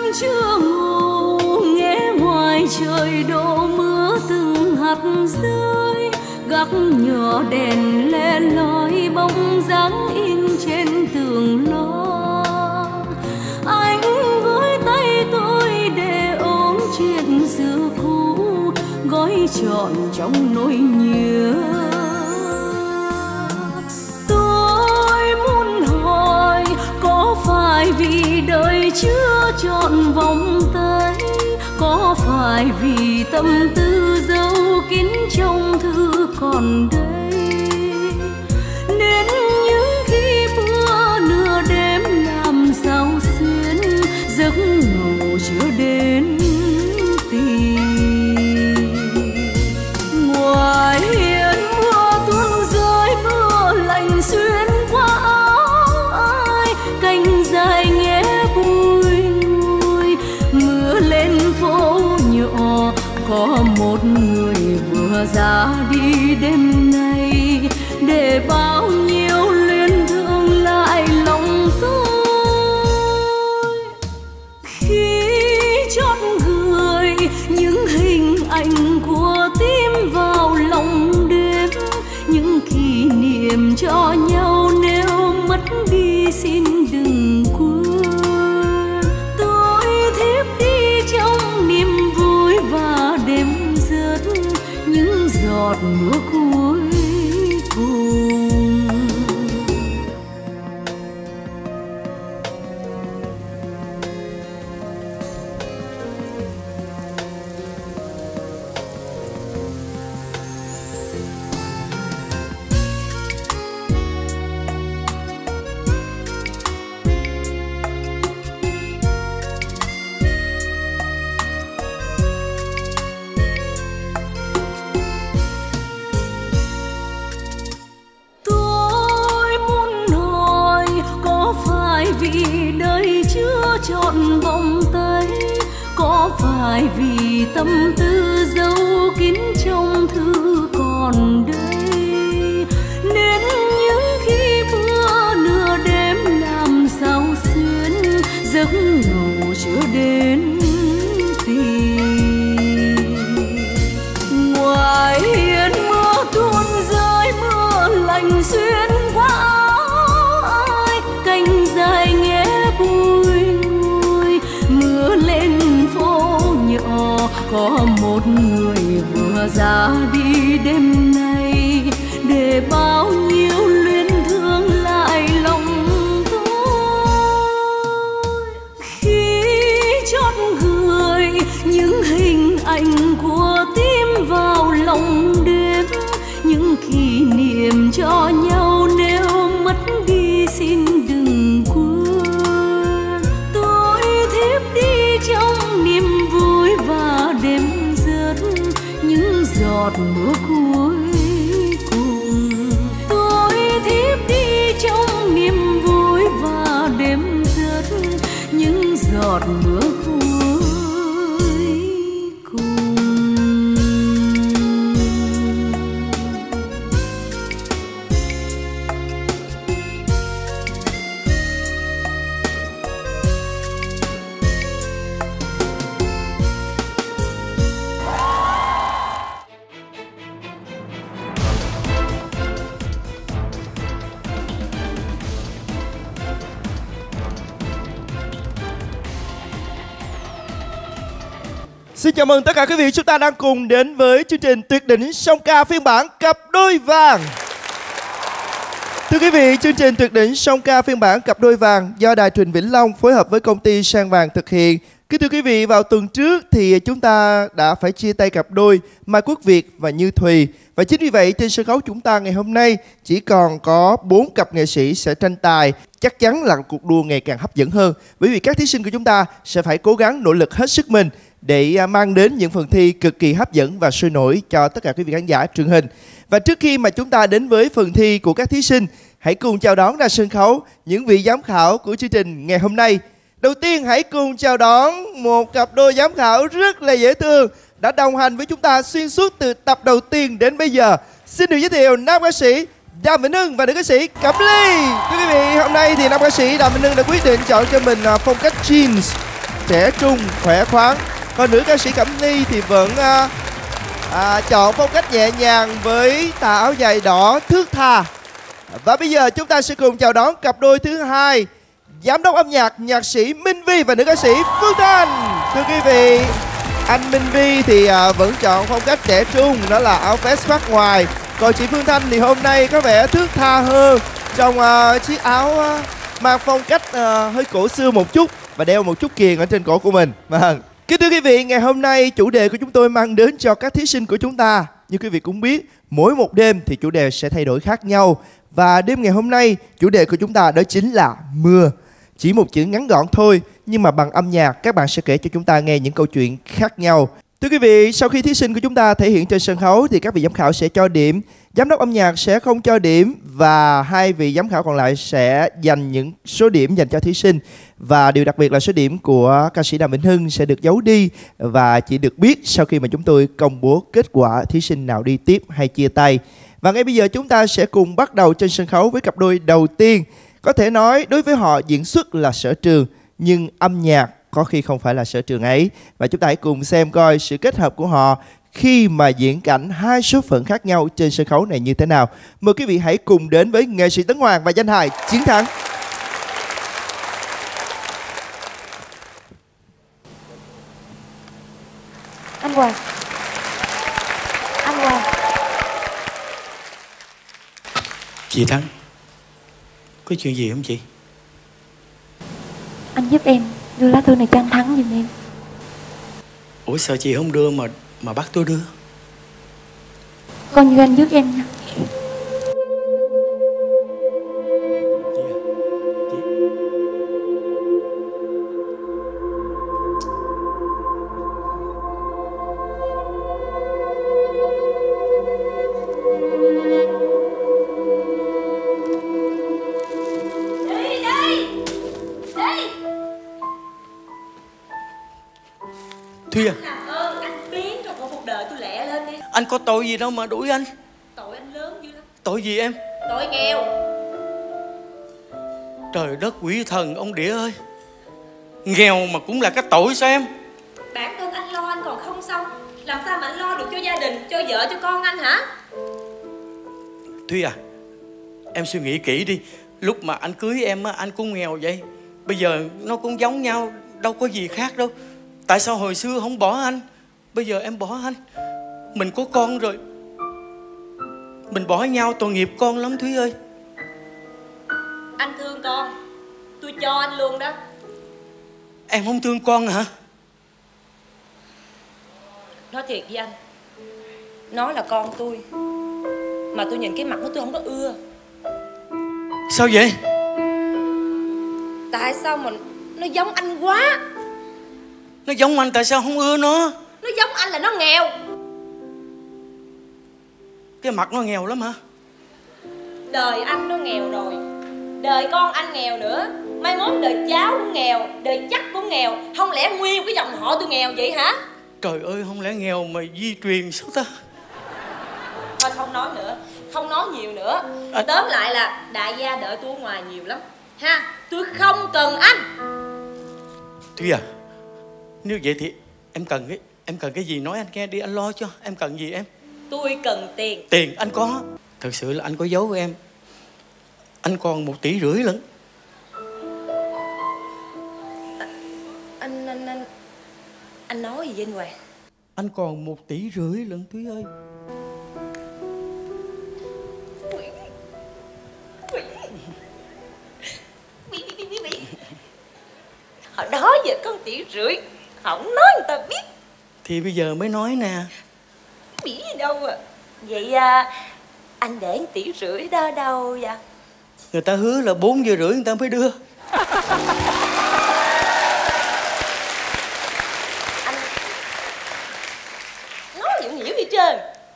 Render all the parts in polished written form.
chưa ngủ, nghe ngoài trời đổ mưa từng hạt rơi, gác nhỏ đèn le lói bóng dáng in trên tường lo. Anh gối tay tôi để ôm chuyện xưa cũ, gói trọn trong nỗi nhớ. Tôi muốn hỏi có phải vì đời chưa trọn vòng tay, có phải vì tâm tư dấu kín trong thư còn đây, nên những khi mưa nửa đêm làm sao xuyên giấc ngủ chưa đến tìm. Ngoài hiên mưa tuôn rơi, mưa lạnh xuyên qua áo ai, cành dài nghe bùi ngùi. Mưa lên phố nhỏ, có một người vừa ra đi đêm nay, để bao nhiêu luyến thương lại lòng tôi. Khi chót gửi những hình ảnh của tim vào lòng đêm, những kỷ niệm cho nhau nếu mất đi xin đừng quên. Tôi thiếp đi trong niềm vui và đêm rớt những giọt mưa cuối cùng. Vì đời chưa trọn vòng tay, có phải vì tâm tư dấu kín trong thư còn đây, nên những khi mưa nửa đêm làm sao xuyên giấc ngủ chưa đến tìm. Ngoài hiên mưa tuôn rơi, mưa lạnh xuyên qua áo ai, cành dài nghe bùi ngùi. Mưa lên phố nhỏ, có một người vừa ra đi đêm nay, để bao nhiêu luyến thương lại lòng tôi. Khi chót gửi những hình ảnh của tim vào lòng đêm, những kỷ niệm cho nhau nếu mất đi xin đừng quên. Tôi thiếp đi trong niềm vui và đêm rớt những giọt mưa cuối cùng. Tôi thiếp đi trong niềm vui và đêm rớt những giọt mưa cuối cùng. Xin chào mừng tất cả quý vị, chúng ta đang cùng đến với chương trình Tuyệt đỉnh song ca phiên bản cặp đôi vàng. Thưa quý vị, chương trình Tuyệt đỉnh song ca phiên bản cặp đôi vàng do Đài truyền Vĩnh Long phối hợp với công ty Sang Vàng thực hiện. Kính thưa quý vị, vào tuần trước thì chúng ta đã phải chia tay cặp đôi Mai Quốc Việt và Như Thùy. Và chính vì vậy trên sân khấu chúng ta ngày hôm nay chỉ còn có 4 cặp nghệ sĩ sẽ tranh tài. Chắc chắn là cuộc đua ngày càng hấp dẫn hơn, bởi vì các thí sinh của chúng ta sẽ phải cố gắng nỗ lực hết sức mình để mang đến những phần thi cực kỳ hấp dẫn và sôi nổi cho tất cả quý vị khán giả truyền hình. Và trước khi mà chúng ta đến với phần thi của các thí sinh, hãy cùng chào đón ra sân khấu những vị giám khảo của chương trình ngày hôm nay. Đầu tiên hãy cùng chào đón một cặp đôi giám khảo rất là dễ thương đã đồng hành với chúng ta xuyên suốt từ tập đầu tiên đến bây giờ. Xin được giới thiệu nam ca sĩ Đàm Vĩnh Hưng và nữ ca sĩ Cẩm Ly. Thưa quý vị, hôm nay thì nam ca sĩ Đàm Vĩnh Hưng đã quyết định chọn cho mình phong cách jeans trẻ trung, khỏe khoắn. Còn nữ ca sĩ Cẩm Ly thì vẫn chọn phong cách nhẹ nhàng với tà áo dài đỏ thướt tha. Và bây giờ chúng ta sẽ cùng chào đón cặp đôi thứ hai, giám đốc âm nhạc nhạc sĩ Minh Vi và nữ ca sĩ Phương Thanh. Thưa quý vị, anh Minh Vi thì vẫn chọn phong cách trẻ trung, đó là áo vest khoác ngoài. Còn chị Phương Thanh thì hôm nay có vẻ thướt tha hơn trong chiếc áo mang phong cách hơi cổ xưa một chút và đeo một chút kiềng ở trên cổ của mình. Vâng. Kính thưa quý vị, ngày hôm nay chủ đề của chúng tôi mang đến cho các thí sinh của chúng ta, như quý vị cũng biết, mỗi một đêm thì chủ đề sẽ thay đổi khác nhau. Và đêm ngày hôm nay, chủ đề của chúng ta đó chính là mưa. Chỉ một chữ ngắn gọn thôi, nhưng mà bằng âm nhạc các bạn sẽ kể cho chúng ta nghe những câu chuyện khác nhau. Thưa quý vị, sau khi thí sinh của chúng ta thể hiện trên sân khấu thì các vị giám khảo sẽ cho điểm, giám đốc âm nhạc sẽ không cho điểm và hai vị giám khảo còn lại sẽ dành những số điểm dành cho thí sinh. Và điều đặc biệt là số điểm của ca sĩ Đàm Vĩnh Hưng sẽ được giấu đi và chỉ được biết sau khi mà chúng tôi công bố kết quả thí sinh nào đi tiếp hay chia tay. Và ngay bây giờ chúng ta sẽ cùng bắt đầu trên sân khấu với cặp đôi đầu tiên. Có thể nói đối với họ diễn xuất là sở trường, nhưng âm nhạc có khi không phải là sở trường ấy. Và chúng ta hãy cùng xem coi sự kết hợp của họ khi mà diễn cảnh hai số phận khác nhau trên sân khấu này như thế nào. Mời quý vị hãy cùng đến với nghệ sĩ Tấn Hoàng và danh hài Chiến Thắng. Anh Hoàng. Anh Hoàng. Chị Thắng, có chuyện gì không chị? Anh giúp em đưa lá thư này cho anh Thắng giùm em. Ủa sao chị không đưa mà bắt tôi đưa? Coi như anh giúp em nha. Thúy à, Làm ơn anh biến trong cuộc đời tôi lẹ lên đi. anh có tội gì đâu mà đuổi anh. Tội anh lớn dữ lắm. Tội gì em? Tội nghèo. Trời đất quỷ thần ông địa ơi, nghèo mà cũng là cái tội sao em? Bản thân anh lo anh còn không xong, làm sao mà anh lo được cho gia đình, cho vợ, cho con anh hả? Thúy à, em suy nghĩ kỹ đi. Lúc mà anh cưới em á, anh cũng nghèo vậy. Bây giờ nó cũng giống nhau, đâu có gì khác đâu. Tại sao hồi xưa không bỏ anh, bây giờ em bỏ anh? Mình có con rồi, mình bỏ nhau tội nghiệp con lắm Thúy ơi. Anh thương con, tôi cho anh luôn đó. Em không thương con hả? Nói thiệt với anh, nó là con tôi, mà tôi nhìn cái mặt nó tôi không có ưa. Sao vậy? Tại sao mà nó giống anh quá. Nó giống anh tại sao không ưa nó? Nó giống anh là nó nghèo. Cái mặt nó nghèo lắm hả? Đời anh nó nghèo rồi, đời con anh nghèo nữa, mai mốt đời cháu cũng nghèo, đời chắc cũng nghèo. Không lẽ nguyên cái dòng họ tôi nghèo vậy hả? Trời ơi, không lẽ nghèo mà di truyền sao ta? Thôi không nói nữa, không nói nhiều nữa. Tóm lại là đại gia đợi tôi ở ngoài nhiều lắm ha. Tôi không cần anh. Thúy à, nếu vậy thì em cần cái gì nói anh nghe đi, anh lo cho. Em cần gì em? Tôi cần tiền. Tiền anh có. Thật sự là anh có giấu của em. Anh còn 1,5 tỷ lận. Anh nói gì vậy anh Hoàng? Anh còn 1,5 tỷ lận Thúy ơi. Hồi đó giờ có 1,5 tỷ, không nói người ta biết. Thì bây giờ mới nói nè. Biết gì đâu à. Vậy anh để 1,5 tỷ đó đâu vậy? Người ta hứa là 4 giờ rưỡi người ta mới đưa. Anh nói gì cũng hiểu gì trơn.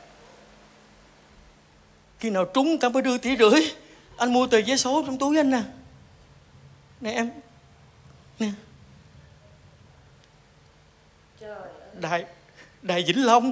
Khi nào trúng người ta mới đưa 1,5 tỷ. Anh mua tờ vé số trong túi anh nè. Nè em. Nè. Đài Vĩnh Long.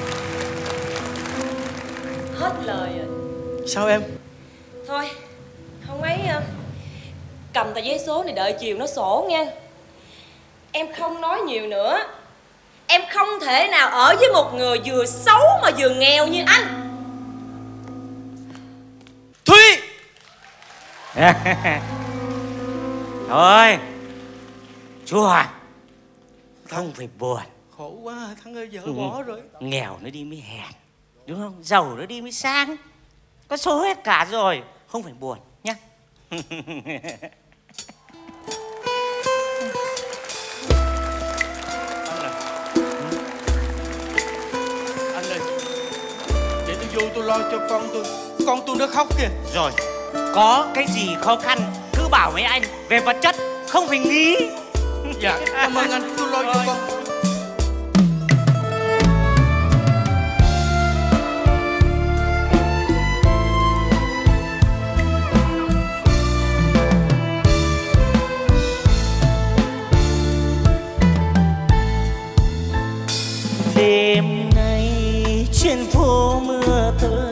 Hết lời rồi. Sao em? Thôi Không ấy, cầm tờ giấy số này đợi chiều nó sổ nha. Em không nói nhiều nữa. Em không thể nào ở với một người vừa xấu mà vừa nghèo như anh. Thúy. Thôi chú Hoàng, không phải buồn. Khổ quá Thắng ơi, vợ bỏ rồi. Nghèo nó đi mới hèn, đúng không? Giàu nó đi mới sang. Có số hết cả rồi, không phải buồn nhá. Anh ơi, để tôi vô tôi lo cho con tôi. Con tôi nó khóc kìa. Rồi, có cái gì khó khăn cứ bảo với anh. Về vật chất không phải nghĩ. Dạ, cảm ơn anh, tôi lo cho con. Đêm nay trên phố mưa tới,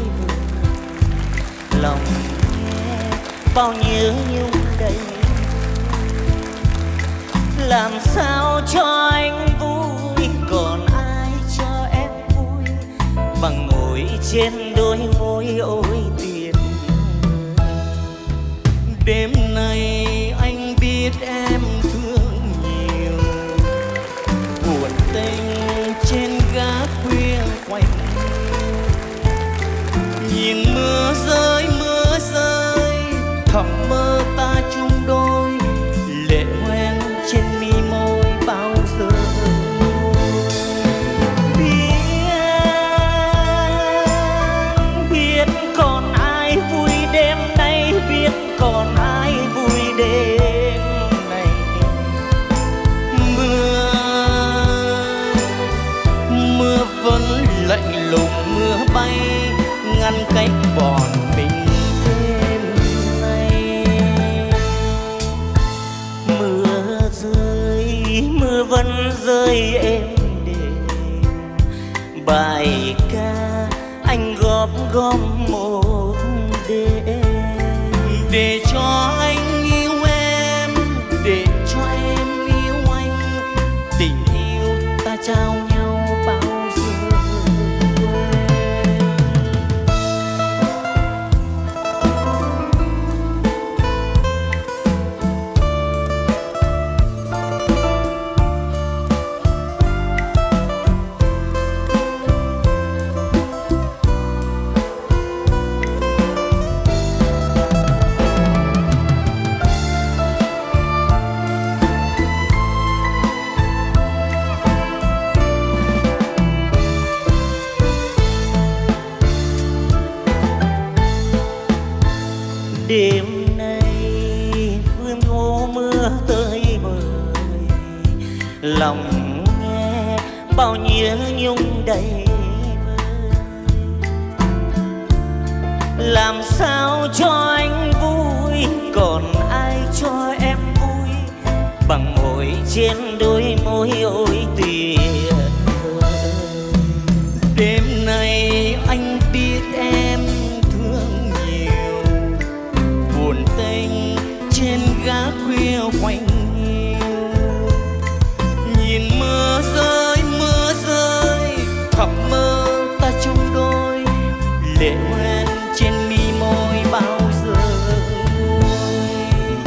lòng nghe bao nhớ nhung đầy. Làm sao cho anh vui, còn ai cho em vui, bằng ngồi trên đôi môi ôi tiền. Đêm nay anh biết em thương nhiều, buồn tênh trên gác khuya quanh. Nhìn mưa rơi thầm mơ ta chung đôi, lệ hoen trên mi môi bao giờ. Biết còn ai vui đêm nay, biết còn ai vui đêm này. Mưa vẫn lạnh lùng, mưa bay ngăn cách bọn mình đêm nay. Mưa vẫn rơi êm đềm, bài ca anh góp một đêm. Để cho anh yêu em, để cho em yêu anh, tình yêu ta trao nhau bao giờ đêm nay phương ngô mưa tới bời, lòng nghe bao nhớ nhung đầy vơi. Làm sao cho anh vui, còn ai cho em vui, bằng môi trên đôi môi ôi tuyệt vời. đêm nay anh biết em thương nhiều, buồn tênh trên gác khuya quanh hiu. Nhìn mưa rơi thầm mơ ta chung đôi, lệ hoen trên mi môi bao giờ nguôi.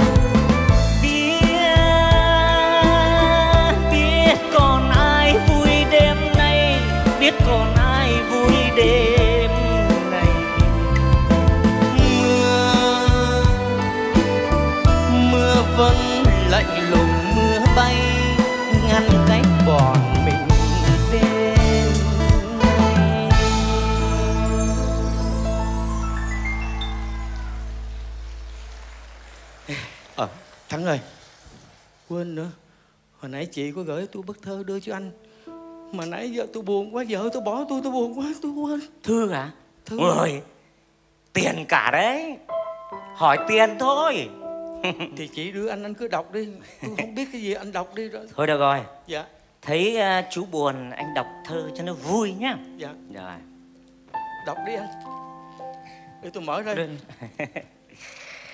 Biết còn ai vui đêm nay, biết còn ai vui đêm này. Mưa vẫn lạnh lùng, mưa bay ngăn cách bọn mình đêm nay. Thắng ơi, quên nữa, hồi nãy chị có gửi tôi bức thơ đưa cho anh, mà nãy giờ tôi buồn quá, vợ tôi bỏ tôi buồn quá, tôi quên. Thư hả? Thư. Ôi, tiền cả đấy, hỏi tiền thôi. Thì chị đưa anh cứ đọc đi, tôi không biết cái gì, anh đọc đi rồi. Thôi được rồi, Dạ. thấy chú buồn anh đọc thơ cho nó vui nhá. Dạ. Rồi. Đọc đi anh, để tôi mở ra.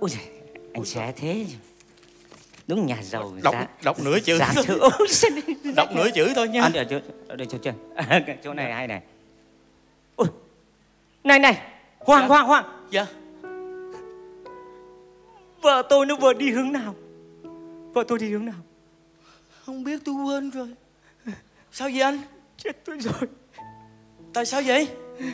Ôi giời, anh xé thế. Đúng nhà giàu. Đọc nửa chữ. Đọc nửa chữ thôi nha. Ở đây chỗ này hay này. Ôi, này, Hoàng. Dạ. Vợ tôi nó vừa đi hướng nào? Vợ tôi đi hướng nào? Không biết, tôi quên rồi. Sao vậy anh? Chết tôi rồi. Tại sao vậy?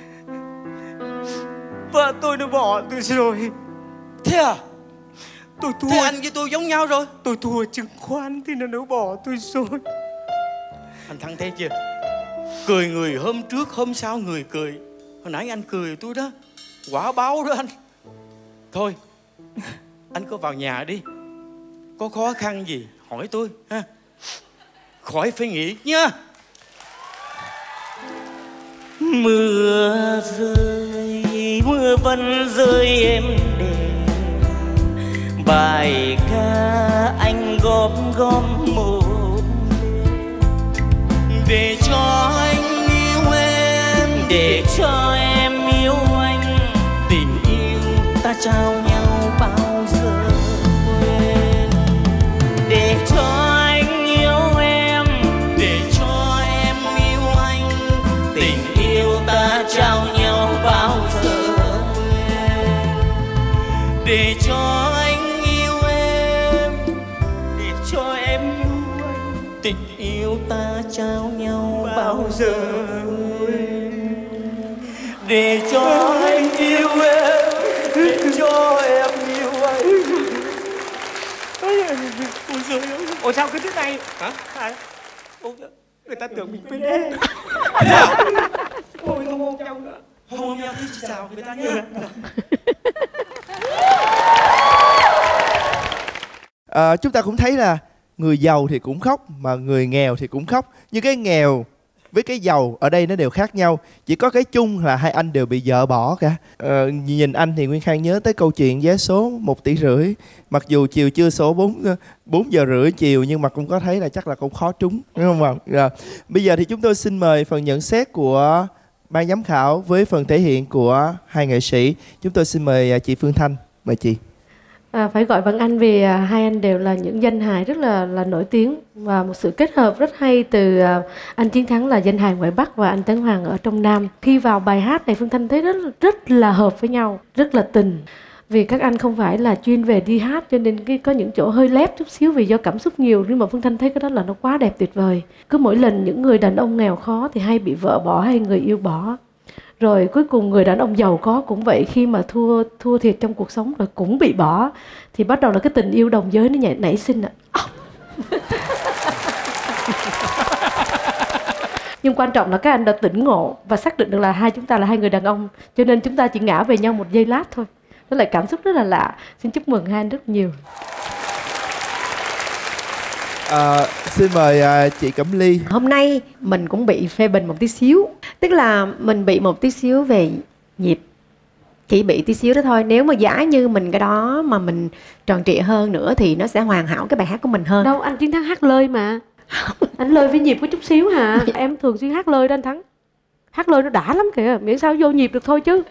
Vợ tôi nó bỏ tôi rồi. Thế à? Tôi thua. Thế anh với tôi giống nhau rồi. Tôi thua chứng khoán thì nó bỏ tôi rồi. Anh Thắng thấy chưa? Cười người hôm trước, hôm sau người cười. Hồi nãy anh cười tôi đó. Quả báo đó anh. Thôi, anh có vào nhà đi. Có khó khăn gì hỏi tôi ha. Khỏi phải nghĩ nha. Mưa rơi, mưa vẫn rơi êm đềm. Bài ca anh gom một để cho anh yêu em, để cho em yêu anh. tình yêu Ta trao nhau bao giờ quên. Để cho anh yêu em, để cho em yêu anh. tình yêu ta trao nhau bao giờ quên. Để cho anh yêu em, để cho em yêu anh. tình yêu ta Trao nhau bao giờ quên. để cho anh yêu em, để cho em yêu anh. Ôi giời ơi. Ủa sao cứ thế này? Hả? Ôi, người ta tưởng mình quên đê. Ôi không ôm nhau nữa. Không ôm nhau thì chào người ta nhé. Chúng ta cũng thấy là người giàu thì cũng khóc mà người nghèo thì cũng khóc. Nhưng cái nghèo với cái giàu ở đây nó đều khác nhau. Chỉ có cái chung là hai anh đều bị vợ bỏ cả. Nhìn anh thì Nguyên Khang nhớ tới câu chuyện vé số 1,5 tỷ. Mặc dù chiều chưa số 4 giờ rưỡi chiều, nhưng mà cũng có thấy là chắc là cũng khó trúng, đúng không ạ? Bây giờ thì chúng tôi xin mời phần nhận xét của ban giám khảo với phần thể hiện của hai nghệ sĩ. Chúng tôi xin mời chị Phương Thanh. Mời chị. Phải gọi Văn Anh vì hai anh đều là những danh hài rất là nổi tiếng, và một sự kết hợp rất hay từ anh Chiến Thắng là danh hài ngoại Bắc và anh Tấn Hoàng ở trong Nam. Khi vào bài hát này Phương Thanh thấy rất là hợp với nhau, rất là tình. Vì các anh không phải là chuyên về đi hát cho nên có những chỗ hơi lép chút xíu vì do cảm xúc nhiều, nhưng mà Phương Thanh thấy cái đó là nó quá đẹp tuyệt vời. Cứ mỗi lần những người đàn ông nghèo khó thì hay bị vợ bỏ hay người yêu bỏ. Rồi cuối cùng người đàn ông giàu có cũng vậy, khi mà thua thiệt trong cuộc sống rồi cũng bị bỏ, thì bắt đầu là cái tình yêu đồng giới nó nảy sinh ạ. Nhưng quan trọng là các anh đã tỉnh ngộ và xác định được là chúng ta là hai người đàn ông, cho nên chúng ta chỉ ngã về nhau một giây lát thôi. Đó là cảm xúc rất là lạ. Xin chúc mừng hai anh rất nhiều. Xin mời chị Cẩm Ly. Hôm nay mình cũng bị phê bình một tí xíu. Tức là mình bị một tí xíu về nhịp. Chỉ bị tí xíu đó thôi. Nếu mà giả như mình cái đó mà mình tròn trịa hơn nữa thì nó sẽ hoàn hảo cái bài hát của mình hơn. Đâu, anh Chiến Thắng hát lơi mà. Anh lơi với nhịp có chút xíu hả? Em thường xuyên hát lơi đó anh Thắng. Hát lơi nó đã lắm kìa, miễn sao vô nhịp được thôi chứ.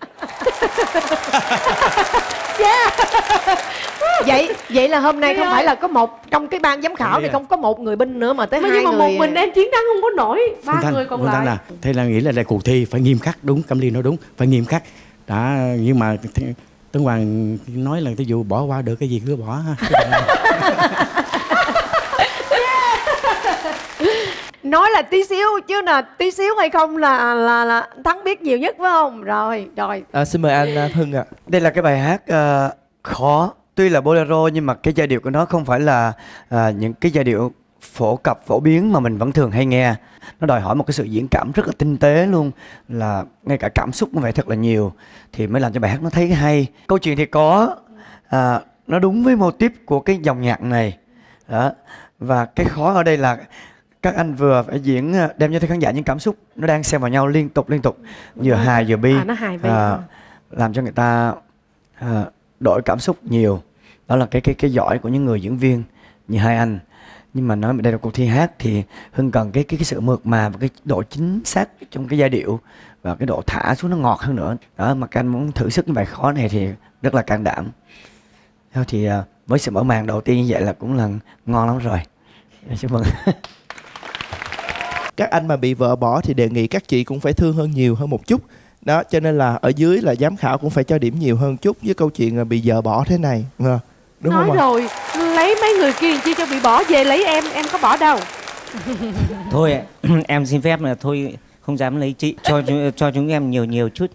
Yeah. Vậy là hôm nay không phải là có một trong cái ban giám khảo thì không có một người binh nữa mà tới hai người. Nhưng mà một mình em Chiến Thắng không có nổi, ba người còn lại. Thế là nghĩ là cuộc thi phải nghiêm khắc, đúng, Cẩm Ly nói đúng, phải nghiêm khắc. Đã, nhưng mà Tấn Hoàng nói là ví dụ bỏ qua được cái gì cứ bỏ ha. Nói là tí xíu chứ là tí xíu hay không là Thắng biết nhiều nhất phải không? Rồi. Xin mời anh Hưng ạ. Đây là cái bài hát khó. Tuy là bolero nhưng mà cái giai điệu của nó không phải là những cái giai điệu phổ cập, phổ biến mà mình vẫn thường hay nghe. Nó đòi hỏi một cái sự diễn cảm rất là tinh tế luôn. Là ngay cả cảm xúc cũng phải thật là nhiều thì mới làm cho bài hát nó thấy hay. Câu chuyện thì có, nó đúng với mô típ của cái dòng nhạc này. Đó. Và cái khó ở đây là các anh vừa phải diễn đem cho khán giả những cảm xúc nó đang xen vào nhau liên tục vừa hài vừa bi, nó hài bi làm cho người ta đổi cảm xúc nhiều. Đó là cái giỏi của những người diễn viên như hai anh. Nhưng mà nói đây là cuộc thi hát thì Hưng cần cái sự mượt mà và cái độ chính xác trong cái giai điệu và cái độ thả xuống nó ngọt hơn nữa. Đó, mà các anh muốn thử sức cái bài khó này thì rất là can đảm. Thôi thì với sự mở màn đầu tiên như vậy là cũng là ngon lắm rồi. Chúc mừng. Các anh mà bị vợ bỏ thì đề nghị các chị cũng phải thương hơn nhiều hơn một chút. Đó, cho nên là ở dưới là giám khảo cũng phải cho điểm nhiều hơn chút với câu chuyện là bị vợ bỏ thế này. Đúng Nói không ạ? rồi, lấy mấy người kia chi cho bị bỏ, về lấy em có bỏ đâu. Thôi em xin phép là thôi không dám lấy chị, cho chúng em nhiều nhiều chút.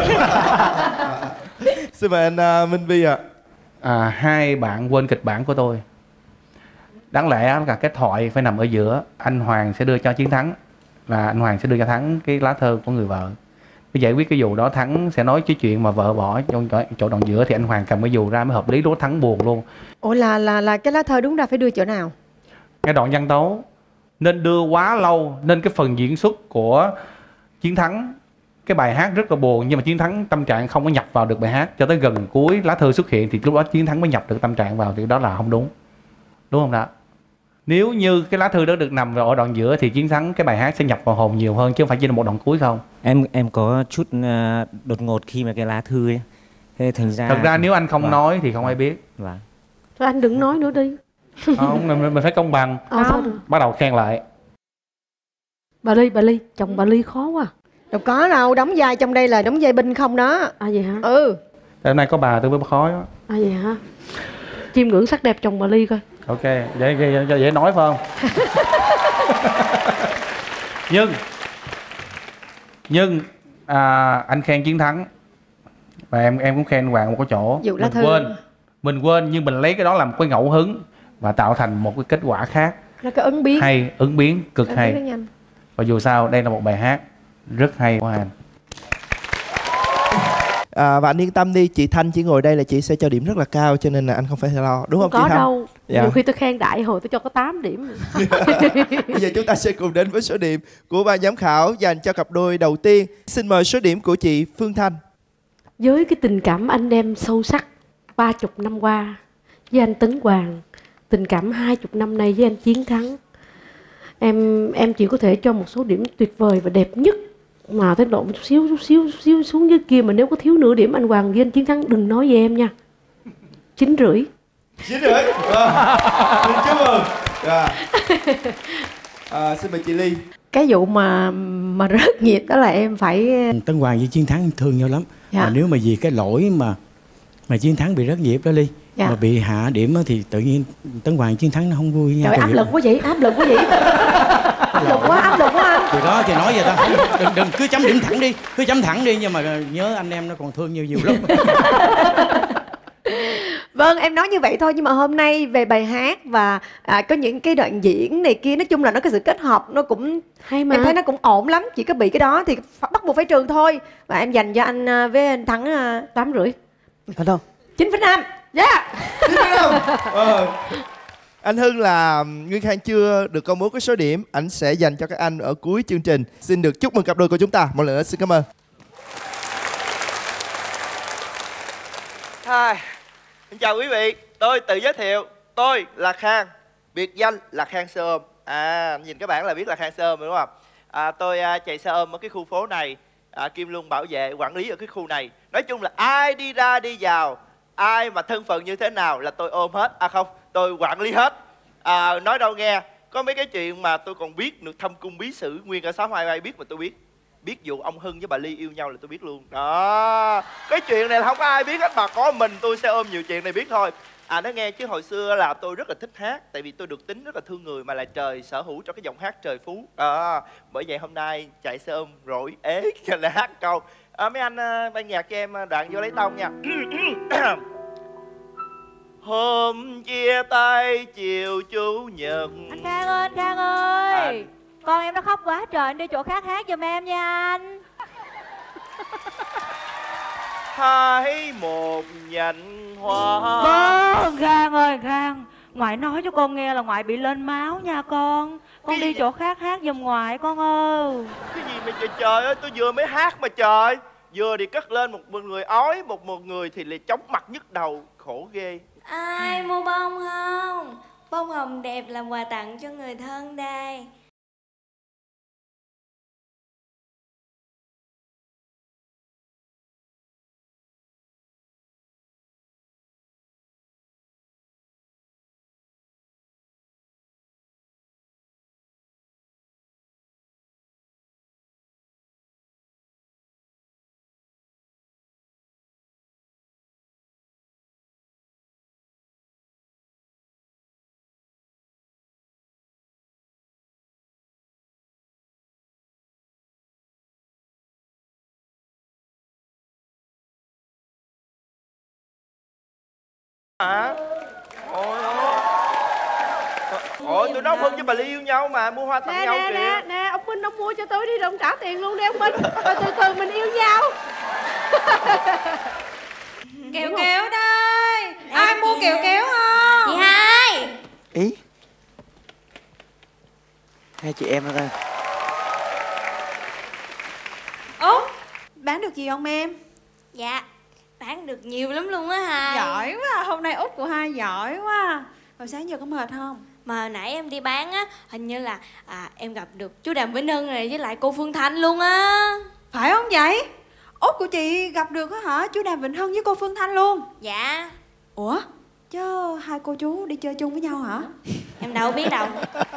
Xin mời anh Minh Vi ạ. Hai bạn quên kịch bản của tôi. Đáng lẽ là cái thoại phải nằm ở giữa. Anh Hoàng sẽ đưa cho Chiến Thắng, là anh Hoàng sẽ đưa cho Thắng cái lá thơ của người vợ. Để giải quyết cái vụ đó, Thắng sẽ nói cái chuyện mà vợ bỏ trong chỗ đoạn giữa, thì anh Hoàng cầm cái dù ra mới hợp lý, lúc Thắng buồn luôn. Ủa là cái lá thơ đúng ra phải đưa chỗ nào? Cái đoạn văn tấu nên đưa quá lâu, nên cái phần diễn xuất của Chiến Thắng, cái bài hát rất là buồn, nhưng mà Chiến Thắng tâm trạng không có nhập vào được bài hát cho tới gần cuối lá thư xuất hiện, thì lúc đó Chiến Thắng mới nhập được tâm trạng vào, thì đó là không đúng. Đúng không đó? Nếu như cái lá thư đó được nằm vào ở đoạn giữa thì Chiến Thắng cái bài hát sẽ nhập vào hồn nhiều hơn, chứ không phải chỉ là một đoạn cuối không. Em có chút đột ngột khi mà cái lá thư ấy. Thế thành ra Thật ra nếu anh không nói thì không ai biết. Vâng. Thôi anh đừng nói nữa đi. Không, mình phải công bằng. Bắt đầu khen lại. Bà Ly, chồng bà Ly khó quá. Đâu có đâu, đóng vai trong đây là đóng vai binh không đó. À vậy hả? Ừ. Hôm nay có bà tôi mới khó đó. À vậy hả? Chiêm ngưỡng sắc đẹp chồng bà Ly coi. Ok, dễ nói phải không? nhưng anh khen Chiến Thắng và em cũng khen Hoàng một cái chỗ. Mình quên nhưng mình lấy cái đó làm cái ngẫu hứng và tạo thành một cái kết quả khác. Là cái ứng biến. Hay, ứng biến cực hay. Và dù sao đây là một bài hát rất hay của anh. Và anh yên tâm đi, chị Thanh chỉ ngồi đây là chị sẽ cho điểm rất là cao, cho nên là anh không phải lo, đúng không chị Thanh? Có đâu. Dạ. Nhiều khi tôi khen đại hồi tôi cho có 8 điểm. Bây giờ chúng ta sẽ cùng đến với số điểm của ban giám khảo dành cho cặp đôi đầu tiên. Xin mời số điểm của chị Phương Thanh. Với cái tình cảm anh em sâu sắc 30 năm qua với anh Tấn Hoàng, tình cảm 20 năm nay với anh Chiến Thắng, em chỉ có thể cho một số điểm tuyệt vời và đẹp nhất, mà tới độ một chút xíu xuống dưới kia, mà nếu có thiếu nửa điểm anh Hoàng với anh Chiến Thắng đừng nói về em nha. 9,5. 9,5. Xin chúc mừng. Xin mời chị Ly. Cái vụ mà rớt nhịp đó là em phải... Tấn Hoàng với Chiến Thắng thương nhau lắm. Dạ. Mà nếu mà vì cái lỗi mà Chiến Thắng bị rớt nhịp đó Ly, dạ, mà bị hạ điểm á, thì tự nhiên Tấn Hoàng Chiến Thắng nó không vui nha. Trời, áp lực quá vậy, áp lực quá anh. Thì đó thì nói vậy ta, đừng cứ chấm điểm thẳng đi, cứ chấm thẳng đi, nhưng mà nhớ anh em nó còn thương nhau nhiều lắm. Vâng, em nói như vậy thôi, nhưng mà hôm nay về bài hát và có những cái đoạn diễn này kia, nói chung là nó cái sự kết hợp nó cũng hay mà. Em thấy nó cũng ổn lắm, chỉ có bị cái đó thì bắt buộc phải trừ thôi. Và em dành cho anh với anh Thắng 8,5. Thật không? 9,5. Dạ. 9,5. Anh Hưng là Nguyên Khang chưa được công bố cái số điểm, anh sẽ dành cho các anh ở cuối chương trình. Xin được chúc mừng cặp đôi của chúng ta. Một lần nữa xin cảm ơn. Xin chào quý vị, tôi tự giới thiệu, tôi là Khang, biệt danh là Khang xe ôm. Nhìn các bạn là biết là Khang xe ôm đúng không? Tôi chạy xe ôm ở cái khu phố này, Kim Luân bảo vệ quản lý ở cái khu này. Nói chung là ai đi ra đi vào, ai mà thân phận như thế nào là tôi ôm hết. Không, tôi quản lý hết. Nói đâu nghe, có mấy cái chuyện mà tôi còn biết được, thâm cung bí sử nguyên cả 622 biết mà tôi biết. Biết vụ ông Hưng với bà Ly yêu nhau là tôi biết luôn. Đó, cái chuyện này là không có ai biết hết, mà có mình tôi sẽ ôm nhiều chuyện này biết thôi. Nói nghe chứ hồi xưa là tôi rất là thích hát, tại vì tôi được tính rất là thương người, mà là trời sở hữu cho cái giọng hát trời phú. Bởi vậy hôm nay chạy xe ôm rỗi ế cho là hát câu. Mấy anh ban nhạc cho em đoạn vô lấy tông nha. Hôm chia tay chiều chủ nhật. Anh Khang ơi, con em nó khóc quá trời, anh đi chỗ khác hát giùm em nha anh. Hái một nhành hoa. Vâng, Khang ơi Khang, ngoại nói cho con nghe là ngoại bị lên máu nha con. Con đi chỗ khác hát giùm ngoại con ơi. Cái gì mà trời ơi, tôi vừa mới hát mà trời. Vừa thì cất lên một người ói, một người thì lại chóng mặt nhức đầu, khổ ghê. Ai mua bông không? Bông hồng đẹp làm quà tặng cho người thân đây. hả? Ôi tụi nó không với bà Ly yêu nhau mà, mua hoa tặng nhau kìa. Nè, ông Minh ông mua cho tôi đi rồi ông trả tiền luôn đi ông Minh. Rồi từ từ mình yêu nhau. Kẹo kéo đây. Ai mua kẹo kéo không? Chị Hai. Ý hai chị em đó thôi. Ủa, bán được gì không em? Dạ, bán được nhiều lắm luôn á Hai. Giỏi quá, hôm nay út của Hai giỏi quá. Hồi sáng giờ có mệt không? Mà hồi nãy em đi bán á, hình như là em gặp được chú Đàm Vĩnh Hưng này với lại cô Phương Thanh luôn á. Phải không vậy? Út của chị gặp được á hả? Chú Đàm Vĩnh Hưng với cô Phương Thanh luôn? Dạ. Ủa, chứ hai cô chú đi chơi chung với nhau hả? Em đâu biết đâu.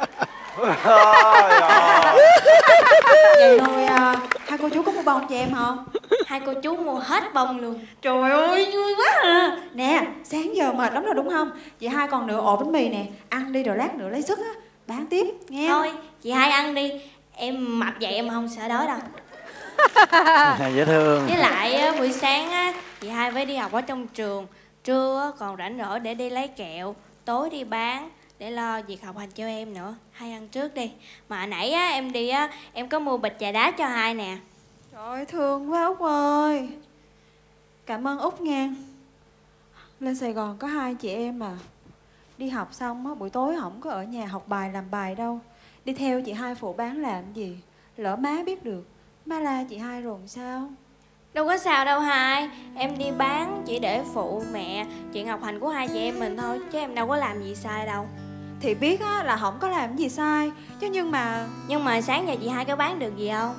Vậy rồi hai cô chú có mua bông cho em không? Hai cô chú mua hết bông luôn. Trời ơi vui quá à. Nè sáng giờ mệt lắm rồi đúng không? Chị Hai còn nửa ổ bánh mì nè. Ăn đi rồi lát nữa lấy sức á bán tiếp nghe. Thôi chị Hai ăn đi. Em mập vậy em không sợ đói đâu. Dễ thương. Với lại buổi sáng á chị Hai phải đi học ở trong trường. Trưa còn rảnh rỗi để đi lấy kẹo. Tối đi bán để lo việc học hành cho em nữa. Hai ăn trước đi. Mà nãy á em đi á em có mua bịch trà đá cho Hai nè. Trời ơi thương quá Út ơi. Cảm ơn Út nha. Lên Sài Gòn có hai chị em mà. Đi học xong á buổi tối không có ở nhà học bài làm bài đâu. Đi theo chị Hai phụ bán làm gì. Lỡ má biết được má la chị Hai rồi sao? Đâu có sao đâu Hai. Em đi bán chỉ để phụ mẹ chuyện học hành của hai chị em mình thôi. Chứ em đâu có làm gì sai đâu. Thì biết á là không có làm gì sai. Chứ nhưng mà sáng giờ chị Hai có bán được gì không?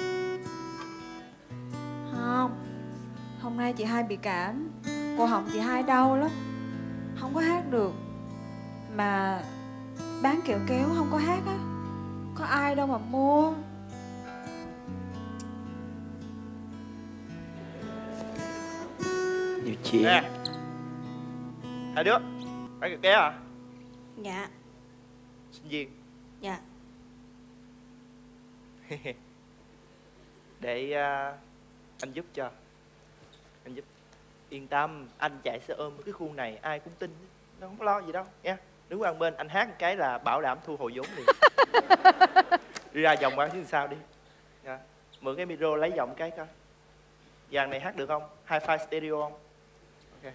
Không. Hôm nay chị Hai bị cảm. Cổ họng chị Hai đau lắm. Không có hát được. Mà bán kẹo kéo không có hát á. Có ai đâu mà mua. Nhiều chuyện. Nè hai đứa bán kẹo kéo hả? Dạ. Sinh viên. Dạ. Để anh giúp cho. Anh giúp. Yên tâm, anh chạy xe ôm cái khu này ai cũng tin. Nó không có lo gì đâu nha. Đứng qua bên anh hát một cái là bảo đảm thu hồi vốn liền. Đi ra vòng qua chứ sao đi nha. Mượn cái micro lấy giọng cái coi. Dàn này hát được không? Hi-fi stereo không? Ok.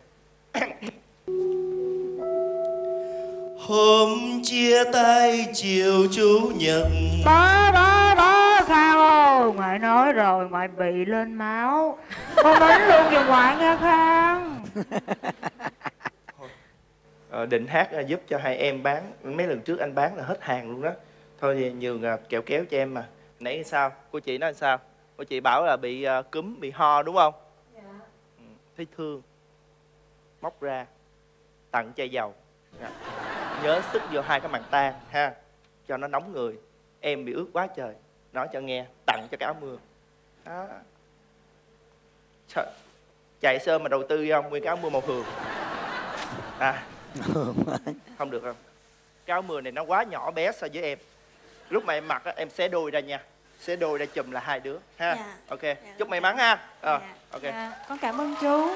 Hôm chia tay chiều chủ nhật. Đó Khang ơi, ngoại nói rồi, ngoại bị lên máu. Con đánh luôn giùm ngoại nha Khang. Định hát giúp cho hai em bán. Mấy lần trước anh bán là hết hàng luôn đó. Thôi thì nhường kẹo kéo cho em mà. Nãy sao? Cô chị nói sao? Cô chị bảo là bị cúm, bị ho đúng không? Dạ. Thấy thương. Móc ra tặng chai dầu. Dạ. Nhớ sức vô hai cái màn tan ha. Cho nó nóng người. Em bị ướt quá trời. Nói cho nghe. Tặng cho cái áo mưa đó. Trời. Chạy sơ mà đầu tư không? Nguyên cái áo mưa màu hường. Không được không? Cái áo mưa này nó quá nhỏ bé so với em. Lúc mà em mặc á, em xé đôi ra nha. Xé đôi ra chùm là hai đứa ha. Dạ. Ok, dạ, chúc may mắn ha. Ok. Dạ, con cảm ơn chú.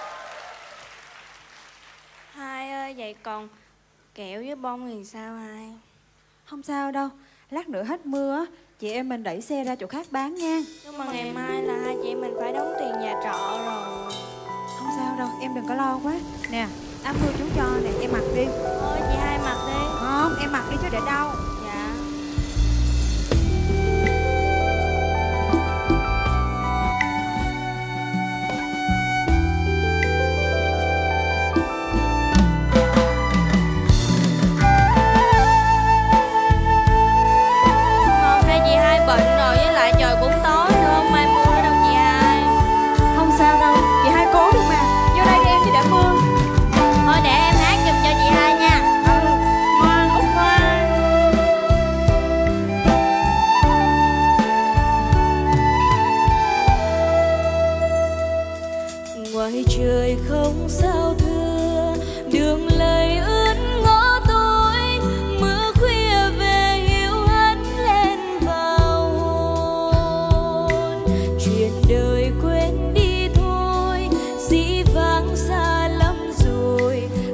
Hai ơi, vậy còn kẹo với bông thì sao Hai? Không sao đâu. Lát nữa hết mưa á, chị em mình đẩy xe ra chỗ khác bán nha. Nhưng mà ngày mai là hai chị em mình phải đóng tiền nhà trọ rồi. Không sao đâu, em đừng có lo quá. Nè, áo mưa chú cho nè, em mặc đi. Thôi chị Hai mặc đi. Không, em mặc đi chứ để đâu. Dạ. Hôm nay chị Hai bệnh rồi, với lại trời cũng tối nữa, không ai mua nữa đâu chị Hai. Không sao đâu, chị Hai cố đi mà. Vô đây đi em chứ để mưa. Thôi để em hát giùm cho chị Hai nha. Ngoan, Út ngoan. Ngoài trời không sao thưa, đường lầy ướt ngõ tối, mưa khuya về hiu hắt lên vào hồn. Chuyện đời quên đi thôi, dĩ vãng xa lắm rồi,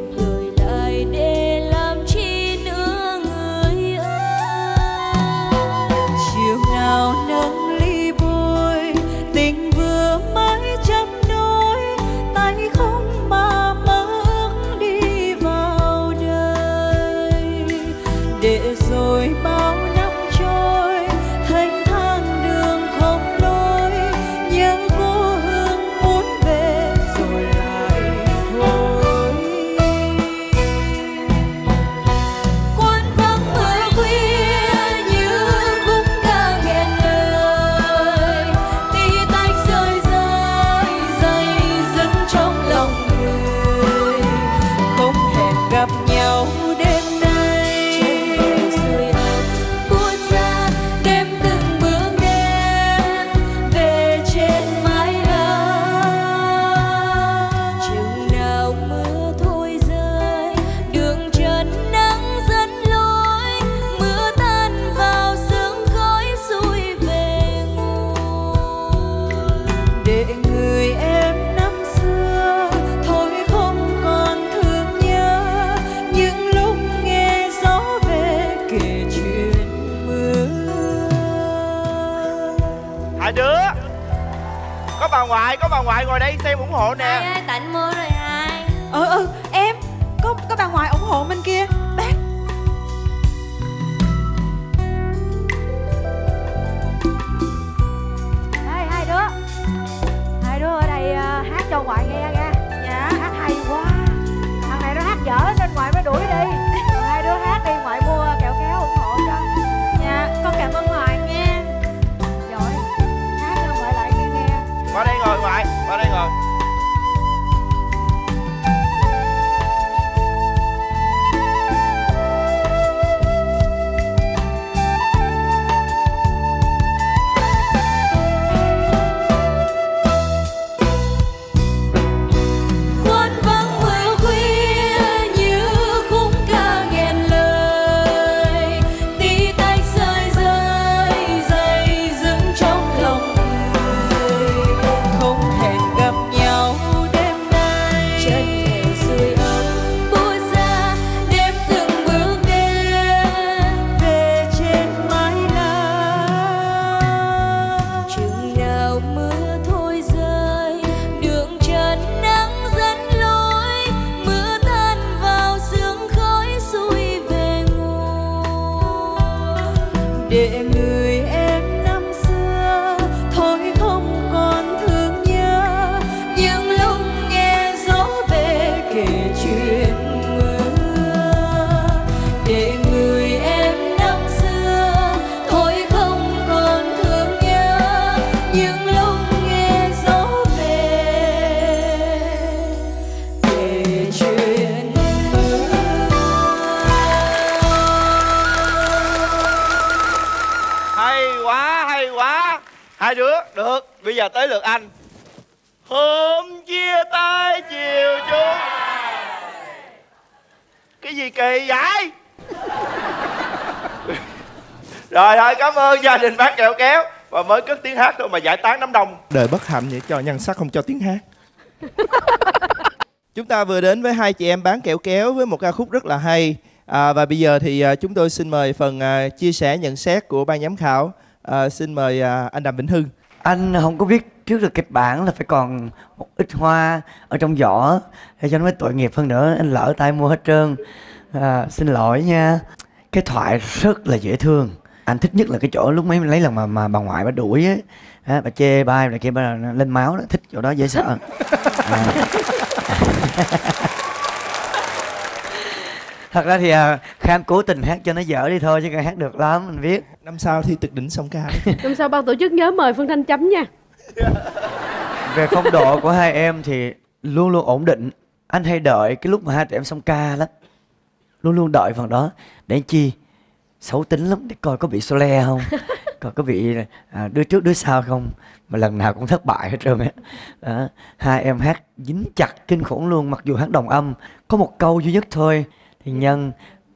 ngoại, có bà ngoại ngồi đây xem ủng hộ nè. Hai ơi, tạnh mưa rồi hai. Em có bà ngoại ủng hộ bên kia. Bác. Ê, hai đứa ở đây hát cho ngoại nghe nha. Dạ. Hát hay quá. Thằng này nó hát dở nên ngoại mới đuổi đi. Hai đứa hát đi, ngoại mua kẹo kéo ủng hộ cho. Dạ, con cảm ơn ngoại nha. Giỏi. Hát cho ngoại lại đi nghe. Qua đây ngồi ngoại, qua đây ngồi. để người em năm xưa thôi không còn thương nhớ, những lúc nghe gió về kể chuyện mưa. Để người em năm xưa thôi không còn thương nhớ, những lúc nghe gió về kể chuyện hay quá. Hai đứa được, bây giờ tới lượt anh. Hôm chia tay chiều chung. Cái gì kỳ vậy? Rồi cảm ơn gia đình bác kẹo kéo. Và mới cất tiếng hát thôi mà giải tán đám đông. Đời bất hạnh vậy, cho nhan sắc không cho tiếng hát. Chúng ta vừa đến với hai chị em bán kẹo kéo với một ca khúc rất là hay. Và bây giờ thì chúng tôi xin mời phần chia sẻ nhận xét của ban giám khảo. Xin mời anh Đàm Vĩnh Hưng. Anh không có biết trước được kịch bản là phải còn một ít hoa ở trong giỏ để cho nó mới tội nghiệp hơn nữa. Anh lỡ tay mua hết trơn. Xin lỗi nha. Cái thoại rất là dễ thương. Anh thích nhất là cái chỗ lúc mấy lấy lần mà bà ngoại bà đuổi á, bà chê bai này kia, bà lên máu đó. Thích chỗ đó dễ sợ. Thật ra thì Khang cố tình hát cho nó dở đi thôi chứ Khang hát được lắm, mình biết. Năm sau thi tuyệt đỉnh song ca. Năm sau ban tổ chức nhớ mời Phương Thanh chấm nha. Về phong độ của hai em thì luôn luôn ổn định. Anh hay đợi cái lúc mà hai tụi em song ca lắm. Luôn luôn đợi phần đó. Để chi? Xấu tính lắm, để coi có bị xô le không, coi có bị đứa trước đứa sau không. Mà lần nào cũng thất bại hết trơn á. Hai em hát dính chặt kinh khủng luôn. Mặc dù hát đồng âm có một câu duy nhất thôi thì Nhân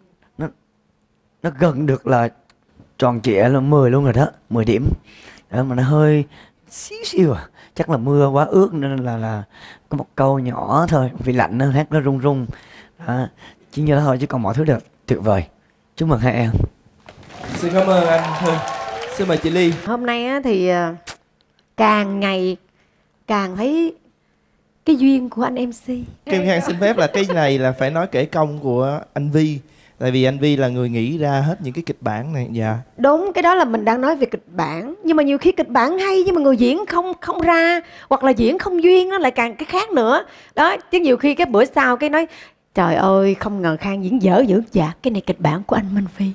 nó gần được là tròn trịa là 10 luôn rồi đó, 10 điểm đó, mà nó hơi xíu chắc là mưa quá ướt nên là có một câu nhỏ thôi, vì lạnh nó hát nó run run đó. Chỉ như đó thôi chứ còn mọi thứ đều tuyệt vời. Chúc mừng hai em. Xin cảm ơn anh Hưng. Xin mời chị Ly. Hôm nay á, thì càng ngày càng thấy cái duyên của anh MC. Kim Khang xin phép là cái này là phải nói kể công của anh Vi. Tại vì anh Vi là người nghĩ ra hết những cái kịch bản này. Dạ. Đúng, cái đó là mình đang nói về kịch bản. Nhưng mà nhiều khi kịch bản hay nhưng mà người diễn không ra, hoặc là diễn không duyên, nó lại càng cái khác nữa. Đó, chứ nhiều khi cái bữa sau cái nói trời ơi không ngờ Khang diễn dở dữ. Dạ, cái này kịch bản của anh Minh Phi.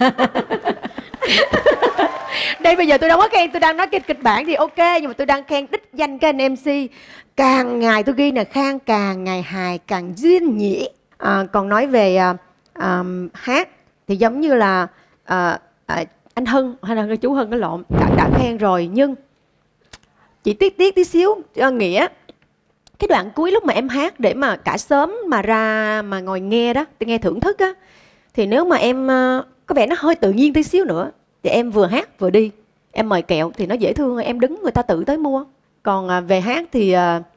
Đây bây giờ tôi đâu có khen, tôi đang nói cái kịch bản thì ok, nhưng mà tôi đang khen đích danh cái anh MC. Càng ngày tôi ghi là Khang càng ngày hài càng duyên nhỉ. Còn nói về hát thì giống như là anh Hưng hay là chú Hưng, cái lộn đã khen rồi, nhưng chỉ tiếc tí xíu Nghĩa. Cái đoạn cuối lúc mà em hát để mà cả xóm mà ra mà ngồi nghe đó, tôi nghe thưởng thức á, thì nếu mà em có vẻ nó hơi tự nhiên tí xíu nữa thì em vừa hát vừa đi, em mời kẹo thì nó dễ thương, em đứng người ta tự tới mua. Còn về hát thì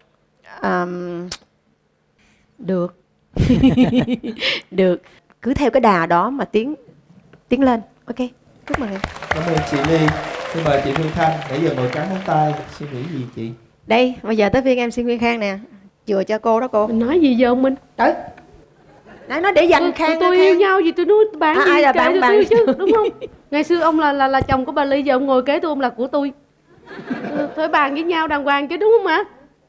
được. Được, cứ theo cái đà đó mà tiến lên. Ok, chúc mừng em. Cảm ơn chị Ly. Xin mời chị Phương Thanh. Nãy giờ ngồi cắn móng tay, suy nghĩ gì chị? Đây, bây giờ tới phiên em xin Nguyên Khang nè. Chừa cho cô đó cô. Mình nói gì giờ ông Minh? Đấy. Nói để dành Khang. Tôi yêu nhau gì tôi nói bạn gì ai là kệ bạn tôi chứ, đúng không? Ngày xưa ông là chồng của bà Ly, giờ ông ngồi kế tôi, ông là của tôi. Thôi bàn với nhau đàng hoàng chứ, đúng không ạ?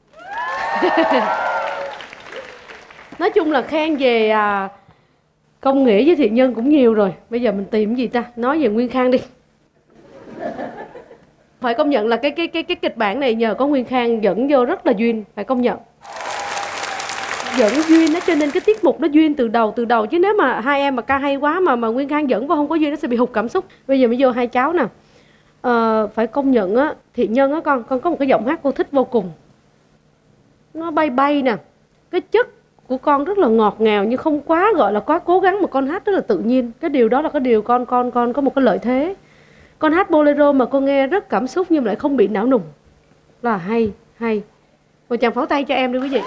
Nói chung là khen về công nghĩa với thiện nhân cũng nhiều rồi. Bây giờ mình tìm cái gì ta? Nói về Nguyên Khang đi. Phải công nhận là cái kịch bản này nhờ có Nguyên Khang dẫn vô rất là duyên, phải công nhận. Dẫn duyên đó, cho nên cái tiết mục nó duyên từ đầu, chứ nếu mà hai em mà ca hay quá mà Nguyên Khang dẫn vào không có duyên nó sẽ bị hụt cảm xúc. Bây giờ mới vô hai cháu nè. Phải công nhận á, thiện nhân á, con có một cái giọng hát cô thích vô cùng. Nó bay nè. Cái chất của con rất là ngọt ngào nhưng không quá gọi là quá cố gắng, mà con hát rất là tự nhiên. Cái điều đó là cái điều con có một cái lợi thế. Con hát bolero mà con nghe rất cảm xúc nhưng lại không bị não nùng. Là hay. Một tràng pháo tay cho em đi quý vị.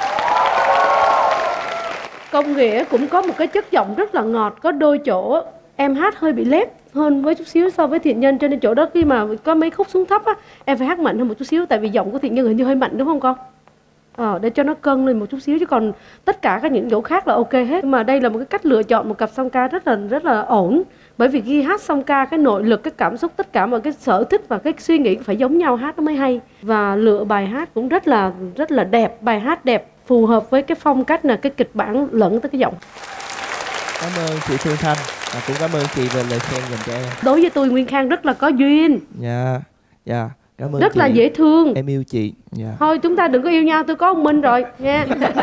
Công nghĩa cũng có một cái chất giọng rất là ngọt, có đôi chỗ em hát hơi bị lép hơn với chút xíu so với thiện nhân, cho nên chỗ đó khi mà có mấy khúc xuống thấp á, em phải hát mạnh hơn một chút xíu, tại vì giọng của thiện nhân hình như hơi mạnh đúng không con? Để cho nó cân lên một chút xíu, chứ còn tất cả các những chỗ khác là ok hết. Nhưng mà đây là một cái cách lựa chọn một cặp song ca rất là ổn, bởi vì khi hát song ca cái nội lực, cái cảm xúc, tất cả mọi cái sở thích và cái suy nghĩ phải giống nhau hát nó mới hay. Và lựa bài hát cũng rất là đẹp, bài hát đẹp phù hợp với cái phong cách là cái kịch bản lẫn tới cái giọng. Cảm ơn chị Phương Thanh, cũng cảm ơn chị về lời khen dành cho em. Đối với tôi Nguyên Khang rất là có duyên. Dạ. Cảm ơn rất chị. Là dễ thương. Em yêu chị. Thôi chúng ta đừng có yêu nhau, tôi có ông Minh rồi nha.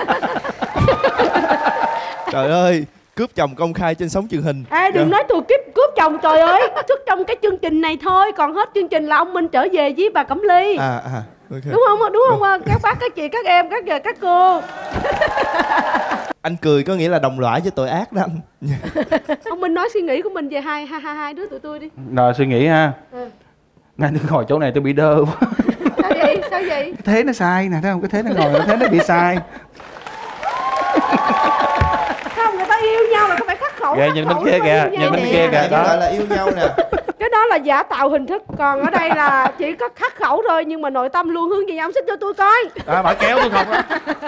Trời ơi, cướp chồng công khai trên sóng truyền hình. Ê, đừng nói tôi cướp chồng, trời ơi. Xuất trong cái chương trình này thôi, còn hết chương trình là ông Minh trở về với bà Cẩm Ly. Okay. Đúng không các bác, các chị, các em, các cô. Anh cười có nghĩa là đồng loại với tội ác đó anh. Ông Minh nói suy nghĩ của mình về hai đứa tụi tôi đi. Rồi suy nghĩ ha. Ngay tôi ngồi chỗ này tôi bị đơ quá. Sao vậy? Cái thế nó sai nè, thấy không? Cái thế nó ngồi, cái thế nó bị sai. Không, người ta yêu nhau là có phải khắc khẩu. Nhìn bên kia kìa, nhìn bên kia kìa. Đó gọi là yêu nhau nè. Cái đó là giả tạo hình thức, còn ở đây là chỉ có khắc khẩu thôi, nhưng mà nội tâm luôn hướng về nhau. Xích cho tôi coi. Bà kéo tôi không á.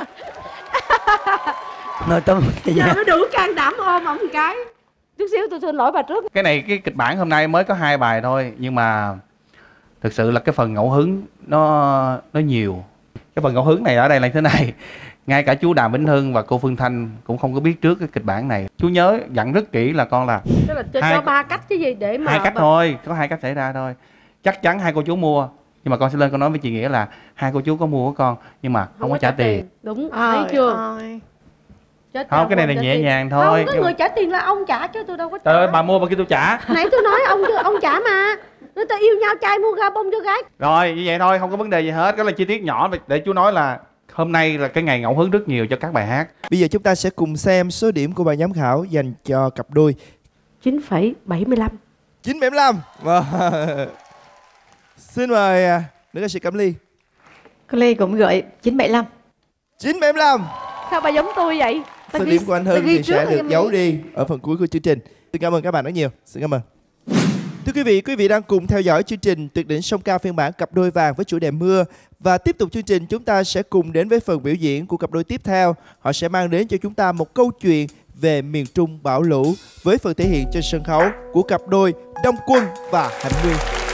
Nội tâm giờ nó đủ can đảm ôm ổng một cái. Chút xíu tôi xin lỗi bà trước. Cái này cái kịch bản hôm nay mới có 2 bài thôi, nhưng mà thực sự là cái phần ngẫu hứng nó nhiều. Cái phần ngẫu hứng này ở đây là thế này. Ngay cả chú Đàm Vĩnh Hưng và cô Phương Thanh cũng không có biết trước cái kịch bản này. Chú nhớ dặn rất kỹ là con là tức là cho 3 cách chứ gì để mà 2 cách thôi, có 2 cách xảy ra thôi. Chắc chắn 2 cô chú mua, nhưng mà con sẽ lên con nói với chị Nghĩa là 2 cô chú có mua của con nhưng mà không có trả tiền. Đúng, thấy chưa? Không, cái này là nhẹ nhàng thôi. Không, cái người trả tiền là ông trả chứ tôi đâu có trả. Trời ơi, bà mua bà kêu tôi trả. Nãy tôi nói ông trả mà. Người ta yêu nhau trai mua ga bông cho gái. Rồi như vậy thôi, không có vấn đề gì hết. Đó là chi tiết nhỏ để chú nói là hôm nay là cái ngày ngẫu hứng rất nhiều cho các bài hát. Bây giờ chúng ta sẽ cùng xem số điểm của ban giám khảo dành cho cặp đôi. 9,75. 9,75. Xin mời nữ ca sĩ Cẩm Ly. Cô Ly cũng gửi 9,75. 9,75. Sao bà giống tôi vậy? Số điểm của anh Hưng thì sẽ được giấu đi ở phần cuối của chương trình. Xin cảm ơn các bạn rất nhiều. Xin cảm ơn. Thưa quý vị đang cùng theo dõi chương trình Tuyệt đỉnh song ca phiên bản cặp đôi vàng với chủ đề mưa. Và tiếp tục chương trình, chúng ta sẽ cùng đến với phần biểu diễn của cặp đôi tiếp theo. Họ sẽ mang đến cho chúng ta một câu chuyện về miền Trung bão lũ với phần thể hiện trên sân khấu của cặp đôi Đông Quân và Hạnh Nguyên.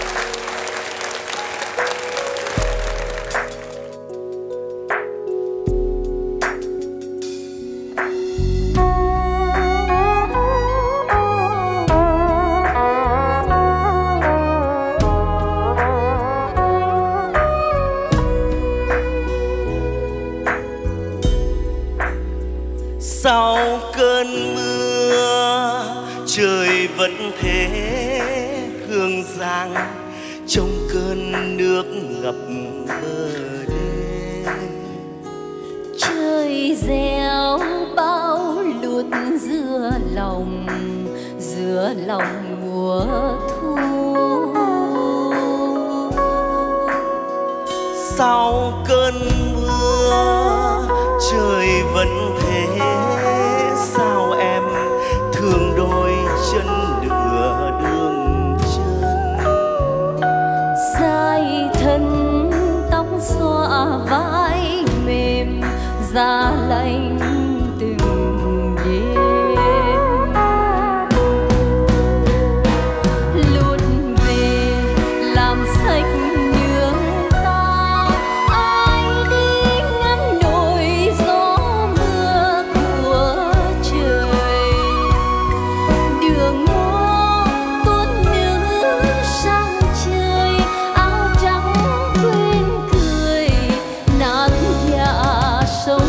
Sau cơn mưa trời vẫn thế hương giang, trong cơn nước ngập bờ đê. Trời reo bão lụt giữa lòng mùa thu. Sau cơn mưa trời vẫn thế, sao em thương đôi chân nửa đường chân. Dài thân tóc xõa giá lạnh từng đêm. Lụt về làm sạch nước ta, ai đi ngăn nỗi gió mưa của trời. Đường ngô tuôn nữ sang trời, áo trắng quên cười nát dạ sông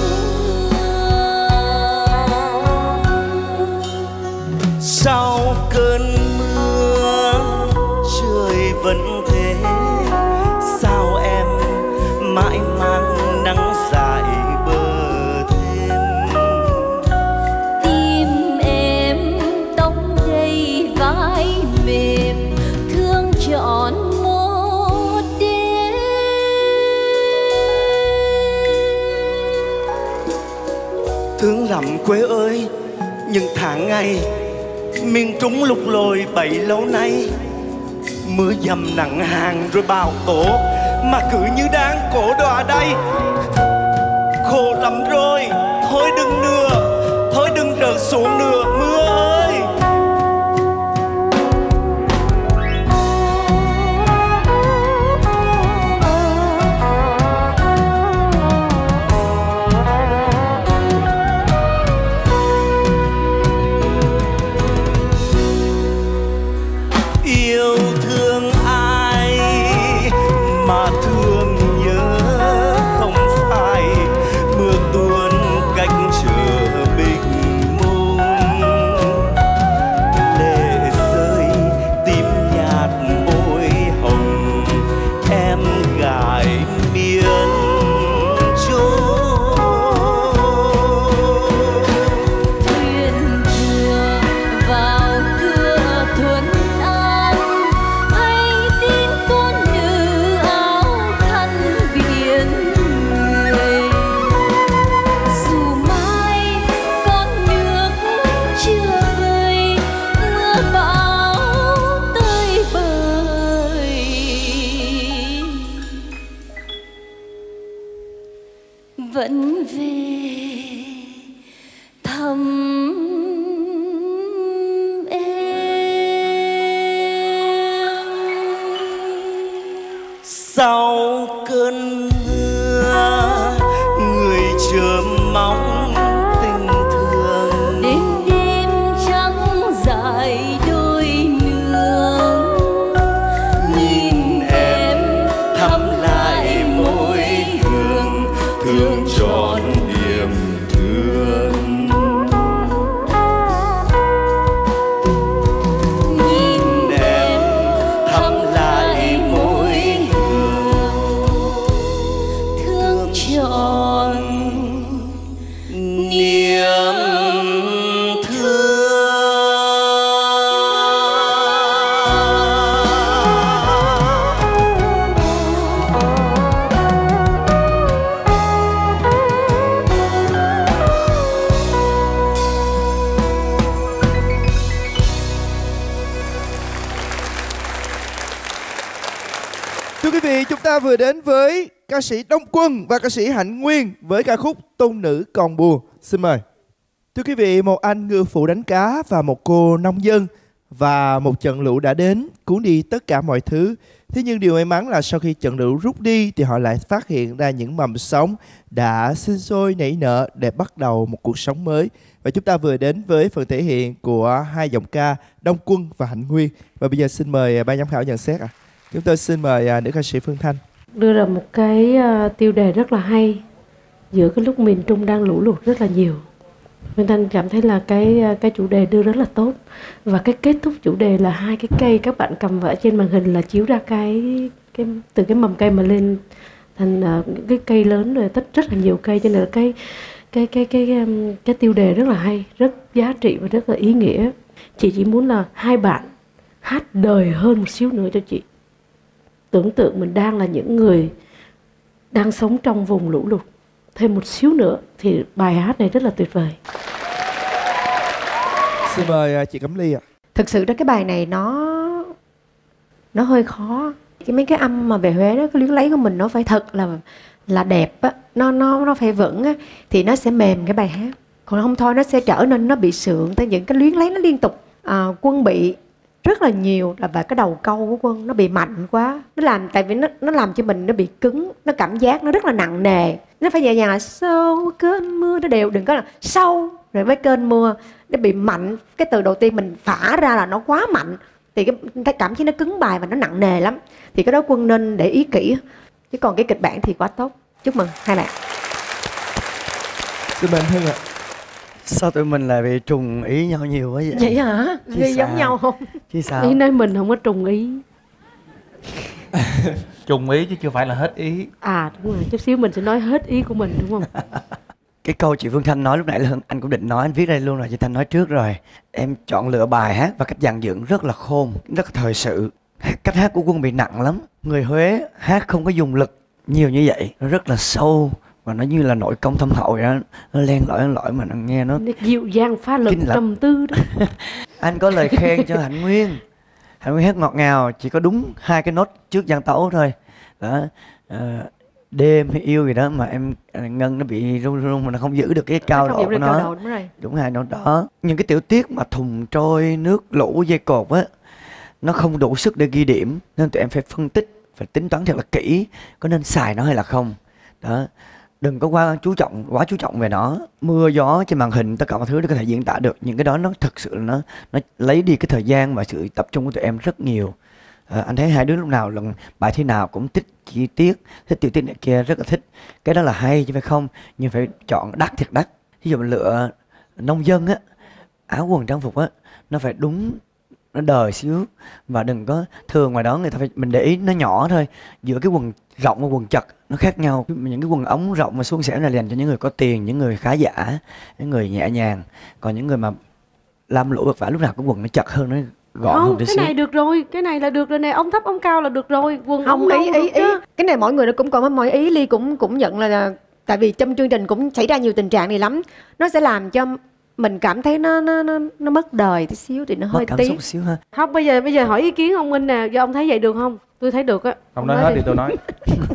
Hương. Sau cơn mưa trời vẫn thế, sao em mãi mang nắng dại bờ thêm. Tim em tóc đầy vai mềm, thương trọn một đêm. Thương lắm quê ơi, những tháng ngày miền Trung lục lội bấy lâu nay, mưa dầm nặng hàng rồi bão tố mà cứ như đang cổ đọa đây. Khổ lắm rồi, thôi đừng nữa, thôi đừng rớt xuống nữa mưa ơi. Yêu thương ai mà thương nhớ, không phải mưa tuôn cách trở bình mông. Lệ rơi tim nhạt môi hồng, em gái miền Trung. Thuyền vừa vào cửa thuần an, hay tin con nữ áo khăn biển người. Dù mai con nước chưa vơi, mưa bão tới bời, vẫn về thăm em. Sau cơn mưa người chờ mong tình thương. Đêm đêm trắng dài đôi nương, nhìn em thắm lại môi hương, thương trọn niềm thương. Nhìn em thắm lại môi hương, thương trọn niềm Thưa quý vị, chúng ta vừa đến với ca sĩ Đông Quân và ca sĩ Hạnh Nguyên với ca khúc Tôn Nữ Còn Buồn. Xin mời. Thưa quý vị, một anh ngư phụ đánh cá và một cô nông dân, và một trận lũ đã đến cuốn đi tất cả mọi thứ. Thế nhưng điều may mắn là sau khi trận lũ rút đi thì họ lại phát hiện ra những mầm sống đã sinh sôi nảy nở để bắt đầu một cuộc sống mới. Và chúng ta vừa đến với phần thể hiện của hai giọng ca Đông Quân và Hạnh Nguyên. Và bây giờ xin mời ban giám khảo nhận xét ạ. Chúng tôi xin mời nữ ca sĩ Phương Thanh. Đưa ra một cái tiêu đề rất là hay giữa cái lúc miền Trung đang lũ lụt rất là nhiều. Phương Thanh cảm thấy là cái chủ đề đưa rất là tốt, và cái kết thúc chủ đề là hai cái cây các bạn cầm ở trên màn hình là chiếu ra cái từ cái mầm cây mà lên thành cái cây lớn rồi, rất là nhiều cây, cho nên là cái tiêu đề rất là hay, rất giá trị và rất là ý nghĩa. Chị chỉ muốn là hai bạn hát đời hơn một xíu nữa cho chị. Tưởng tượng mình đang là những người đang sống trong vùng lũ lụt, thêm một xíu nữa thì bài hát này rất là tuyệt vời. Xin mời chị Cẩm Ly ạ. Thực sự ra cái bài này nó hơi khó. Mấy cái âm mà về Huế đó, cái luyến lấy của mình nó phải thật là là đẹp á, nó phải vững á, thì nó sẽ mềm cái bài hát. Còn không thôi nó sẽ trở nên nó bị sượng tới những cái luyến lấy nó liên tục. Quân bị rất là nhiều là cái đầu câu của Quân nó bị mạnh quá, nó làm tại vì nó làm cho mình nó bị cứng, nó cảm giác nó rất là nặng nề. Nó phải nhẹ nhàng là sâu cơn mưa, nó đều, đừng có là sâu rồi với cơn mưa nó bị mạnh. Cái từ đầu tiên mình phả ra là nó quá mạnh thì cái cảm thấy nó cứng bài và nó nặng nề lắm. Thì cái đó Quân nên để ý kỹ. Chứ còn cái kịch bản thì quá tốt. Chúc mừng hai bạn. Xin mời anh Hưng ạ. Sao tụi mình lại bị trùng ý nhau nhiều quá vậy? Vậy hả? Vì giống nhau không? Chứ sao? Ý nói mình không có trùng ý. Trùng ý chứ chưa phải là hết ý. À đúng rồi, chút xíu mình sẽ nói hết ý của mình đúng không? Cái câu chị Phương Thanh nói lúc nãy là anh cũng định nói, anh viết đây luôn rồi, chị Thanh nói trước rồi. Em chọn lựa bài hát và cách dàn dựng rất là khôn, rất thời sự. Cách hát của Quân bị nặng lắm. Người Huế hát không có dùng lực nhiều như vậy, nó rất là sâu và nó như là nội công thâm hậu vậy đó. Nó len lỏi mà nó nghe nó dịu dàng pha lực trầm tư đó. Anh có lời khen cho Hạnh Nguyên. Hạnh Nguyên hát ngọt ngào, chỉ có đúng 2 cái nốt trước gian tấu thôi đó. Đêm hay yêu gì đó mà em Ngân nó bị run mà nó không giữ được cái cao độ của nó. Đúng 2 nốt đó. Những cái tiểu tiết mà thùng trôi, nước lũ, dây cột á, nó không đủ sức để ghi điểm, nên tụi em phải phân tích, phải tính toán thật là kỹ có nên xài nó hay là không đó. Đừng có quá chú trọng về nó. Mưa gió trên màn hình tất cả mọi thứ nó có thể diễn tả được, những cái đó nó thực sự nó lấy đi cái thời gian và sự tập trung của tụi em rất nhiều. Anh thấy hai đứa lúc nào lần bài thi nào cũng thích chi tiết, thích tiểu tiết này kia, rất là thích. Cái đó là hay chứ phải không, nhưng phải chọn đắt thiệt đắt. Ví dụ mình lựa nông dân á, áo quần trang phục á, nó phải đúng, nó đời xíu. Và đừng có thường ngoài đó người ta phải, mình để ý nó nhỏ thôi, giữa cái quần rộng và quần chật nó khác nhau. Những cái quần ống rộng và suôn sẻ là dành cho những người có tiền, những người khá giả, những người nhẹ nhàng. Còn những người mà lam lũ vật vã lúc nào cái quần nó chật hơn, nó gọn hơn tí xíu. Cái này được rồi, cái này là được rồi nè, ông thấp ông cao là được rồi, quần không ý. Cái này mỗi người nó cũng có mỗi ý. Ly cũng nhận là tại vì trong chương trình cũng xảy ra nhiều tình trạng này lắm, nó sẽ làm cho mình cảm thấy nó mất đời tí xíu thì nó hơi tiếc xíu ha. Không, bây giờ hỏi ý kiến ông Minh nè, do ông thấy vậy được không? Tôi thấy được á. Ông nói hết đi tôi nói.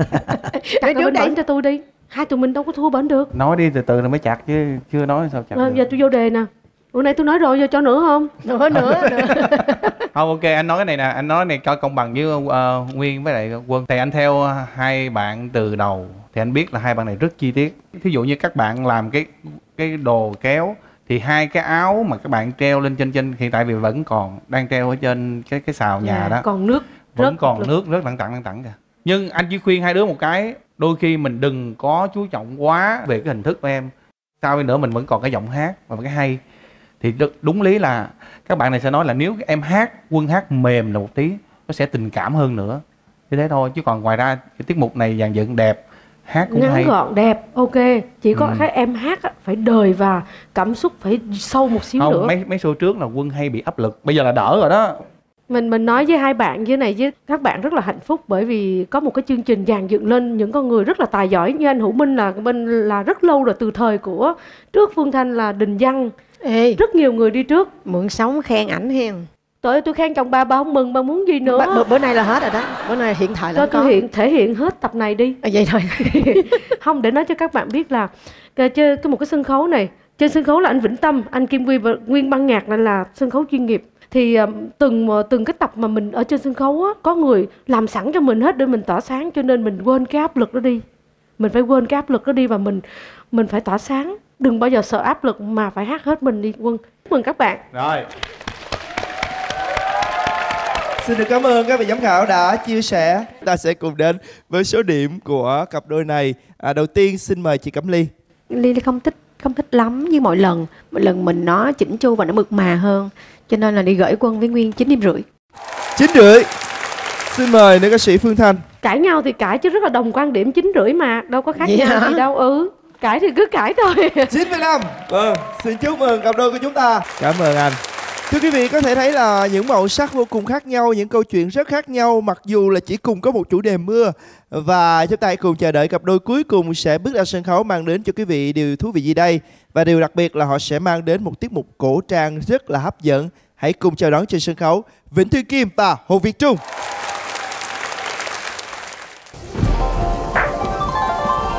Chặt cái bển cho tôi đi. Hai tụi mình đâu có thua bển được. Nói đi từ từ rồi mới chặt chứ chưa nói sao chặt được. Giờ tôi vô đề nè. Bữa nay tôi nói rồi, giờ cho nữa không? Nữa. Không, ok, anh nói cái này nè, anh nói này cho công bằng với Nguyên với lại Quân. Thì anh theo hai bạn từ đầu thì anh biết là hai bạn này rất chi tiết. Thí dụ như các bạn làm cái đồ kéo thì hai cái áo mà các bạn treo lên trên hiện tại vì vẫn còn đang treo ở trên cái xào nhà đó. Còn nước. Vẫn còn nước rất lặng tặng kìa. Nhưng anh chỉ khuyên hai đứa một cái, đôi khi mình đừng có chú trọng quá về cái hình thức của em. Sau đi nữa mình vẫn còn cái giọng hát và cái hay. Thì đúng lý là các bạn này sẽ nói là nếu em hát, Quân hát mềm là một tí, nó sẽ tình cảm hơn nữa. Như thế thôi, chứ còn ngoài ra cái tiết mục này dàn dựng đẹp, hát cũng ngắn hay, gọn đẹp, ok. Chỉ có các em hát phải đời và cảm xúc phải sâu một xíu nữa. Mấy show trước là Quân hay bị áp lực, bây giờ là đỡ rồi đó. Mình nói với hai bạn như này chứ các bạn rất là hạnh phúc bởi vì có một cái chương trình dàn dựng lên những con người rất là tài giỏi. Như anh Hữu Minh là rất lâu rồi, từ thời của trước Phương Thanh là Đình Văn. Rất nhiều người đi trước. Mượn sống khen ảnh hen. Trời ơi, tôi khen chồng bà không mừng, bà muốn gì nữa. Bữa nay là hết rồi đó. Bữa nay hiện thời là cho tôi thể hiện hết tập này đi. Vậy thôi. Không, để nói cho các bạn biết là một cái sân khấu này, trên sân khấu là anh Vĩnh Tâm, anh Kim Quy và Nguyên Ban Nhạc là sân khấu chuyên nghiệp. Thì từng cái tập mà mình ở trên sân khấu á, có người làm sẵn cho mình hết để mình tỏa sáng, cho nên mình quên cái áp lực đó đi. Mình phải quên cái áp lực đó đi và mình phải tỏa sáng. Đừng bao giờ sợ áp lực mà phải hát hết mình đi Quân. Chúc mừng các bạn. Rồi. Xin được cảm ơn các vị giám khảo đã chia sẻ. Ta sẽ cùng đến với số điểm của cặp đôi này. Đầu tiên xin mời chị Cẩm Ly. Ly không thích lắm như mọi lần. Mọi lần mình nó chỉnh chu và nó mượt mà hơn. Cho nên là đi gửi Quân với Nguyên 9,5 điểm. 9,5. Xin mời nữ ca sĩ Phương Thanh. Cãi nhau thì cãi chứ rất là đồng quan điểm, 9,5 mà đâu có khác nhau gì đâu. Cãi thì cứ cãi thôi. 9,5. Vâng, xin chúc mừng cặp đôi của chúng ta. Cảm ơn anh. Thưa quý vị, có thể thấy là những màu sắc vô cùng khác nhau, những câu chuyện rất khác nhau, mặc dù là chỉ cùng có một chủ đề mưa. Và chúng ta hãy cùng chờ đợi cặp đôi cuối cùng sẽ bước ra sân khấu mang đến cho quý vị điều thú vị gì đây. Và điều đặc biệt là họ sẽ mang đến một tiết mục cổ trang rất là hấp dẫn. Hãy cùng chào đón trên sân khấu Vĩnh Thư Kim và Hồ Việt Trung.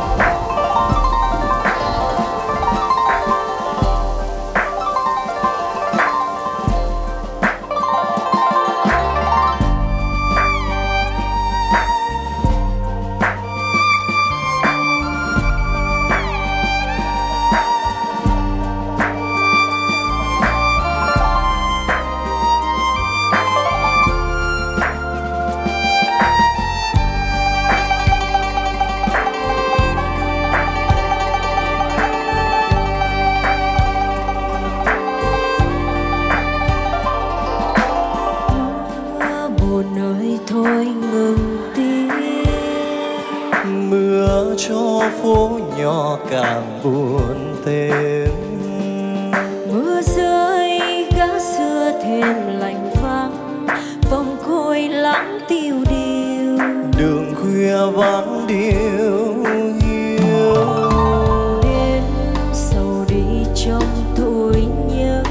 càng buồn thêm. Mưa rơi gã xưa thêm lạnh vắng, vòng côi lãng tiêu điều. Đường khuya vắng điều hiu. Đến sầu đi trong tuổi nhớ.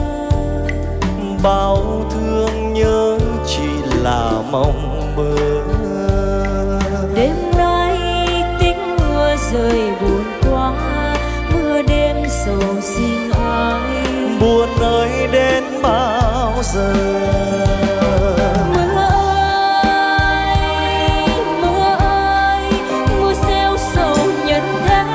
Bao thương nhớ chỉ là mong mơ. Đêm nay tiếng mưa rơi buồn quá, mưa đêm sầu xin ai. Buồn ơi đến bao giờ. Mưa ơi, mưa gieo sầu nhân thế.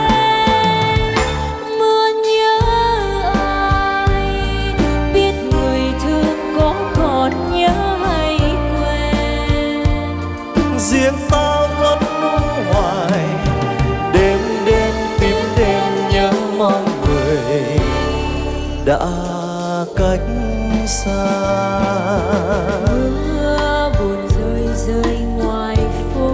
Mưa nhớ ai, biết người thương có còn nhớ hay quên. Riêng ta vẫn hoài, đêm đêm tìm đêm nhớ mong người đã cách xa. Mưa buồn rơi rơi ngoài phố,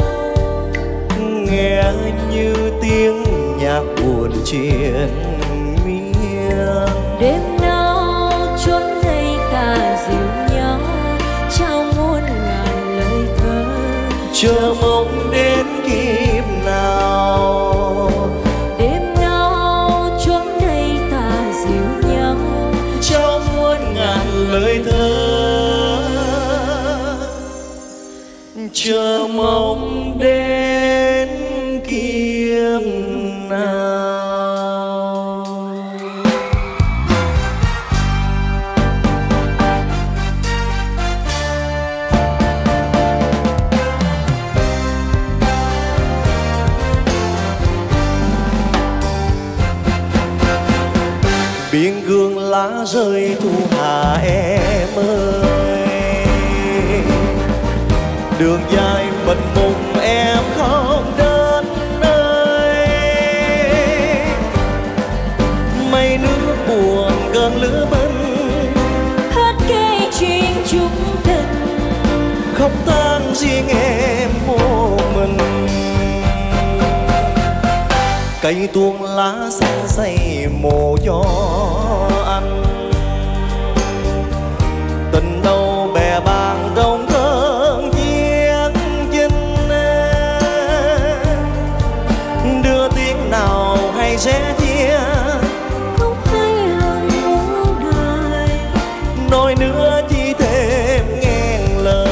nghe như tiếng nhạc buồn triền miên. đêm nào chốn đây ta dịu nhau, trao muôn ngàn lời thơ. Chờ mong đến kiếp nào, đêm nào chốn đây ta dịu nhau, trao muôn ngàn lời thơ. Chờ mong đến kiếp nào. Biên gương lá rơi thu hà em ơi. Đường dài mịt mùng em không đến nơi. Mây nước buồn cơn lửa binh, hát kể chuyện chúng tình. khóc than riêng em một mình. Cây tuôn lá xanh xây mồ cho anh. Tình đâu bè bạn trong cơn chiến chinh. Đưa tiếng nào hay sẽ chia, Không hay hơn muôn đời. nói nữa chỉ thêm ngàn lời.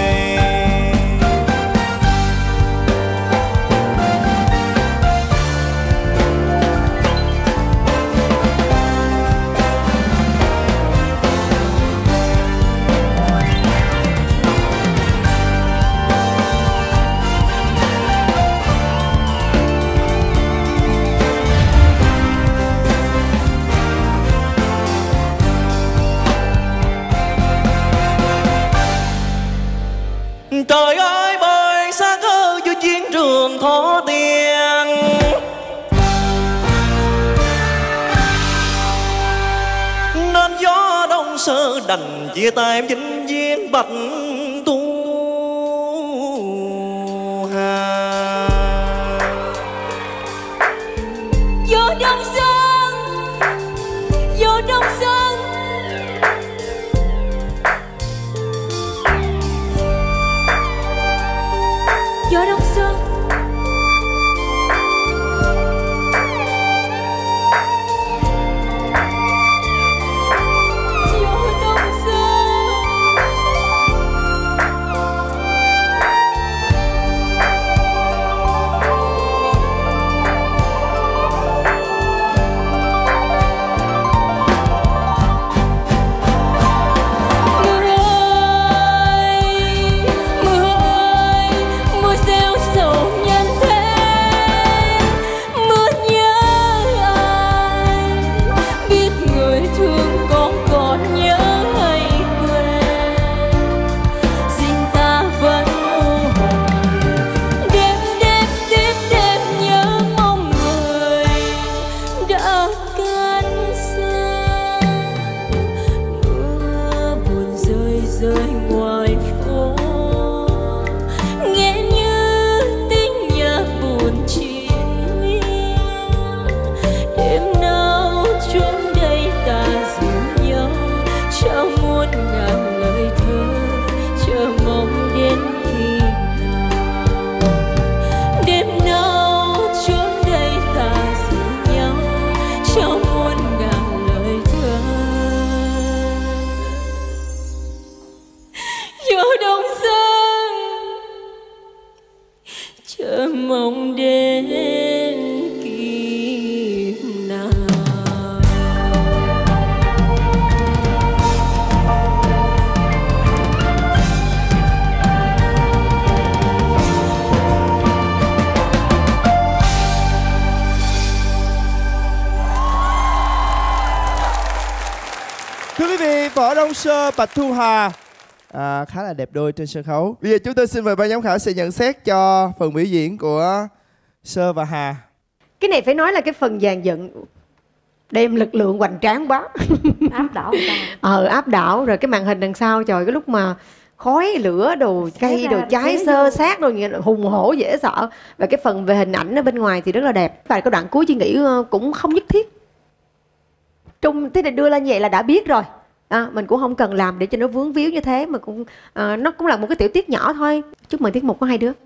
Trời ơi bơi xa khơi giữa chiến trường thọ tiền. Nên gió đông sơ đành chia tay em vĩnh viễn bạch tu hà. Gió đông sơn, gió đông sơn. Gió đông sơn. Gió đông sơn. Thưa quý vị, Võ Đông Sơ, Bạch Thu Hà khá là đẹp đôi trên sân khấu. Bây giờ chúng tôi xin mời ban giám khảo sẽ nhận xét cho phần biểu diễn của Sơ và Hà. Cái này phải nói là cái phần dàn dựng đem lực lượng hoành tráng quá. Áp đảo người ta. Áp đảo. Rồi cái màn hình đằng sau, trời, cái lúc mà khói lửa đồ cây đồ cháy xơ xác đồ hùng hổ dễ sợ. Và cái phần về hình ảnh ở bên ngoài thì rất là đẹp. Và cái đoạn cuối chị nghĩ cũng không nhất thiết. Thế này đưa lên vậy là đã biết rồi. Mình cũng không cần làm để cho nó vướng víu như thế, mà cũng nó cũng là một cái tiểu tiết nhỏ thôi. Chúc mừng tiết mục của hai đứa.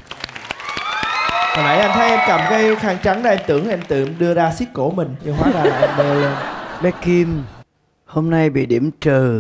Hồi nãy anh thấy em cầm cái khăn trắng ra, em tưởng em tự đưa ra xiết cổ mình, nhưng hóa ra là em đeo lên. Bé Kim hôm nay bị điểm trừ.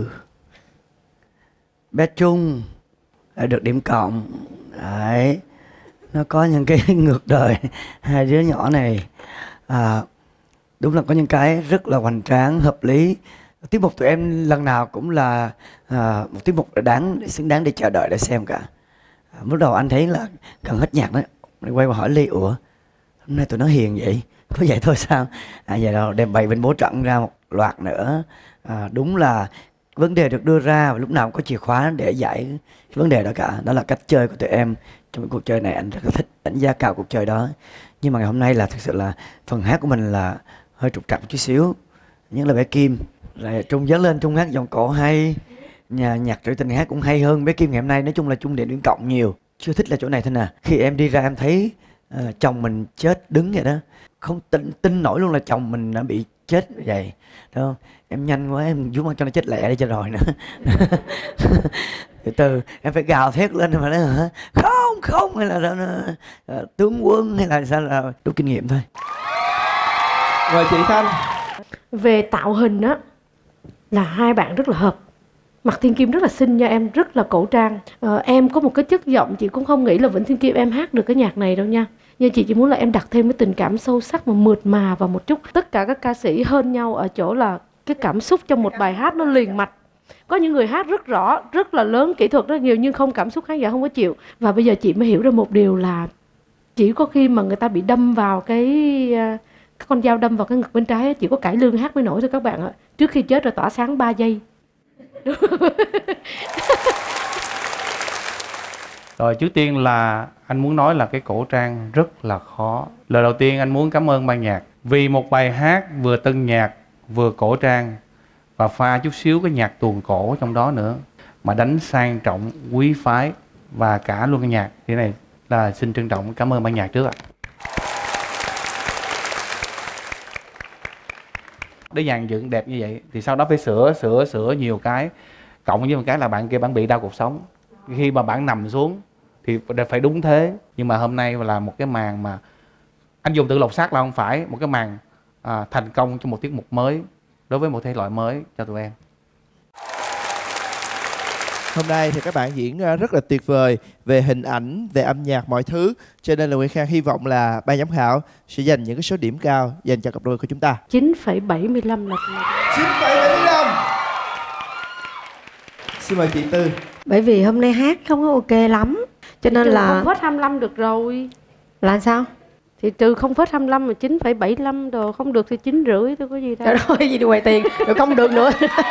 Bé Trung đã được điểm cộng. Đấy, nó có những cái ngược đời hai đứa nhỏ này. Đúng là có những cái rất là hoành tráng, hợp lý. Tiết mục tụi em lần nào cũng là một tiết mục xứng đáng để chờ đợi để xem cả. Lúc đầu anh thấy là gần hết nhạc đó, quay qua hỏi Ly, ủa hôm nay tụi nó hiền vậy, có vậy thôi sao? Vậy rồi đem bày bên bố trận ra một loạt nữa. Đúng là vấn đề được đưa ra và lúc nào cũng có chìa khóa để giải cái vấn đề đó cả. Đó là cách chơi của tụi em trong cái cuộc chơi này. Anh rất là thích, đánh giá cao cuộc chơi đó. Nhưng mà ngày hôm nay là thực sự là phần hát của mình là hơi trục trặc một chút xíu. Nhất là bé Kim. Rồi Trung dấn lên, Trung hát giọng cổ hay, nhạc trữ tình hát cũng hay hơn bé Kim ngày hôm nay. Nói chung là Trung điểm cộng nhiều. Chưa thích là chỗ này thôi nè. Khi em đi ra em thấy chồng mình chết đứng vậy đó, không tin nổi luôn là chồng mình đã bị chết vậy, đúng không? Em nhanh quá, em giúp cho nó chết lẹ đi cho rồi nữa. Từ từ em phải gào thét lên mà nói hả? Không hay là tướng quân hay là sao, là đủ kinh nghiệm thôi. Rồi chị Thanh. Về tạo hình á là hai bạn rất là hợp. Mặt Thiên Kim rất là xinh nha em, rất là cổ trang. Em có một cái chất giọng chị cũng không nghĩ là Vĩnh Thiên Kim em hát được cái nhạc này đâu nha. Nhưng chị chỉ muốn là em đặt thêm cái tình cảm sâu sắc và mượt mà vào một chút. Tất cả các ca sĩ hơn nhau ở chỗ là cái cảm xúc trong một bài hát nó liền mạch. Có những người hát rất rõ, rất là lớn, kỹ thuật rất nhiều nhưng không cảm xúc, khán giả không có chịu. Và bây giờ chị mới hiểu ra một điều là chỉ có khi mà người ta bị đâm vào cái con dao đâm vào cái ngực bên trái, chỉ có cải lương hát mới nổi thôi các bạn ạ. Trước khi chết rồi tỏa sáng 3 giây. Rồi trước tiên là anh muốn nói là cái cổ trang rất là khó. Lời đầu tiên anh muốn cảm ơn ban nhạc vì một bài hát vừa tân nhạc vừa cổ trang và pha chút xíu cái nhạc tuồng cổ trong đó nữa mà đánh sang trọng, quý phái và cả luôn cái nhạc. Thế này là xin trân trọng cảm ơn ban nhạc trước ạ. Để dàn dựng đẹp như vậy thì sau đó phải sửa nhiều cái, cộng với một cái là bạn kia bạn bị đau cột sống. Khi mà bạn nằm xuống thì phải đúng thế. Nhưng mà hôm nay là một cái màn mà anh dùng từ lột xác là không phải, một cái màn thành công trong một tiết mục mới, đối với một thể loại mới cho tụi em. Hôm nay thì các bạn diễn rất là tuyệt vời về hình ảnh, về âm nhạc, mọi thứ. Cho nên là Nguyễn Khang hy vọng là ban giám khảo sẽ dành những cái số điểm cao dành cho cặp đôi của chúng ta. 9,75 là 9,75. Xin mời chị Tư. Bởi vì hôm nay hát không có ok lắm, cho nên là 0,25 được rồi. Là sao? Thì trừ 0,25 mà 9,75 đồ, không được thì 9,5 tôi có gì đâu. Trời ơi, gì đi quay tiền, rồi không được nữa.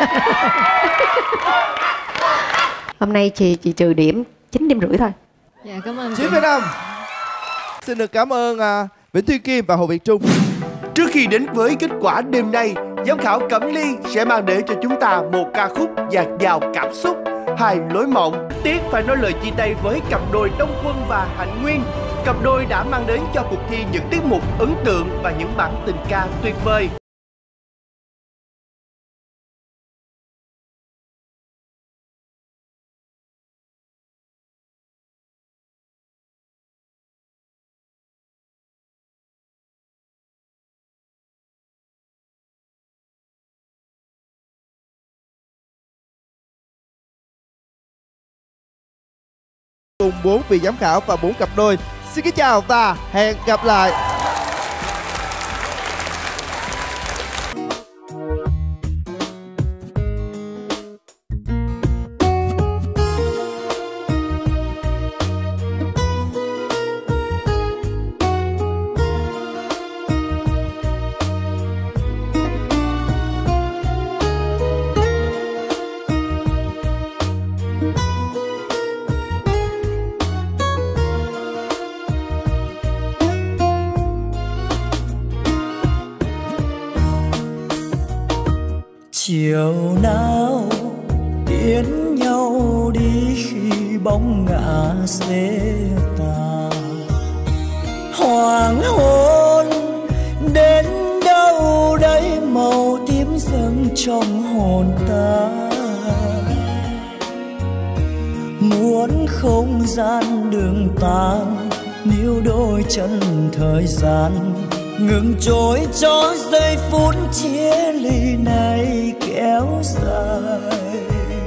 Hôm nay chị trừ điểm 9,5 điểm thôi. Dạ cảm ơn 9,5. Xin được cảm ơn Vĩnh Thiên Kim và Hồ Việt Trung. Trước khi đến với kết quả đêm nay, giám khảo Cẩm Ly sẽ mang đến cho chúng ta một ca khúc dạt dào cảm xúc, hài lối mộng. Tiếc phải nói lời chia tay với cặp đôi Đông Quân và Hạnh Nguyên. Cặp đôi đã mang đến cho cuộc thi những tiết mục ấn tượng và những bản tình ca tuyệt vời. Cùng 4 vị giám khảo và 4 cặp đôi. Xin kính chào và hẹn gặp lại. chiều nào tiễn nhau đi khi bóng ngả xế tà. Hoàng hôn đến đâu đây màu tím dâng trong hồn ta. Muốn không gian đường tan, níu đôi chân thời gian ngừng trôi cho giây phút chia ly này kéo dài.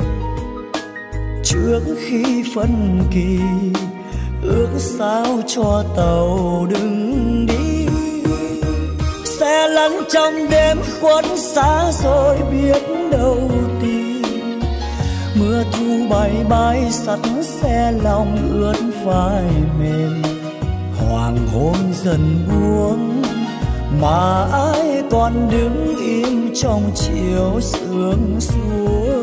Trước khi phân kỳ ước sao cho tàu đừng đi, xe lăn trong đêm khuất xa rồi biết đâu tìm. Mưa thu bay bay sắt xe lòng ướt vai mềm. Hoàng hôn dần buông mà ai còn đứng im trong chiều sương xuống.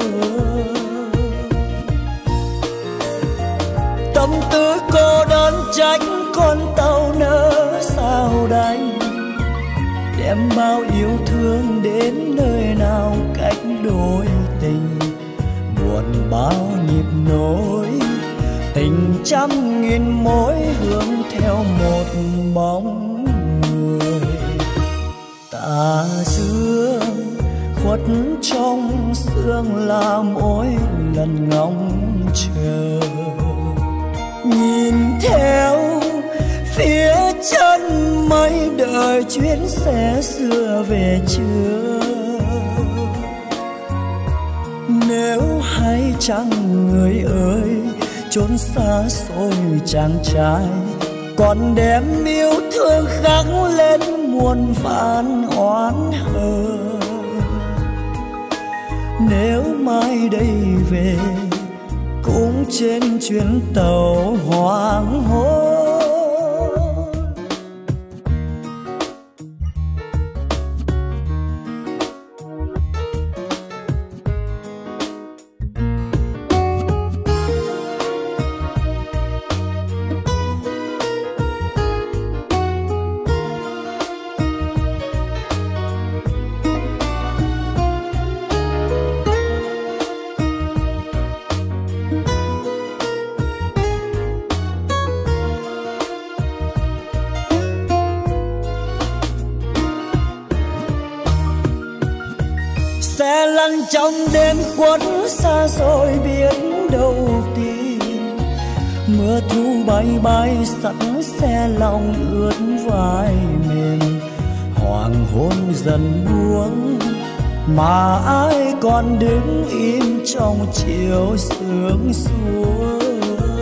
Tâm tư cô đơn trách con tàu nỡ sao đành, đem bao yêu thương đến nơi nào cách đôi tình. Buồn bao nhịp nối tình trăm nghìn mối hướng theo một bóng người. Tà dương khuất trong sương là mỗi lần ngóng chờ. Nhìn theo phía chân mây đợi chuyến xe xưa về chưa. Nếu hay chăng người ơi chốn xa xôi chàng trai, còn đem yêu thương khắc lên muôn vàn oán hờn. Nếu mai đây về cũng trên chuyến tàu hoàng hôn. Xe lăn trong đêm khuất xa rồi biết đâu tìm. Mưa thu bay bay sẵn xe lòng ướt vai mềm. Hoàng hôn dần buông mà ai còn đứng im trong chiều sương xuống.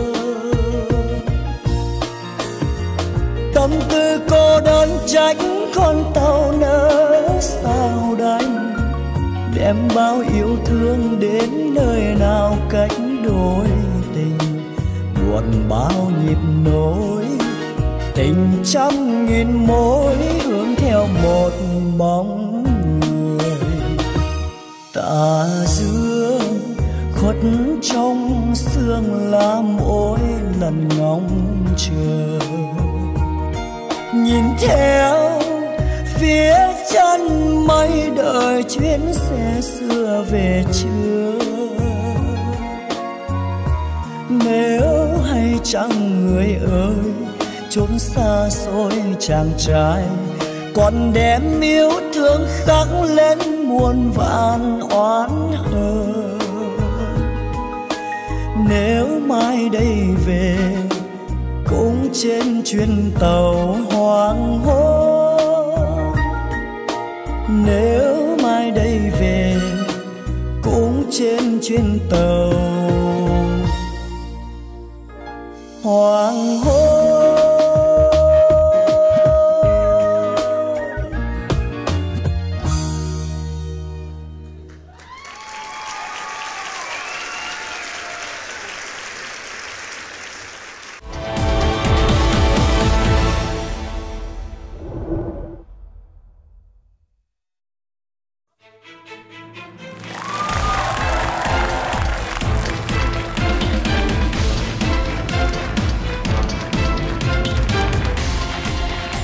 Tâm tư cô đơn trách con tàu nỡ sao đành, đem bao yêu thương đến nơi nào cách đôi tình. Buồn bao nhịp nối tình trăm nghìn mối hướng theo một bóng người. Tà dương khuất trong sương là mỗi lần ngóng chờ. Nhìn theo phía chân mây đợi chuyến xe xưa về chưa. Nếu hay chăng người ơi chốn xa xôi chàng trai, còn đem yêu thương khắc lên muôn vàn oán hờn. Nếu mai đây về cũng trên chuyến tàu hoàng hôn. Nếu mai đây về cũng trên chuyến tàu hoàng hôn.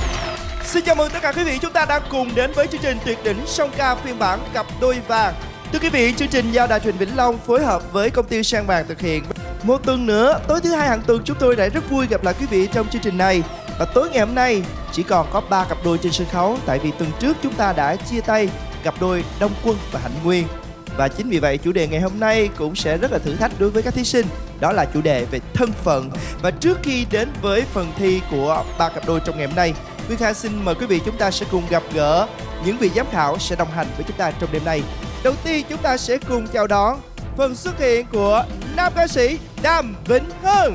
Xin chào mừng tất cả quý vị, chúng ta đang cùng đến với chương trình tuyệt đỉnh song ca phiên bản cặp đôi vàng. Thưa quý vị, chương trình do Đài Truyền Vĩnh Long phối hợp với công ty Sang Vàng thực hiện. Một tuần nữa, tối thứ hai hàng tuần chúng tôi lại rất vui gặp lại quý vị trong chương trình này. Và tối ngày hôm nay chỉ còn có 3 cặp đôi trên sân khấu, tại vì tuần trước chúng ta đã chia tay cặp đôi Đông Quân và Hạnh Nguyên. Và chính vì vậy chủ đề ngày hôm nay cũng sẽ rất là thử thách đối với các thí sinh. Đó là chủ đề về thân phận. Và trước khi đến với phần thi của 3 cặp đôi trong ngày hôm nay, Nguyên Kha xin mời quý vị chúng ta sẽ cùng gặp gỡ những vị giám khảo sẽ đồng hành với chúng ta trong đêm nay. Đầu tiên chúng ta sẽ cùng chào đón phần xuất hiện của nam ca sĩ Đàm Vĩnh Hưng.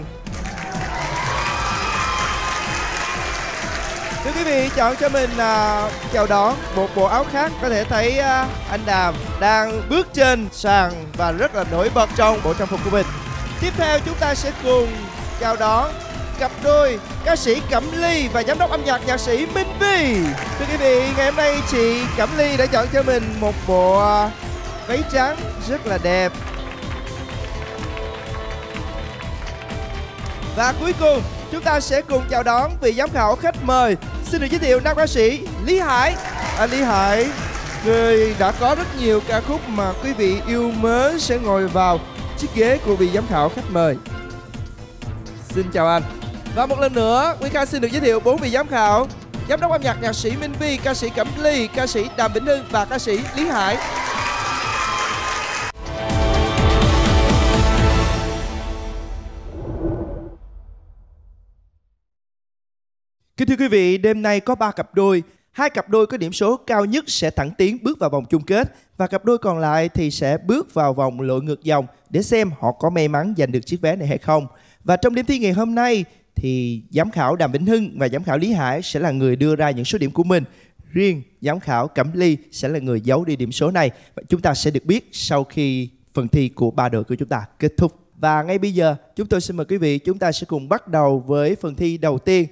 Thưa quý vị, chọn cho mình chào đón một bộ áo khác. Có thể thấy anh Đàm đang bước trên sàn và rất là nổi bật trong bộ trang phục của mình. Tiếp theo chúng ta sẽ cùng chào đón cặp đôi ca sĩ Cẩm Ly và giám đốc âm nhạc nhạc sĩ Minh Vi. Thưa quý vị, ngày hôm nay chị Cẩm Ly đã chọn cho mình một bộ váy trắng rất là đẹp. Và cuối cùng chúng ta sẽ cùng chào đón vị giám khảo khách mời. Xin được giới thiệu nam ca sĩ Lý Hải. Lý Hải, người đã có rất nhiều ca khúc mà quý vị yêu mến sẽ ngồi vào chiếc ghế của vị giám khảo khách mời. Xin chào anh. Và một lần nữa, Nguyên Kha xin được giới thiệu 4 vị giám khảo: giám đốc âm nhạc nhạc sĩ Minh Vi, ca sĩ Cẩm Ly, ca sĩ Đàm Vĩnh Hưng và ca sĩ Lý Hải. Kính thưa quý vị, đêm nay có 3 cặp đôi. 2 cặp đôi có điểm số cao nhất sẽ thẳng tiến bước vào vòng chung kết, và cặp đôi còn lại thì sẽ bước vào vòng lội ngược dòng để xem họ có may mắn giành được chiếc vé này hay không. Và trong đêm thi ngày hôm nay thì giám khảo Đàm Vĩnh Hưng và giám khảo Lý Hải sẽ là người đưa ra những số điểm của mình. Riêng giám khảo Cẩm Ly sẽ là người giấu đi điểm số này, và chúng ta sẽ được biết sau khi phần thi của 3 đội của chúng ta kết thúc. Và ngay bây giờ chúng tôi xin mời quý vị chúng ta sẽ cùng bắt đầu với phần thi đầu tiên.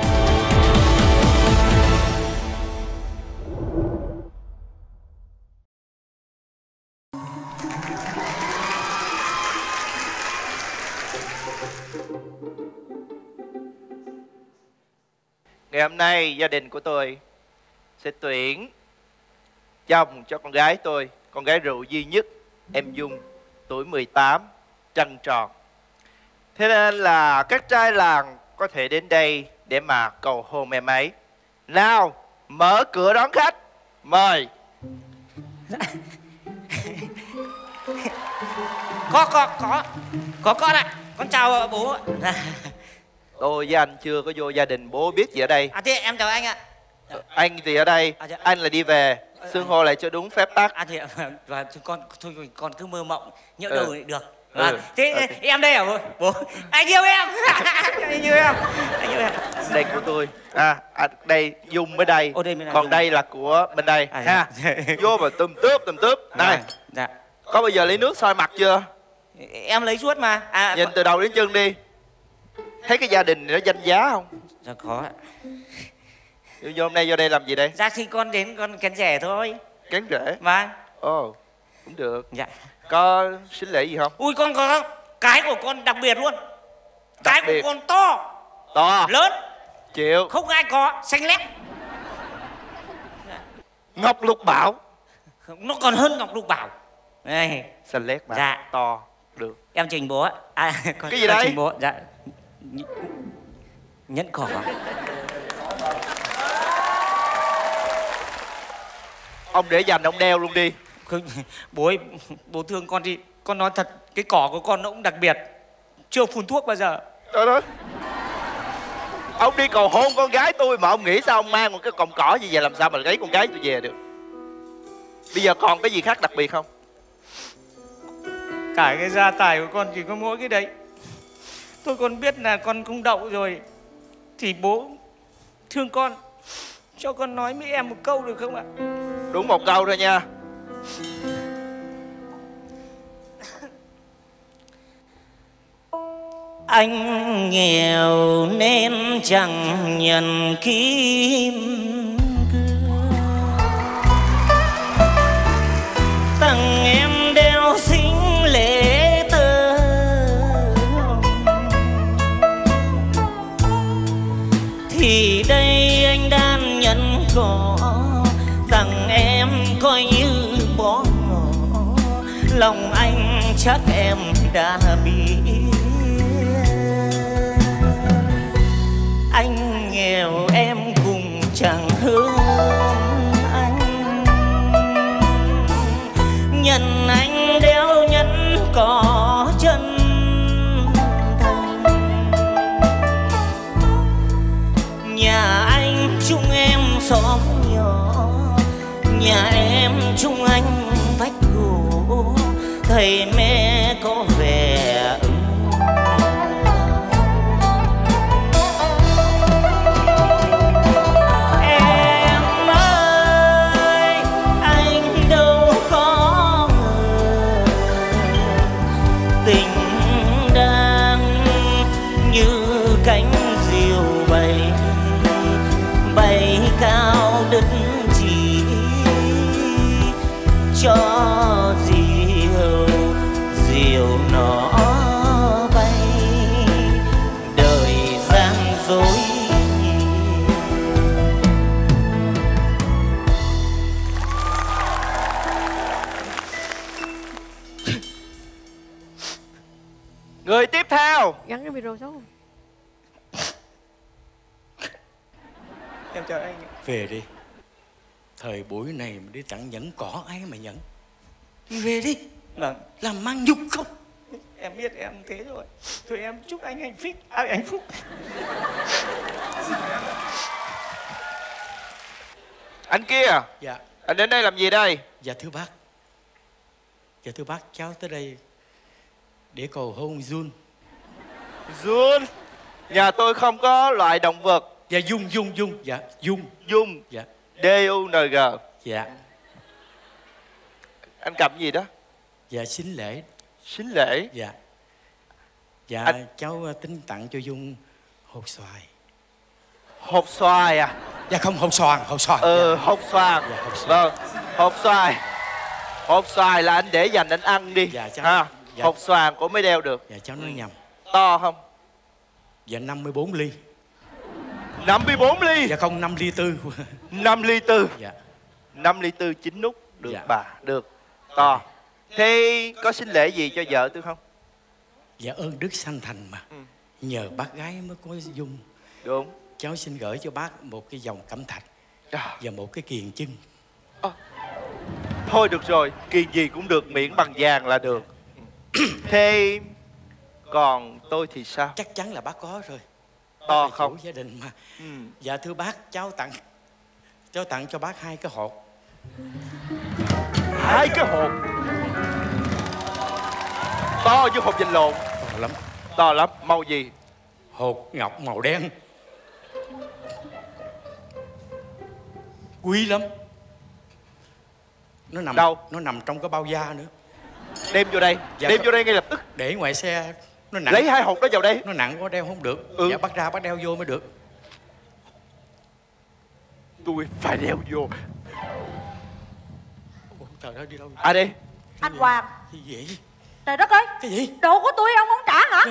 Ngày hôm nay gia đình của tôi sẽ tuyển chồng cho con gái tôi, con gái rượu duy nhất, em Dung, tuổi 18, trăng tròn. Thế nên là các trai làng có thể đến đây để mà cầu hôn em ấy. Nào, mở cửa đón khách, mời. Có con ạ. Con chào bố. Tôi với anh chưa có vô gia đình bố biết gì ở đây. Thế em chào anh ạ. Anh thì ở đây, anh là đi về, xưng hô lại cho đúng phép tắc. Và con cứ mơ mộng, nhỡ đâu lại được. Thế em đây hả bố? Anh yêu em. Anh yêu em. Đây của tôi. Đây Dung ở đây. Còn đây là của bên đây ha. Vô mà tùm tướp. Này, có bao giờ lấy nước soi mặt chưa? Em lấy suốt mà. Nhìn từ đầu đến chân đi. Thấy cái gia đình này nó danh giá không? Dạ có ạ. Hôm nay vô đây làm gì đây? Dạ thì con đến con kén rể thôi. Kén rể? Vâng. Ồ, cũng được. Dạ. Có sính lễ gì không? Ui con có. Cái của con đặc biệt luôn. Cái của con to. To? Lớn. Chịu. Không ai có. Xanh lét. Ngọc lục bảo. Nó còn hơn ngọc lục bảo. Đây. Xanh lét mà. Dạ. To. Được. Em trình bố ạ. Cái gì đấy? Trình bố. Dạ. Nhẫn cỏ. Ông để dành ông đeo luôn đi. Bố ơi, bố thương con đi. Con nói thật, cái cỏ của con nó cũng đặc biệt. Chưa phun thuốc bao giờ. Trời ơi. Ông đi cầu hôn con gái tôi mà ông nghĩ sao ông mang một cái cọng cỏ như vậy, làm sao mà lấy con gái tôi về được? Bây giờ còn cái gì khác đặc biệt không? Cả cái gia tài của con chỉ có mỗi cái đấy. Tôi còn biết là con không đậu rồi thì bố thương con, cho con nói với em một câu được không ạ? Đúng một câu thôi nha. Anh nghèo nên chẳng nhận kim cương, tặng em đeo xinh lễ tơ, thì đây anh đang nhận có, tặng em coi như bó ngỏ. lòng anh chắc em đã biết. Anh nghèo em cùng chẳng hướng anh, nhận anh đeo nhẫn có chân thành. Nhà anh chung em xóm nhỏ, nhà em chung anh vách gỗ, thầy mẹ có vẻ em ơi, anh đâu có ngờ tình đang như cánh diều bay, bay cao đất chỉ cho diều nó bay, đời gian dối. Người tiếp theo. Gắn cái video xuống. Em chào anh. Về đi. Thời buổi này mà đi tặng nhẫn cỏ ai mà nhận. Về đi. Vâng. Làm mang nhục không? Em biết em thế rồi. Thôi em chúc anh hạnh phúc. Anh kia. Dạ. Anh đến đây làm gì đây? Dạ thưa bác. Dạ thưa bác, cháu tới đây để cầu hôn Jun. Jun? Nhà tôi không có loại động vật. Dạ Dung. Dạ Dung. Dung. Dạ. D-U-N-G. Dạ. Anh cầm gì đó? Dạ sính lễ. Sính lễ? Dạ. Dạ cháu tính tặng cho Dung hột xoài. Hột xoài à? Dạ không, hột xoàn. Hột xoàn. Dạ, hột xoàn. Vâng, hột xoài. Hột xoài là anh để dành anh ăn đi. Dạ cháu. Ha. Dạ. Hột xoàn cũng mới đeo được. Dạ cháu nói nhầm. To không? Dạ 54 ly. 54 ly? Dạ không, 5 ly tư. 5 ly tư? Dạ. 5 ly tư 9 nút. Được Dạ. bà, được. To. Thế có xin lễ gì cho vợ tôi không? Dạ ơn đức sanh thành mà. Nhờ bác gái mới có Dung. Đúng. Cháu xin gửi cho bác một cái vòng cẩm thạch và một cái kiềng chân. Thôi được rồi, kiềng gì cũng được, miễn bằng vàng là được. Thế còn tôi thì sao? Chắc chắn là bác có rồi. To Bác là không? chủ gia đình mà. Dạ thưa bác, cháu tặng cho bác 2 cái hộp. 2 cái hộp? To như hộp vịt lộn. To lắm. To lắm. Màu gì? Hột ngọc màu đen. Quý lắm. Nó nằm đâu? Nó nằm trong cái bao da nữa. Đem vô đây. Dạ, đem vô đây ngay lập tức. Để ngoài xe. Nó nặng. Lấy 2 hộp đó vào đây. Nó nặng quá đeo không được. Dạ bắt ra bắt đeo vô mới được. Tôi phải đeo vô. Trời ơi đi đâu? À đây. Anh Hoàng. Cái gì? Trời đất ơi. Cái gì? Đồ của tôi ông không trả hả?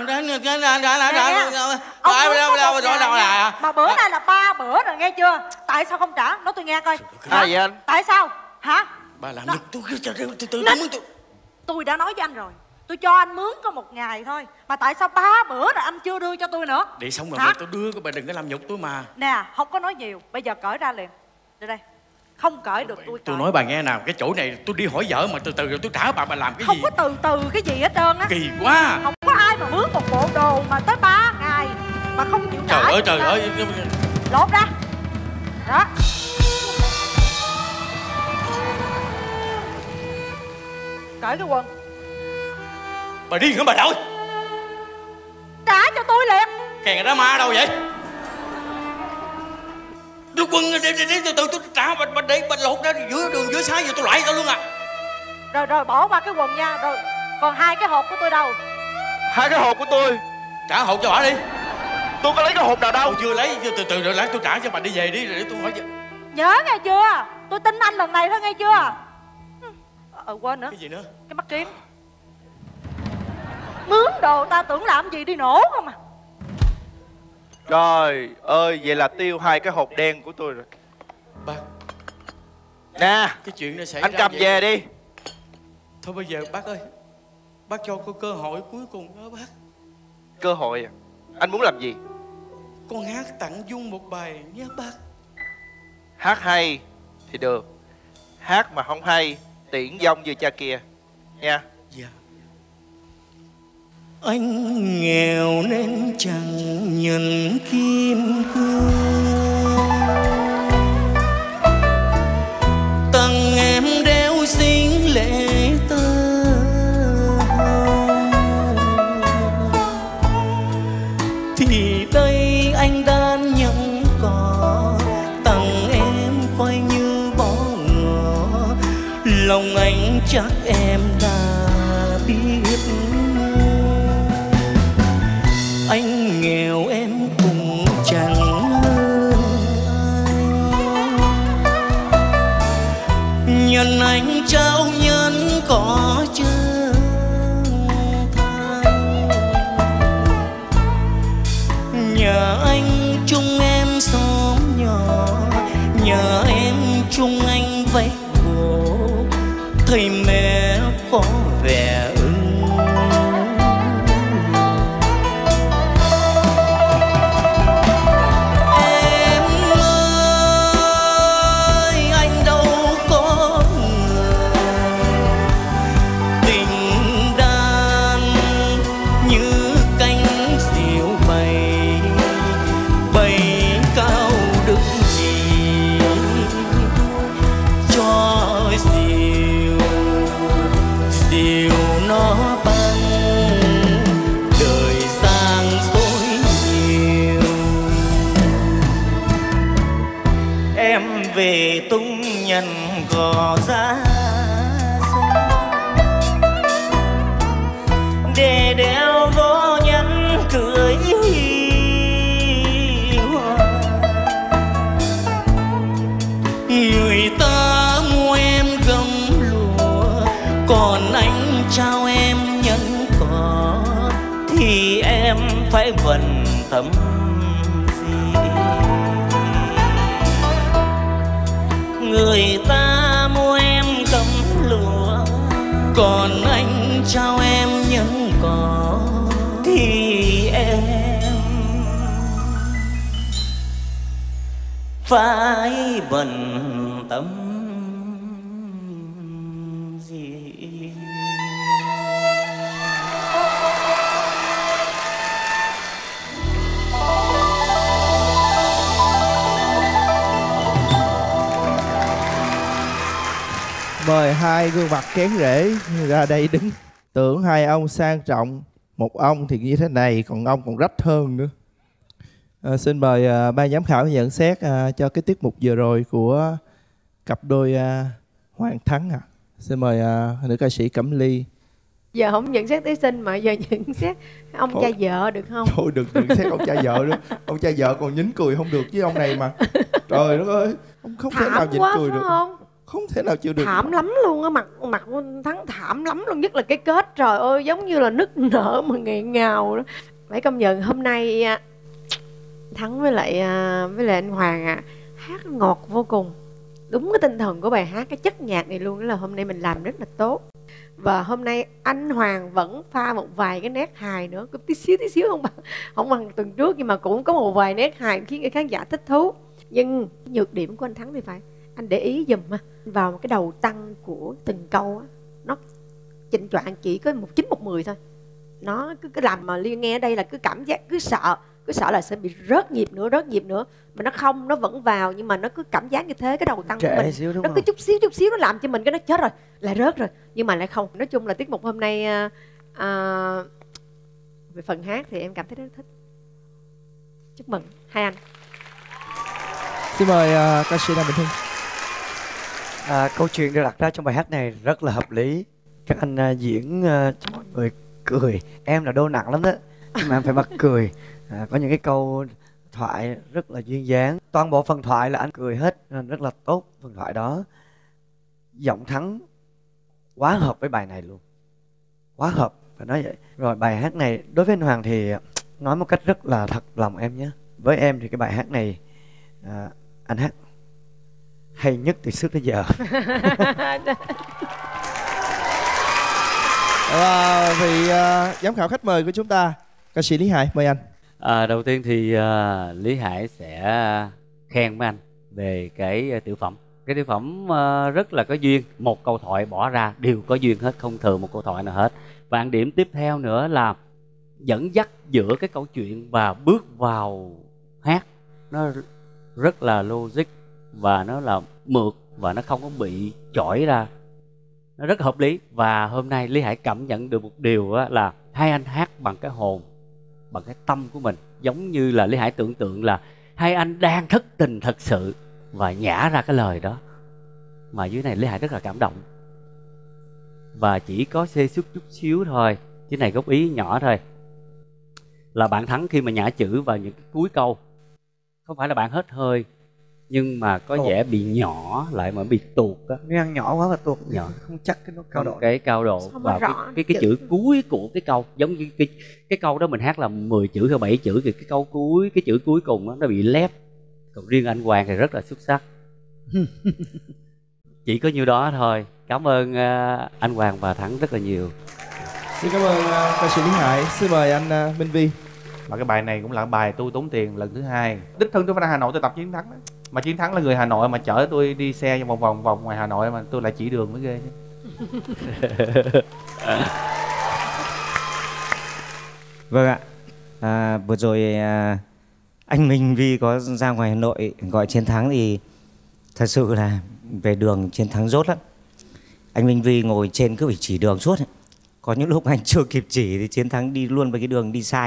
Mà bữa nay là 3 bữa rồi nghe chưa? Tại sao không trả? Nói tôi nghe coi. Ai vậy anh? Tại sao? Hả? Bà làm nhục tôi từ tôi đã nói với anh rồi. Tôi cho anh mướn có 1 ngày thôi. Mà tại sao 3 bữa rồi anh chưa đưa cho tôi nữa? Để xong rồi tôi đưa, bà đừng có làm nhục tôi mà. Nè, không có nói nhiều. Bây giờ cởi ra liền. Đưa đây. Không cởi được tôi cởi. Tôi nói bà nghe nào, cái chỗ này tôi đi hỏi vợ mà từ từ rồi tôi trả bà làm cái không gì? Không có từ cái gì hết trơn á. Kỳ quá. Không có ai mà mướn một bộ đồ mà tới 3 ngày mà không chịu trả. Trời ơi. Lột ra. Đó. Cởi cái quần. Bà điên hả bà nội? Trả cho tôi liền. Kèn ra ma đâu vậy? Đưa quần để từ từ tôi trả bà để bà lột ra giữa đường giữa xa giờ tôi loại tao luôn à. Rồi bỏ qua cái quần nha. Rồi còn 2 cái hộp của tôi đâu? 2 cái hộp của tôi. Trả hộp cho bà đi. Tôi có lấy cái hộp nào đâu. Tôi chưa lấy, từ từ rồi lát tôi trả cho bà đi về đi rồi để tôi hỏi. Nhớ nghe chưa? Tôi tin anh lần này thôi nghe chưa? Quên nữa. Cái gì nữa? Cái mắt kiếng. Mướn đồ ta tưởng làm gì đi nổ không à. Trời ơi, vậy là tiêu 2 cái hộp đen của tôi rồi. Bác. Nè, cái chuyện nó xảy anh ra cầm vậy. về đi. Thôi bây giờ bác ơi, bác cho cô cơ hội cuối cùng đó bác. Cơ hội à? Anh muốn làm gì? Con hát tặng Dung một bài nhé bác. Hát hay thì được, hát mà không hay tiễn vong như cha kia nha. Dạ. Anh nghèo nên chẳng nhận kim cương, tặng em đeo xinh lệ tơ hồng. Thì đây anh đang nhận có, tặng em coi như bó ngỏ. Lòng anh chắc em đã biết. Anh nghèo em cũng chẳng hơn anh, nhân anh trao nhân có chân thành. Nhà anh chung em xóm nhỏ, nhà em chung anh vách gỗ. Thầy mẹ có vẻ về tung nhân gò ra để đeo vô nhẫn cưới hoa. Người ta mua em gấm lụa, còn anh trao em nhẫn cỏ. Thì em phải bận tâm người ta mua em gấm lụa, còn anh trao em nhẫn cỏ. Thì em phải bận tâm gì. Mời hai gương mặt kén rễ ra đây đứng. Tưởng hai ông sang trọng, một ông thì như thế này, còn ông còn rách hơn nữa. Xin mời ban giám khảo nhận xét cho cái tiết mục vừa rồi của cặp đôi Hoàng Thắng ạ. Xin mời nữ ca sĩ Cẩm Ly. Giờ không nhận xét thí sinh mà giờ nhận xét ông cha vợ được không? Thôi đừng nhận xét ông cha vợ nữa. Ông cha vợ còn nhín cười không được với ông này mà. Trời đất ơi, ông không thể nào nhịn cười được. Không? Không thể nào chịu được. Thảm lắm luôn á, mặt Thắng thảm lắm luôn, nhất là cái kết, trời ơi giống như là nức nở mà nghẹn ngào đó. Phải công nhận hôm nay Thắng với lại anh Hoàng hát ngọt vô cùng. Đúng cái tinh thần của bài hát, cái chất nhạc này luôn, đó là hôm nay mình làm rất là tốt. Và hôm nay anh Hoàng vẫn pha một vài cái nét hài nữa, có tí xíu không bằng tuần trước, nhưng mà cũng có một vài nét hài khiến người khán giả thích thú. Nhưng nhược điểm của anh Thắng thì phải anh để ý giùm vào một cái đầu tăng của từng câu á, nó chỉnh choạng chỉ có 1/9 1/10 thôi. Nó cứ làm mà Liên nghe ở đây là cứ cảm giác cứ sợ là sẽ bị rớt nhịp nữa, mà nó không, nó vẫn vào, nhưng mà nó cứ cảm giác như thế, cái đầu tăng của mình nó cứ chút xíu nó làm cho mình cái nó chết rồi, lại rớt rồi, nhưng mà lại không. Nói chung là tiết mục hôm nay về phần hát thì em cảm thấy rất thích. Chúc mừng hai anh. Xin mời ca sĩ Đàm Vĩnh Hưng. Câu chuyện được đặt ra trong bài hát này rất là hợp lý. Các anh diễn cho mọi người cười. Em là đô nặng lắm đó, nhưng mà em phải bật cười. Có những cái câu thoại rất là duyên dáng. Toàn bộ phần thoại là anh cười hết, nên rất là tốt phần thoại đó. Giọng Thắng quá hợp với bài này luôn, quá hợp, phải nói vậy. Rồi bài hát này đối với anh Hoàng thì nói một cách rất là thật lòng em nhé. Với em thì cái bài hát này anh hát hay nhất từ trước đến giờ. Và vị giám khảo khách mời của chúng ta, ca sĩ Lý Hải, mời anh. Đầu tiên thì Lý Hải sẽ khen mấy anh về cái tiểu phẩm. Cái tiểu phẩm rất là có duyên. Một câu thoại bỏ ra đều có duyên hết, không thừa một câu thoại nào hết. Và ăn điểm tiếp theo nữa là dẫn dắt giữa cái câu chuyện và bước vào hát. Nó rất là logic và nó là mượt và nó không có bị chỏi ra. Nó rất hợp lý. Và hôm nay Lý Hải cảm nhận được một điều là hai anh hát bằng cái hồn, bằng cái tâm của mình. Giống như là Lý Hải tưởng tượng là hai anh đang thất tình thật sự và nhả ra cái lời đó. Mà dưới này Lý Hải rất là cảm động. Và chỉ có xê xuất chút xíu thôi, chứ này góp ý nhỏ thôi, là bạn Thắng khi mà nhả chữ vào những cái cuối câu, không phải là bạn hết hơi, nhưng mà có vẻ bị nhỏ lại mà bị tuột á. Nghe ăn nhỏ quá mà tuột nhỏ, không chắc cái nó cao độ. Cái cao độ và cái chữ cuối của cái câu, giống như cái câu đó mình hát là 10 chữ hay 7 chữ thì cái câu cuối, cái chữ cuối cùng đó, nó bị lép. Còn riêng anh Hoàng thì rất là xuất sắc. Chỉ có nhiêu đó thôi. Cảm ơn anh Hoàng và Thắng rất là nhiều. Xin cảm ơn ca sĩ Lý Hải. Xin mời anh Minh Vi. Mà cái bài này cũng là bài tôi tốn tiền lần thứ hai. Đích thân tôi phải ra Hà Nội tôi tập Chiến Thắng đó. Mà Chiến Thắng là người Hà Nội mà chở tôi đi xe vòng ngoài Hà Nội mà tôi lại chỉ đường mới ghê chứ. Vâng ạ. Vừa rồi anh Minh Vi có ra ngoài Hà Nội gọi Chiến Thắng thì thật sự là về đường Chiến Thắng dốt lắm. Anh Minh Vi ngồi trên cứ phải chỉ đường suốt ấy. Có những lúc anh chưa kịp chỉ thì Chiến Thắng đi luôn với cái đường đi sai.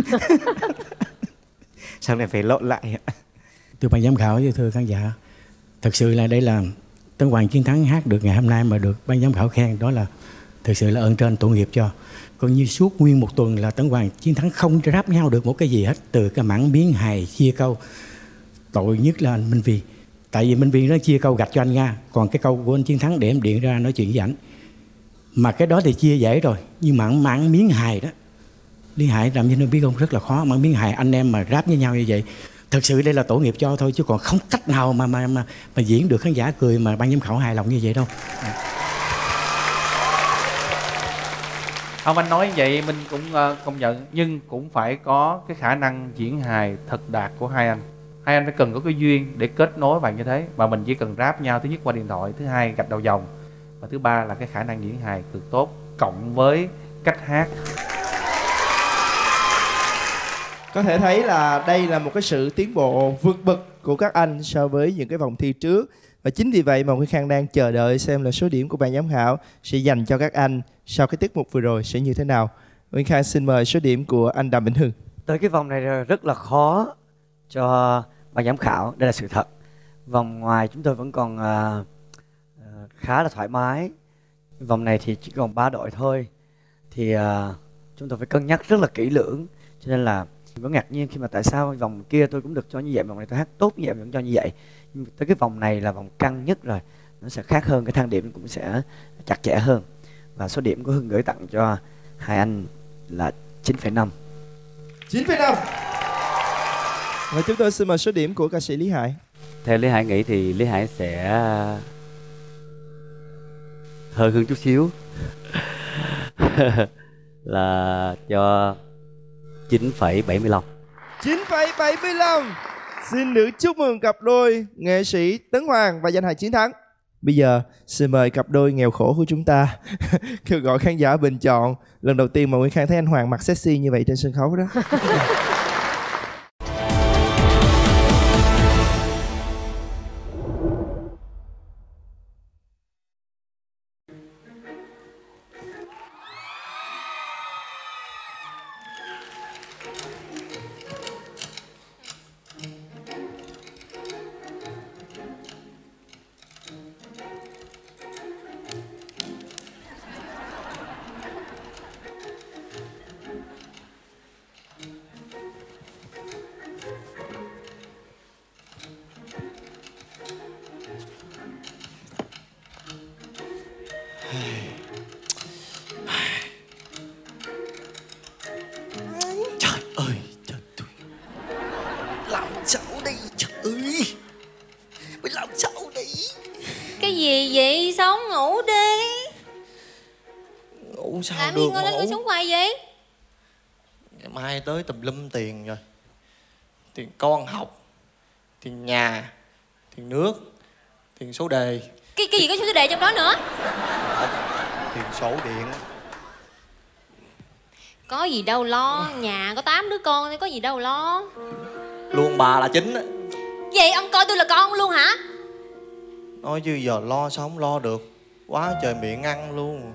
Xong lại phải lộn lại. Thưa ban giám khảo, thưa khán giả, thật sự là đây là Tấn Hoàng Chiến Thắng hát được ngày hôm nay mà được ban giám khảo khen, đó là thực sự là ơn trên tội nghiệp cho. Còn như suốt nguyên một tuần là Tấn Hoàng Chiến Thắng không ráp nhau được một cái gì hết, từ cái mảng miếng hài chia câu. Tội nhất là anh Minh Vi. Tại vì Minh Vi nó chia câu gạch cho anh nha, còn cái câu của anh Chiến Thắng để em điện ra nói chuyện với ảnh. Mà cái đó thì chia dễ rồi, nhưng mà mảng miếng hài đó, Lý Hải làm như nó biết không, rất là khó. Mảng miếng hài anh em mà ráp với nhau như vậy, thật sự đây là tội nghiệp cho thôi, chứ còn không cách nào mà diễn được khán giả cười mà ban giám khảo hài lòng như vậy đâu. Không, anh nói vậy mình cũng công nhận, nhưng cũng phải có cái khả năng diễn hài thật đạt của hai anh. Hai anh phải cần có cái duyên để kết nối vào như thế. Và mình chỉ cần ráp nhau, thứ nhất qua điện thoại, thứ hai gạch đầu dòng, và thứ ba là cái khả năng diễn hài cực tốt cộng với cách hát. Có thể thấy là đây là một cái sự tiến bộ vượt bậc của các anh so với những cái vòng thi trước. Và chính vì vậy mà Nguyễn Khang đang chờ đợi xem là số điểm của ban giám khảo sẽ dành cho các anh sau cái tiết mục vừa rồi sẽ như thế nào. Nguyễn Khang xin mời số điểm của anh Đàm Vĩnh Hưng. Tới cái vòng này rất là khó cho ban giám khảo, đây là sự thật. Vòng ngoài chúng tôi vẫn còn khá là thoải mái. Vòng này thì chỉ còn 3 đội thôi, thì chúng tôi phải cân nhắc rất là kỹ lưỡng. Cho nên là mình có ngạc nhiên khi mà tại sao vòng kia tôi cũng được cho như vậy, vòng này tôi hát tốt như vậy vẫn cho như vậy. Nhưng tới cái vòng này là vòng căng nhất rồi, nó sẽ khác hơn, cái thang điểm cũng sẽ chặt chẽ hơn. Và số điểm của Hưng gửi tặng cho hai anh là 9,5. 9,5. Và chúng tôi xin mời số điểm của ca sĩ Lý Hải. Theo Lý Hải nghĩ thì Lý Hải sẽ hơn chút xíu. Là cho 9,75. 9,75. Xin được chúc mừng cặp đôi nghệ sĩ Tấn Hoàng và danh hài Chiến Thắng. Bây giờ xin mời cặp đôi nghèo khổ của chúng ta kêu gọi khán giả bình chọn. Lần đầu tiên mà Nguyễn Khang thấy anh Hoàng mặc sexy như vậy trên sân khấu đó. Trời ơi, trời tôi làm sao đây, trời ơi, mày làm sao đây? Cái gì vậy? Sao không ngủ đi? Ngủ Không sao Làm được gì mà ngồi lên ngồi ngủ. xuống hoài vậy? Ngày mai tới tùm lum tiền rồi. Tiền con học, tiền nhà, tiền nước, tiền số đề, Cái gì có số đề trong đó nữa? tiền sổ điện. Có gì đâu lo, nhà có 8 đứa con thì có gì đâu lo. Luôn bà là chính á. Vậy ông coi tôi là con luôn hả? Nói chứ giờ lo sao không lo được. Quá trời miệng ăn luôn.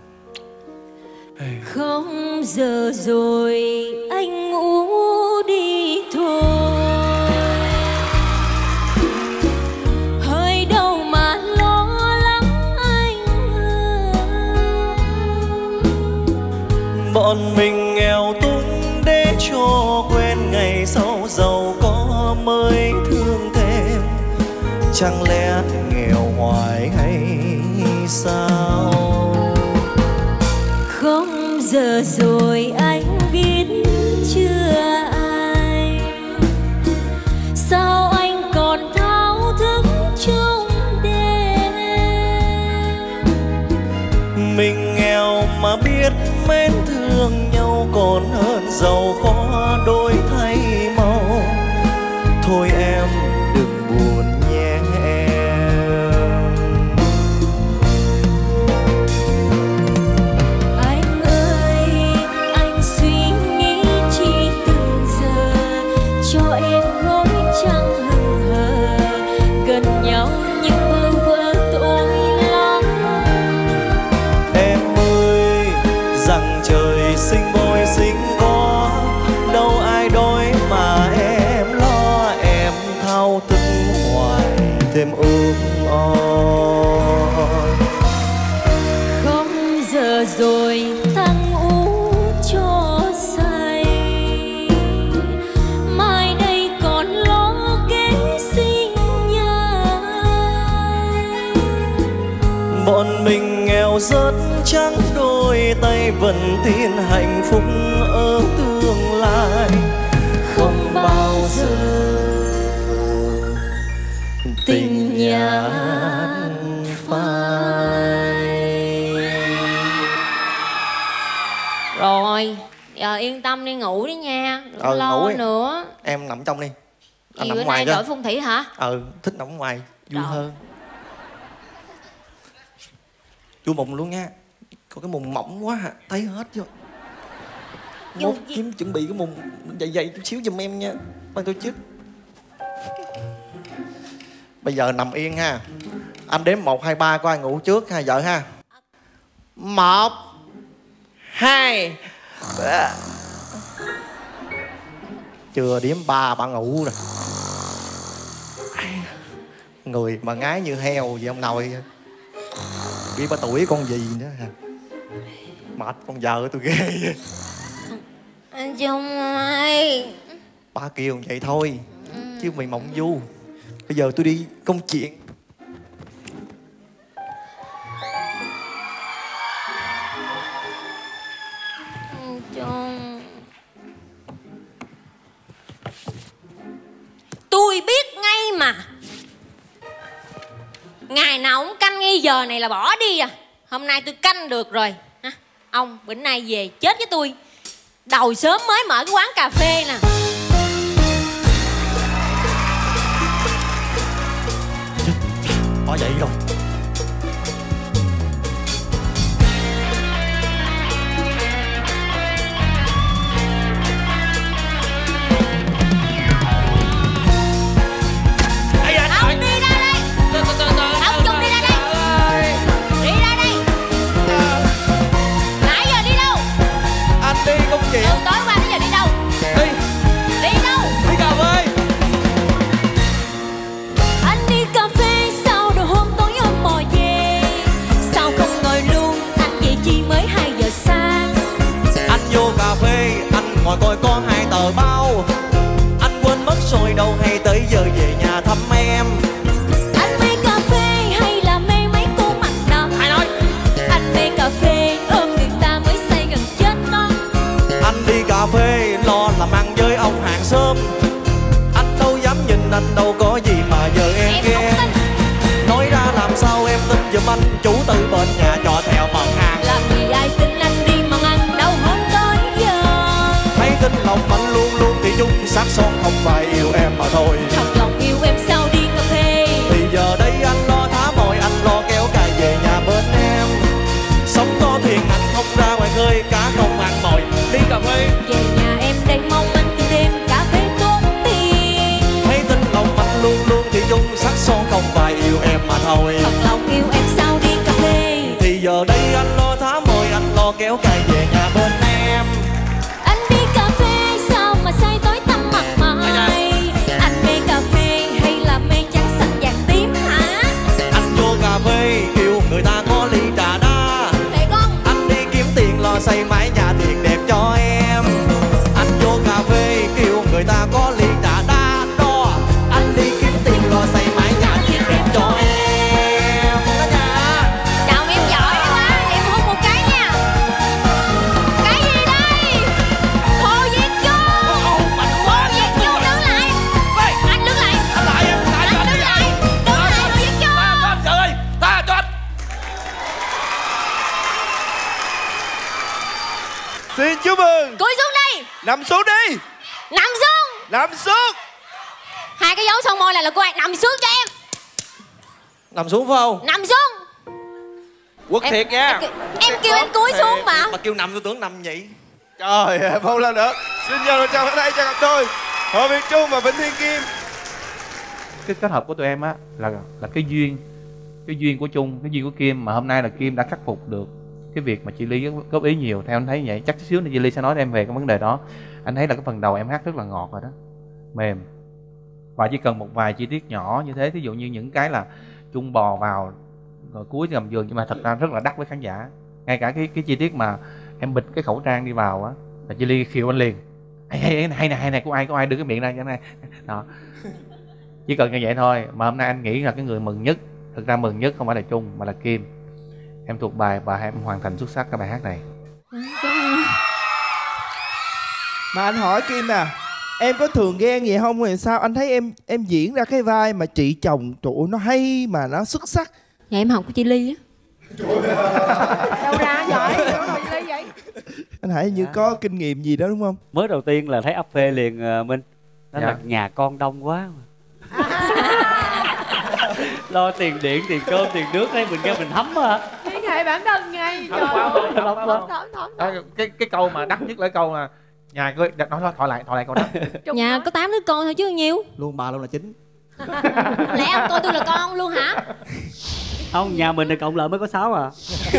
Không giờ rồi anh ngủ đi thôi, hơi đâu mà lo lắng anh ơi. Bọn mình nghèo túng để cho quen ngày sau giàu có mới thương thêm. Chẳng lẽ nghèo hoài hay sao? Không giờ rồi anh biết chưa ai, sao anh còn thao thức trong đêm. Mình nghèo mà biết mến thương nhau còn hơn giàu có đổi thay màu. Thôi em đừng buồn nhé em. Anh ơi, anh suy nghĩ chi từng giờ, cho em gối trăng hừng hờ, gần nhau nhưng bơ vơ tôi lắm. Em ơi, rằng trời sinh đôi sinh có, đâu ai đói mà em lo. Em thao thức hoài thêm ước oi. Không giờ rồi tăng út cho say, mai đây còn lo kế sinh nhai. Bọn mình nghèo rất trắng đôi tay, vẫn tin hạnh phúc ở tương lai. Không bao giờ tình nhạt phai. Rồi, giờ yên tâm đi ngủ đi nha, đừng lo ngủ đi. nữa. Em nằm trong đi. Anh Gì nằm bữa ngoài nay cho. đổi phong thủy hả? Thích nằm ngoài vui Rồi. hơn. Chui mùng luôn nha. Có cái mùng mỏng quá hả? Thấy hết chưa? Mốt kiếm chuẩn bị cái mùng dày chút xíu giùm em nha. Ban tổ chức. Bây giờ nằm yên ha. Anh đếm 1, 2, 3 coi ai ngủ trước ha vợ ha. 1, 2, 3. Chưa đếm 3 bà ngủ rồi. Người mà ngái như heo vậy ông nội. Biết ba tuổi con gì nữa hả? Mệt con vợ tôi ghê vậy. Anh Trung ơi. Ba kêu vậy thôi chứ mày mộng du. Bây giờ tôi đi công chuyện. Anh Trung, tôi biết ngay mà. Ngày nào cũng canh ngay giờ này là bỏ đi à. Hôm nay tôi canh được rồi ha. Ông bữa nay về chết với tôi. Đầu sớm mới mở cái quán cà phê nè. Bỏ vậy rồi. Ông đi ra đây. Ông Trung đi ra đây. Đi ra đây. Nãy giờ đi đâu? Anh đi công chuyện. Từ tối qua đến giờ đi đâu? Đi. Đi đâu? Đi cà phê. Anh đi cà phê sau rồi hôm tối ông mò về, sao không ngồi luôn, anh về chi mới 2 giờ sáng. Anh vô cà phê, anh ngồi coi có 2 tờ báo. Anh quên mất rồi đâu hay tới giờ về nhà thăm em. Anh mê cà phê hay là mê mấy cô mặt đỏ? Ai nói? Anh mê cà phê ôm người ta mới say gần chết đó. Anh đi cà phê lo làm ăn với ông hàng xóm. Anh đâu dám nhìn, anh đâu có gì mà giờ em ghét. Nói ra làm sao em tin giùm anh, chủ từ bên nhà trọ theo mặt hàng. Làm gì ai tin anh đi mà tin lòng anh luôn luôn thì chung sắc son không phải yêu em mà thôi. Thật lòng yêu em sao đi cà phê. Thì giờ đây anh lo thả mồi, anh lo kéo cài về nhà bên em. Sống có thuyền anh không ra ngoài khơi, cá không ăn mồi đi cà phê. Về nhà em đây mong anh từng đêm cà phê tốn tiền. Thấy tin lòng anh luôn luôn thì chung sắc son không phải yêu em mà thôi. Thật lòng yêu em sao đi cà phê. Thì giờ đây anh lo thả mồi, anh lo kéo cài về nhà bên em. Anh đi cà phê sao mà say tối tăm mặt mày. Anh mê cà phê hay là mê trắng xanh vàng tím hả? Anh vô cà phê kêu người ta có ly trà đá. Thiệt không? Anh đi kiếm tiền lo xây mái nhà thiệt đẹp cho em. Anh vô cà phê kêu người ta có ly trà đá đó. Anh đi kiếm tiền lo xây mái nhà thiệt đẹp cho em. Đó nha. Chồng em giỏi quá, em hút một cái nha. Cái gì đây? Hồ Việt Trung. Hồ Việt Trung đứng lại. Anh đứng lại. Anh lại em, tại cho anh đi vậy? Đứng lại Hồ Việt Trung. Tha cho anh vợ ơi, tha cho anh. Xin chúc mừng. Cúi xuống đi. Nằm xuống đi. Nằm xuống. Nằm xuống. Hai cái dấu son môi là của anh. Nằm xuống cho em. Nằm xuống phải không? Nằm xuống. Quất Em- thiệt nha. Em kêu em cúi xuống mà. Mà kêu nằm tôi tưởng nằm vậy. Trời ơi, một lần nữa. Xin chào tay cho cặp đôi Hồ Việt Trung và Vĩnh Thiên Kim. Cái kết hợp của tụi em á là cái duyên của Trung, cái duyên của Kim, mà hôm nay là Kim đã khắc phục được cái việc mà chị Ly góp ý nhiều. Theo anh thấy vậy, chắc xíu nữa chị Ly sẽ nói em về cái vấn đề đó. Anh thấy là cái phần đầu em hát rất là ngọt rồi đó, mềm, và chỉ cần một vài chi tiết nhỏ như thế, ví dụ như những cái là Trung bò vào rồi cuối gầm giường, nhưng mà thật ra rất là đắt với khán giả. Ngay cả cái chi tiết mà em bịt cái khẩu trang đi vào á là chị Ly khiêu anh liền. Hay này có ai đưa cái miệng ra cho này đó. Chỉ cần như vậy thôi. Mà hôm nay anh nghĩ là cái người mừng nhất, thực ra mừng nhất không phải là Trung mà là Kim. Em thuộc bài và em hoàn thành xuất sắc cái bài hát này. Mà anh hỏi Kim nè, em có thường ghen vậy không hay sao? Anh thấy em diễn ra cái vai mà chị chồng, trời ơi, nó hay mà nó xuất sắc. Dạ em học của chị Ly á. Đâu ra giỏi, đâu rồi Ly vậy? Anh Hải như có kinh nghiệm gì đó đúng không? Mới đầu tiên là thấy ấp phê liền Minh. Đó Dạ. là nhà con đông quá mà. Lo tiền điện, tiền cơm, tiền nước đấy, mình nghe mình thấm á. Liên hệ bản thân ngay. Thấm quá. Cái câu mà đắt nhất là cái câu là nhà nói thoại lại câu đó. Nhà có 8 đứa con thôi chứ bao nhiêu. Luôn bà luôn là chính. Lẽ ông coi tôi là con luôn hả? Không, nhà mình là cộng lại mới có 6 à.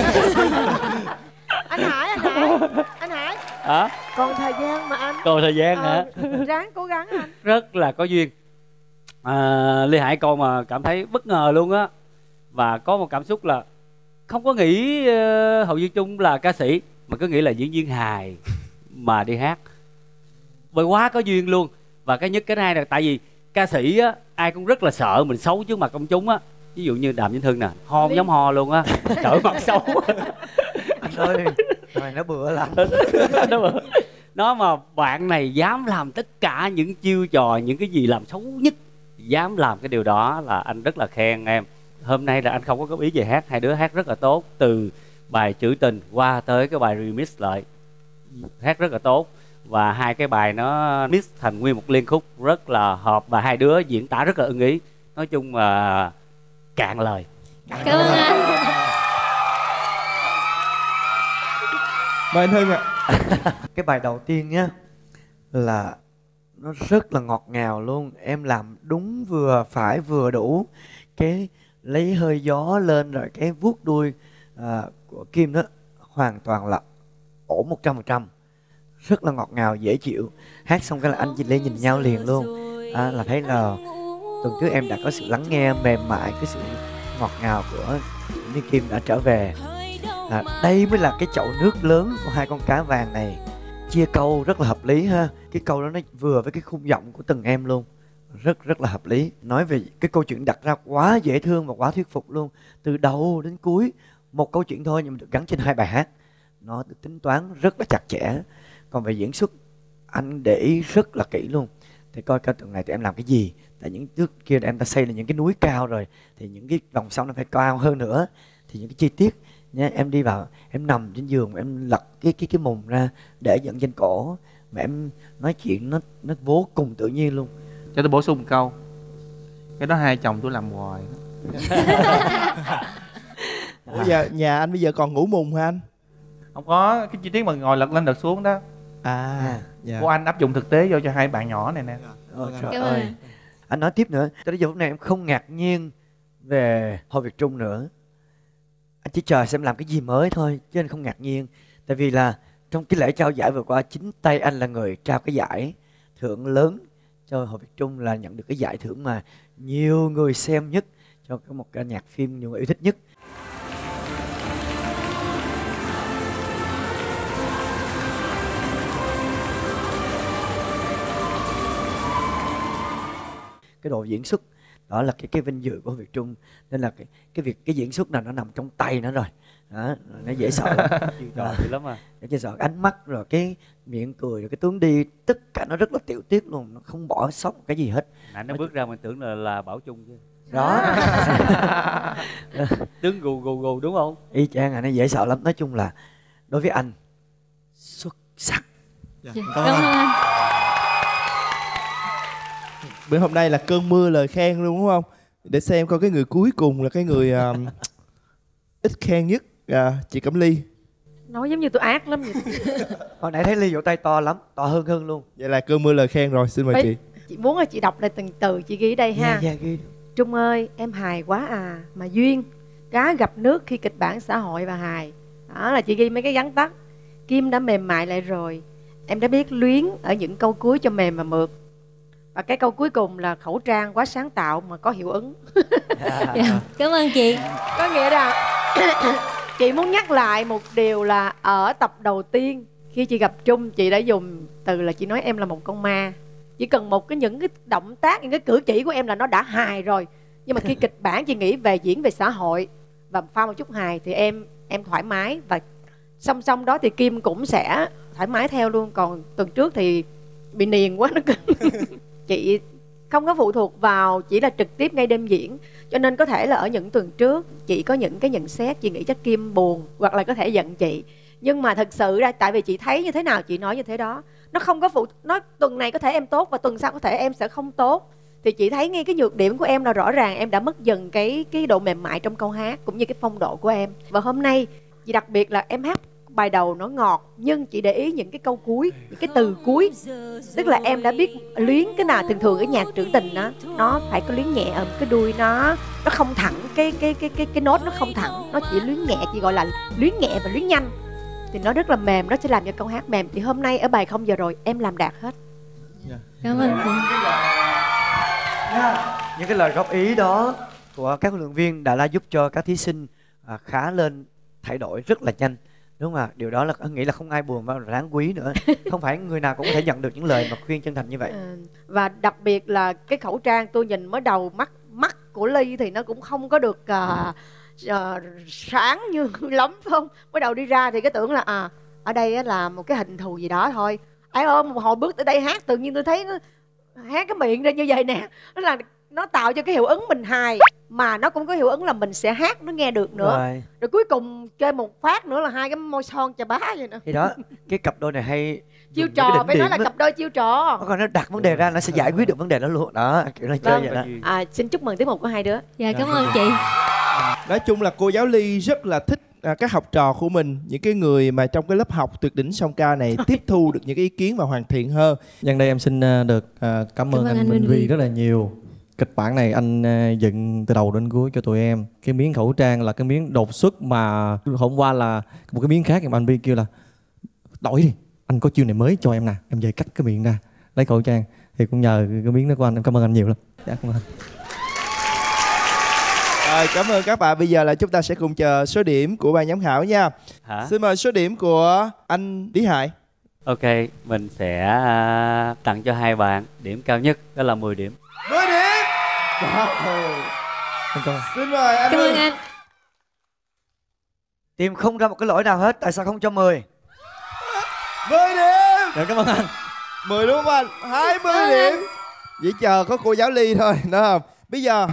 Anh Hải Hả? còn thời gian mà anh. Còn thời gian hả? Ráng cố gắng anh. Rất là có duyên. Lê Hải coi mà cảm thấy bất ngờ luôn á. Và có một cảm xúc là không có nghĩ Hồ Việt Trung là ca sĩ, mà cứ nghĩ là diễn viên hài mà đi hát. Bởi quá có duyên luôn. Và cái nhất cái hai là tại vì ca sĩ á, ai cũng rất là sợ mình xấu trước mặt công chúng á. Ví dụ như Đàm Vĩnh Hưng nè, ho giống ho luôn á, sợ mặt xấu. Anh ơi, rồi nó bựa lắm. Nó bựa. Nó mà bạn này dám làm tất cả những chiêu trò, những cái gì làm xấu nhất, dám làm cái điều đó là anh rất là khen em. Hôm nay là anh không có góp ý về hát, hai đứa hát rất là tốt. Từ bài trữ tình qua tới cái bài remix lại, hát rất là tốt. Và hai cái bài nó mix thành nguyên một liên khúc rất là hợp. Và hai đứa diễn tả rất là ưng ý. Nói chung là cạn lời. Cảm ơn anh. Mời anh Hưng ạ. Cái bài đầu tiên nhá là nó rất là ngọt ngào luôn. Em làm đúng vừa phải vừa đủ. Cái lấy hơi gió lên rồi cái vuốt đuôi của Kim đó hoàn toàn là ổn 100%. Rất là ngọt ngào, dễ chịu. Hát xong cái là anh chị Lê nhìn nhau liền luôn. Là thấy là tuần trước em đã có sự lắng nghe mềm mại, cái sự ngọt ngào của Như Kim đã trở về. Đây mới là cái chậu nước lớn của hai con cá vàng này. Chia câu rất là hợp lý ha. Cái câu đó nó vừa với cái khung giọng của từng em luôn. Rất là hợp lý. Nói về cái câu chuyện đặt ra quá dễ thương và quá thuyết phục luôn. Từ đầu đến cuối một câu chuyện thôi nhưng mà được gắn trên hai bài hát. Nó được tính toán rất là chặt chẽ. Còn về diễn xuất anh để ý rất là kỹ luôn. Thì coi tuần này tụi em làm cái gì. Tại những trước kia em đã xây là những cái núi cao rồi, thì những cái vòng sông nó phải cao hơn nữa. Thì những cái chi tiết nha, em đi vào em nằm trên giường em lật cái mùng ra để dẫn trên cổ, mà em nói chuyện nó vô cùng tự nhiên luôn. Cho tôi bổ sung một câu, cái đó hai chồng tôi làm hoài. Ủa giờ nhà anh bây giờ còn ngủ mùng hả anh? Không có, cái chi tiết mà ngồi lật lên lật xuống đó dạ. của anh áp dụng thực tế vô cho hai bạn nhỏ này nè. Trời ơi. Anh nói tiếp nữa, tới giờ lúc này em không ngạc nhiên về Hồ Việt Trung nữa. Anh chỉ chờ xem làm cái gì mới thôi, chứ anh không ngạc nhiên. Tại vì là trong cái lễ trao giải vừa qua, chính tay anh là người trao cái giải thưởng lớn cho Hồ Việt Trung, là nhận được cái giải thưởng mà nhiều người xem nhất cho một ca nhạc phim nhiều người yêu thích nhất. Cái độ diễn xuất đó là cái vinh dự của Việt Trung, nên là cái diễn xuất nào nó nằm trong tay nó rồi đó, nó dễ sợ lắm. Dữ lắm à. Dễ sợ, ánh mắt rồi cái miệng cười rồi cái tướng đi, tất cả nó rất là tiểu tiết luôn, nó không bỏ sót một cái gì hết. Nãy nó bước ra mình tưởng là Bảo Trung chứ. Đó. Tướng gù gù gù đúng không? Y chang, nó dễ sợ lắm. Nói chung là đối với anh xuất sắc. Cảm ơn anh. Bữa hôm nay là cơn mưa lời khen luôn đúng không? Để xem coi cái người cuối cùng là cái người ít khen nhất, chị Cẩm Ly. Nói giống như tôi ác lắm vậy. Hồi nãy thấy Ly vỗ tay to lắm, to hơn luôn. Vậy là cơn mưa lời khen rồi, xin mời chị. Chị muốn là chị đọc lại từng từ chị ghi đây ha. Dạ, ghi. Trung ơi, em hài quá à, mà duyên cá gặp nước khi kịch bản xã hội và hài. Đó là chị ghi mấy cái gắn tắt. Kim đã mềm mại lại rồi, em đã biết luyến ở những câu cuối cho mềm và mượt. Và cái câu cuối cùng là khẩu trang quá sáng tạo mà có hiệu ứng. Cảm ơn chị. Có nghĩa là chị muốn nhắc lại một điều là ở tập đầu tiên khi chị gặp Trung, chị đã dùng từ là chị nói em là một con ma. Chỉ cần những cái động tác, những cái cử chỉ của em là nó đã hài rồi. Nhưng mà khi kịch bản chị nghĩ về diễn về xã hội và pha một chút hài thì em thoải mái. Và song song đó thì Kim cũng sẽ thoải mái theo luôn. Còn tuần trước thì bị niềng quá nó cứng. Chị không có phụ thuộc vào chỉ là trực tiếp ngay đêm diễn, cho nên có thể là ở những tuần trước chị có những cái nhận xét chị nghĩ chắc Kim buồn hoặc là có thể giận chị, nhưng mà thật sự ra tại vì chị thấy như thế nào chị nói như thế đó, nó không có nó tuần này có thể em tốt và tuần sau có thể em sẽ không tốt. Thì chị thấy ngay cái nhược điểm của em là rõ ràng em đã mất dần cái độ mềm mại trong câu hát cũng như cái phong độ của em. Và hôm nay chị đặc biệt là em hát bài đầu nó ngọt, nhưng chị để ý những cái câu cuối, những cái từ cuối, tức là em đã biết luyến cái nào. Thường cái nhạc trữ tình đó nó phải có luyến nhẹ ở cái đuôi, nó không thẳng, cái nốt nó không thẳng, nó chỉ luyến nhẹ, chị gọi là luyến nhẹ và luyến nhanh thì nó rất là mềm, nó sẽ làm cho câu hát mềm. Thì hôm nay ở bài Không Giờ Rồi em làm đạt hết. Cảm ơn chị. Những cái lời góp ý đó của các huấn luyện viên đã giúp cho các thí sinh khá lên, thay đổi rất là nhanh. Đúng không ạ? Điều đó là nghĩ là không ai buồn và đáng quý nữa. Không phải người nào cũng có thể nhận được những lời mà khuyên chân thành như vậy. Và đặc biệt là cái khẩu trang tôi nhìn mới đầu mắt của Ly thì nó cũng không có được sáng như lắm, phải không? Mới đầu đi ra thì cái tưởng là ở đây là một cái hình thù gì đó thôi. Ai ôm một hồi bước tới đây hát tự nhiên tôi thấy nó hát cái miệng ra như vậy nè, nó tạo cho cái hiệu ứng mình hài mà nó cũng có hiệu ứng là mình sẽ hát nó nghe được nữa. Rồi cuối cùng chơi một phát nữa là hai cái môi son chà bá vậy nữa. Thì đó, cái cặp đôi này hay chiêu trò, phải nói là cặp đôi chiêu trò. Còn nó đặt vấn đề ra nó sẽ giải quyết được vấn đề đó luôn. Đó, kiểu là chơi vậy đó. Xin chúc mừng tiết mục của hai đứa. Dạ cảm ơn chị. Nói chung là cô giáo Ly rất là thích các học trò của mình, những cái người mà trong cái lớp học tuyệt đỉnh song ca này tiếp thu được những cái ý kiến và hoàn thiện hơn. Nhân đây em xin được cảm ơn anh Minh Vi rất là nhiều. Kịch bản này anh dựng từ đầu đến cuối cho tụi em. Cái miếng khẩu trang là cái miếng đột xuất mà hôm qua là một cái miếng khác mà anh Vi kêu là đổi đi, anh có chiêu này mới cho em nè, em về cắt cái miệng ra lấy khẩu trang. Thì cũng nhờ cái miếng đó của anh, em cảm ơn anh nhiều lắm. Dạ, cảm ơn. Rồi, cảm ơn các bạn. Bây giờ là chúng ta sẽ cùng chờ số điểm của ban giám khảo nha. Xin mời số điểm của anh Lý Hải. Ok, mình sẽ tặng cho hai bạn điểm cao nhất, đó là 10 điểm. 10 điểm. Xin mời anh. Cảm ơn anh. Tìm không ra một cái lỗi nào hết, tại sao không cho 10? 10 điểm. Dạ, cảm ơn anh. 10 đúng không anh? 20 điểm. Chỉ chờ có cô giáo Ly thôi, đúng không? Bây giờ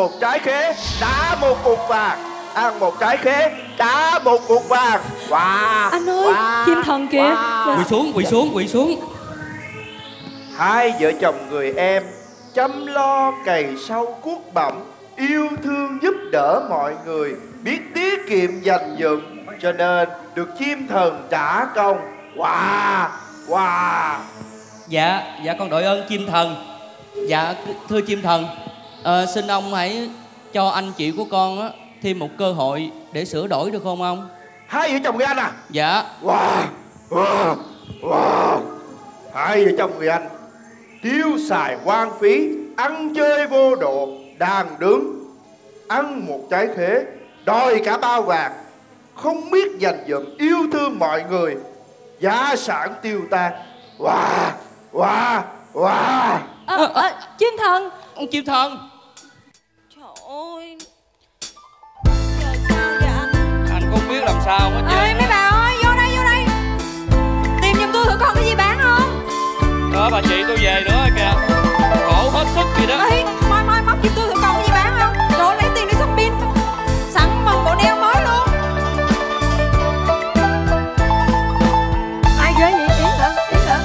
một trái khế đã một cục vàng, ăn một trái khế đã một cục vàng. Wow. Anh ơi, chim thần kìa. Quỳ xuống. Hai vợ chồng người em chăm lo cày sâu cuốc bẩm, yêu thương giúp đỡ mọi người, biết tiết kiệm dành dụm, cho nên được chim thần trả công. Wow. Dạ con đội ơn chim thần. Dạ thưa chim thần, xin ông hãy cho anh chị của con á thêm một cơ hội để sửa đổi được không ông? Hai vợ chồng người anh à? Dạ. Wow. Hai vợ chồng người anh tiêu xài hoang phí, ăn chơi vô độ, đàn đứng, ăn một trái khế đòi cả bao vàng, không biết dành dụm yêu thương mọi người, gia sản tiêu tan. Wow. Chim thần. Ông chim thần. Trời ơi, giờ sao vậy anh? Anh không biết làm sao hết chứ. Ê mấy bà ơi, vô đây. Tìm giùm tôi thử còn cái gì bán không? Đó bà chị tôi về nữa kìa. Khổ hết sức vậy đó. Ê, moi móc giùm tôi thử còn cái gì bán không? Rồi lấy tiền đi shopping, sẵn mần bộ đeo mới luôn. Ai ghê vậy? Yến hả?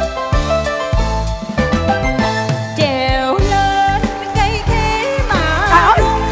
Trèo lên cây khế mà rung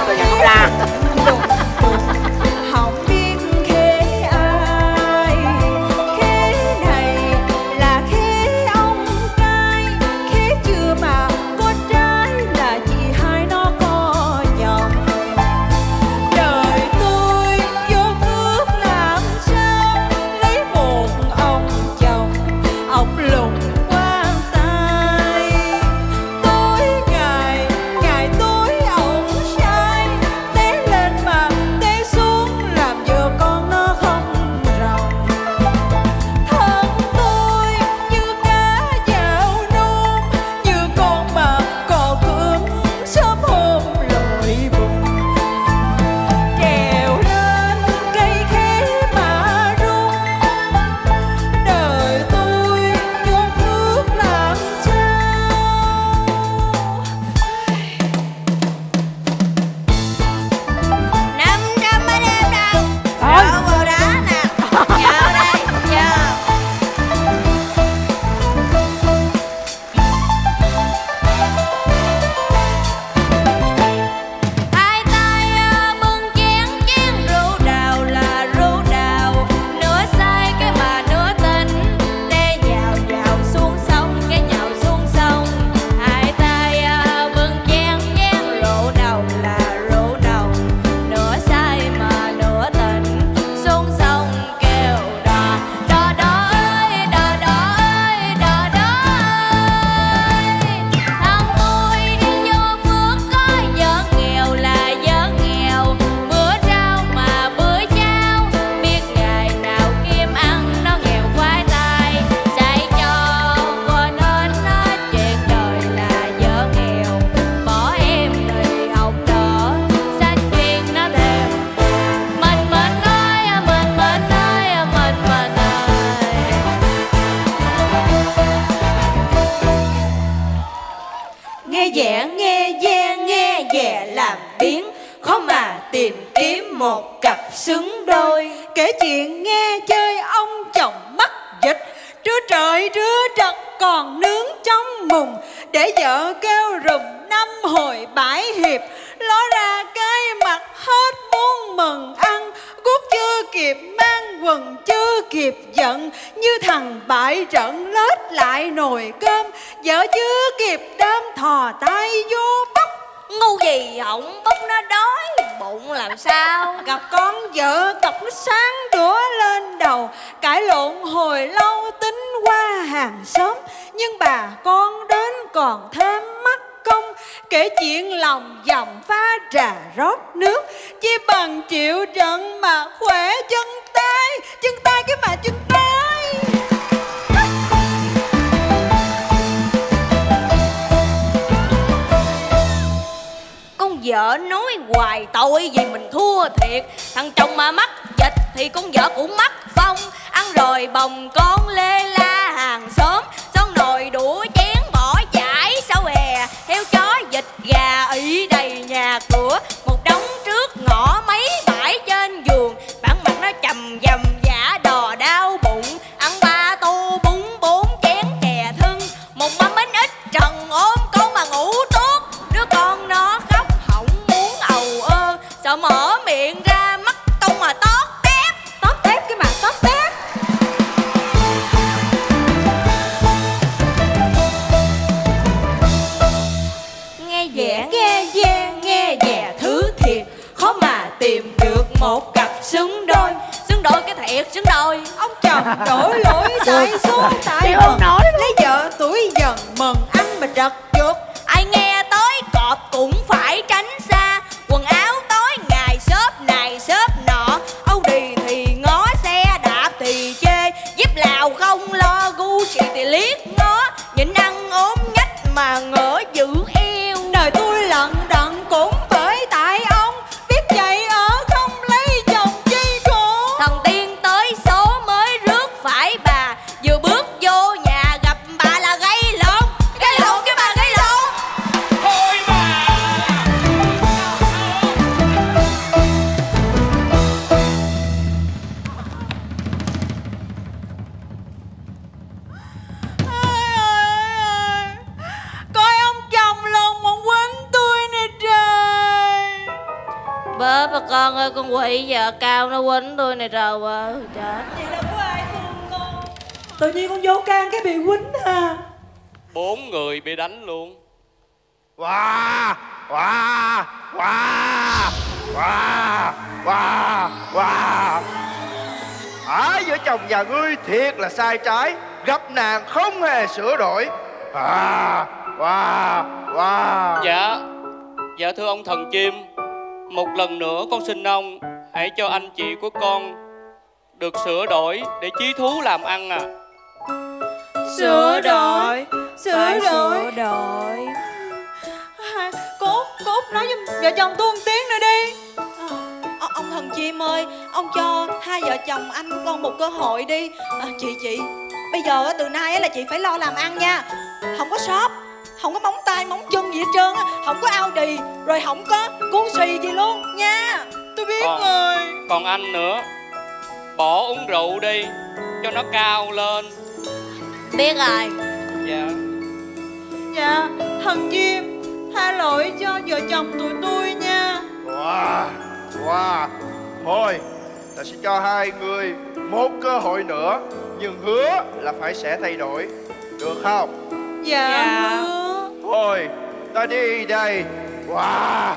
không biết khế ai. Khế này là khế ông trai, khế chưa mà có trái là chị hai nó có chồng. Đời tôi vô phước làm sao lấy một ông chồng, ông lùng quan tài. Tối ngày tối ông sai, té lên mà té xuống làm vợ con nó không ròng. Thân tôi như cá vào nôm, như con mà cò cưỡng sớm hôm lội bùn. Trèo lên cây khế mà rung, đời tôi vô phước làm sao. 500 mấy em đâu đổ vào đá nè. Vào đây, vào. Hai tay bưng chén rượu đào là rượu đào, nửa say cái mà nửa tỉnh, để nhào xuống sông, cái nhào xuống sông. Hai tay bưng chén rượu đào là rượu đào, nửa say mà nửa tỉnh, xuống sông kêu đò ơi, đò ơi. Thằng tôi vô phước có vợ nghèo là vợ nghèo, bữa rau mà bữa cháo, biết ngày nào kiếm ăn nó nghèo quái tai. Dạy cho con nên chuyện đời là vợ nghèo, bỏ em đi học đỡ, sách chuyên nó thêm mình ơi, mình ơi. Nghe giảng nghe gian nghe về làm biến, khó mà tìm kiếm một cặp xứng đôi. Kể chuyện nghe chơi ông chồng mắc dịch, trưa trời trưa trật còn nướng trong mùng, để vợ kêu rùm 5 hồi 7 hiệp, ló ra cái mặt hết muốn mừng ăn. Guốc chưa kịp mang quần chưa kịp giận, như thằng bại trận lết lại nồi cơm, vợ chưa kịp đơm thò tay vô bóc. Ngu gì hỏng bóc nó đói bụng làm sao. Gặp con vợ cọc nó sáng đũa lên đầu, cãi lộn hồi lâu tính qua hàng xóm, nhưng bà con đến còn thêm mắc công. Kể chuyện lòng vòng pha trà rót nước, chỉ bằng chịu trận mà khỏe chân tay cái mà chân tay. Con vợ nói hoài tội gì mình thua thiệt, thằng chồng mà mắc dịch thì con vợ cũng mắc phong. Ăn rồi bồng con lê la hàng xóm, xong nồi đũa chén bỏ chải sau hè, heo chó vịt gà ỷ đầy nhà cửa. một cặp xứng đôi cái thiệt xứng đôi. Ông chồng đổ lỗi tại số tại bần, lấy vợ tuổi dần mừng anh mà trật chuột. Ai nghe tới cọp cũng phải tránh xa, quần áo tối ngày xốp này xốp nọ, Audi thì ngó xe đạp thì chê, dép Lào không lo Gucci thì liếc ngó, nhìn ăn ốm nhách mà ngỡ giữ yêu. Đời tôi lận đận cũng bởi tại ông, biết vậy ở không lấy chồng chi khổ. Thần tiên tới số mới rước phải bà, vừa bước vô nhà gặp bà là gây lộn cái bà gây lộn. Thôi bà. Coi ông chồng lòng một quýnh tôi nè trời. Bớt bà con ơi, con quỷ vợ cao nó quýnh tôi nè trời ơi. Chết. Vậy đâu có ai thương con. Tự nhiên con vô can cái bị quýnh à. 4 người bị đánh luôn. Wow, wow, wow, wow, wow, wow. Vợ chồng nhà ngươi thiệt là sai trái, gặp nạn không hề sửa đổi. Wow, wow. Dạ thưa ông thần chim, một lần nữa con xin ông hãy cho anh chị của con được sửa đổi để chí thú làm ăn à. Sửa đổi. Cốt nói với vợ chồng tôi một tiếng nữa đi. Ông thần chim ơi, ông cho hai vợ chồng anh con một cơ hội đi. Chị bây giờ từ nay là chị phải lo làm ăn nha. Không có shop, không có móng tay móng chân gì hết trơn á, không có Audi, rồi không có Gucci gì luôn nha. Tôi biết rồi. Còn anh nữa, bỏ uống rượu đi cho nó cao lên. Biết rồi. Dạ thần chim tha lỗi cho vợ chồng tụi tôi nha. Wow. Thôi, ta sẽ cho hai người một cơ hội nữa, nhưng hứa là sẽ thay đổi, được không? Dạ. Thôi, ta đi đây. Wow.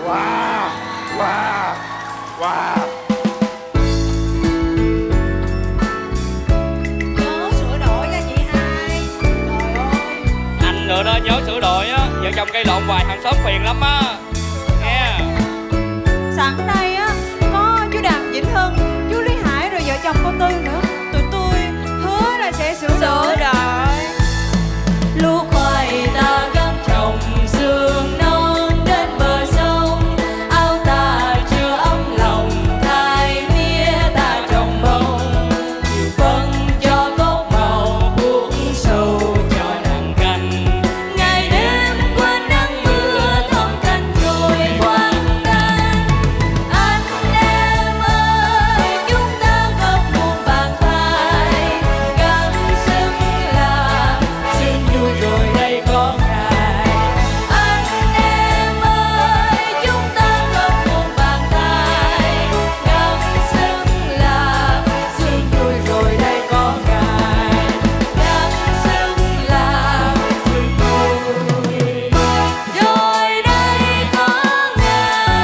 Nhớ sửa đổi nha chị hai. Trời ơi. Anh nữa đó, nhớ sửa đổi á, vợ chồng gây lộn hoài hàng xóm phiền lắm á. Nghe. Sẵn đây á có chú Đàm Vĩnh Hưng, chú Lý Hải rồi vợ chồng cô Tư nữa. Tụi tôi hứa là sẽ sửa đổi. Lúa khoai ta gác trồng sương non đến bờ sông, áo ta chưa ấm lòng thay mía ta trồng bông, chiều phân cho tốt màu buốt sâu cho nắng canh, ngày đêm quên nắng mưa thấm canh trôi quanh tan. Anh em ơi, chúng ta góp một bàn tay gắng sức làm xin vui rồi đây có ngài. Anh em ơi, chúng ta góp một bàn tay gắng sức làm xin vui rồi đây có ngài. Gắng sức làm xin vui rồi đây có ngài.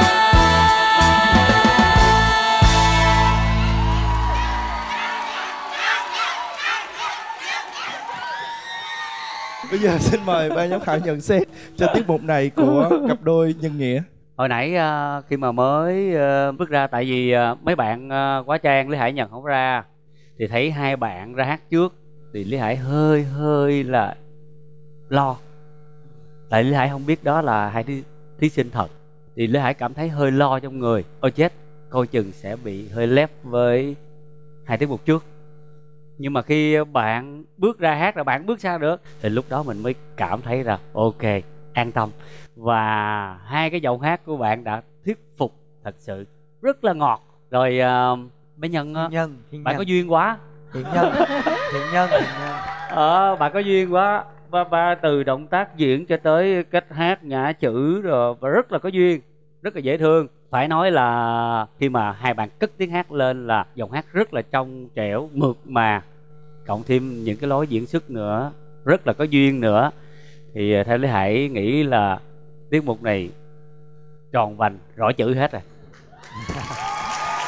Bây giờ xin mời ban giám khảo nhận xét cho tiết mục này của cặp đôi nhân nghĩa. Hồi nãy khi mà mới bước ra, tại vì mấy bạn Quá Trang, Lý Hải nhận không ra, thì thấy hai bạn ra hát trước thì Lý Hải hơi là lo. Tại Lý Hải không biết đó là hai thí sinh thật, thì Lý Hải cảm thấy hơi lo trong người. Ôi chết, coi chừng sẽ bị hơi lép với hai tiết mục trước. Nhưng mà khi bạn bước ra hát là bạn bước sao được, thì lúc đó mình mới cảm thấy là ok, an tâm. Và hai cái giọng hát của bạn đã thuyết phục thật sự, rất là ngọt. Rồi bé Nhân á, bạn có duyên quá. Thiện nhân bạn có duyên quá. Và từ động tác diễn cho tới cách hát nhả chữ rồi, và rất là có duyên, rất là dễ thương. Phải nói là khi mà hai bạn cất tiếng hát lên là giọng hát rất là trong trẻo, mượt mà, cộng thêm những cái lối diễn xuất nữa rất là có duyên nữa, thì theo Lý Hải nghĩ là tiết mục này tròn vành, rõ chữ hết rồi.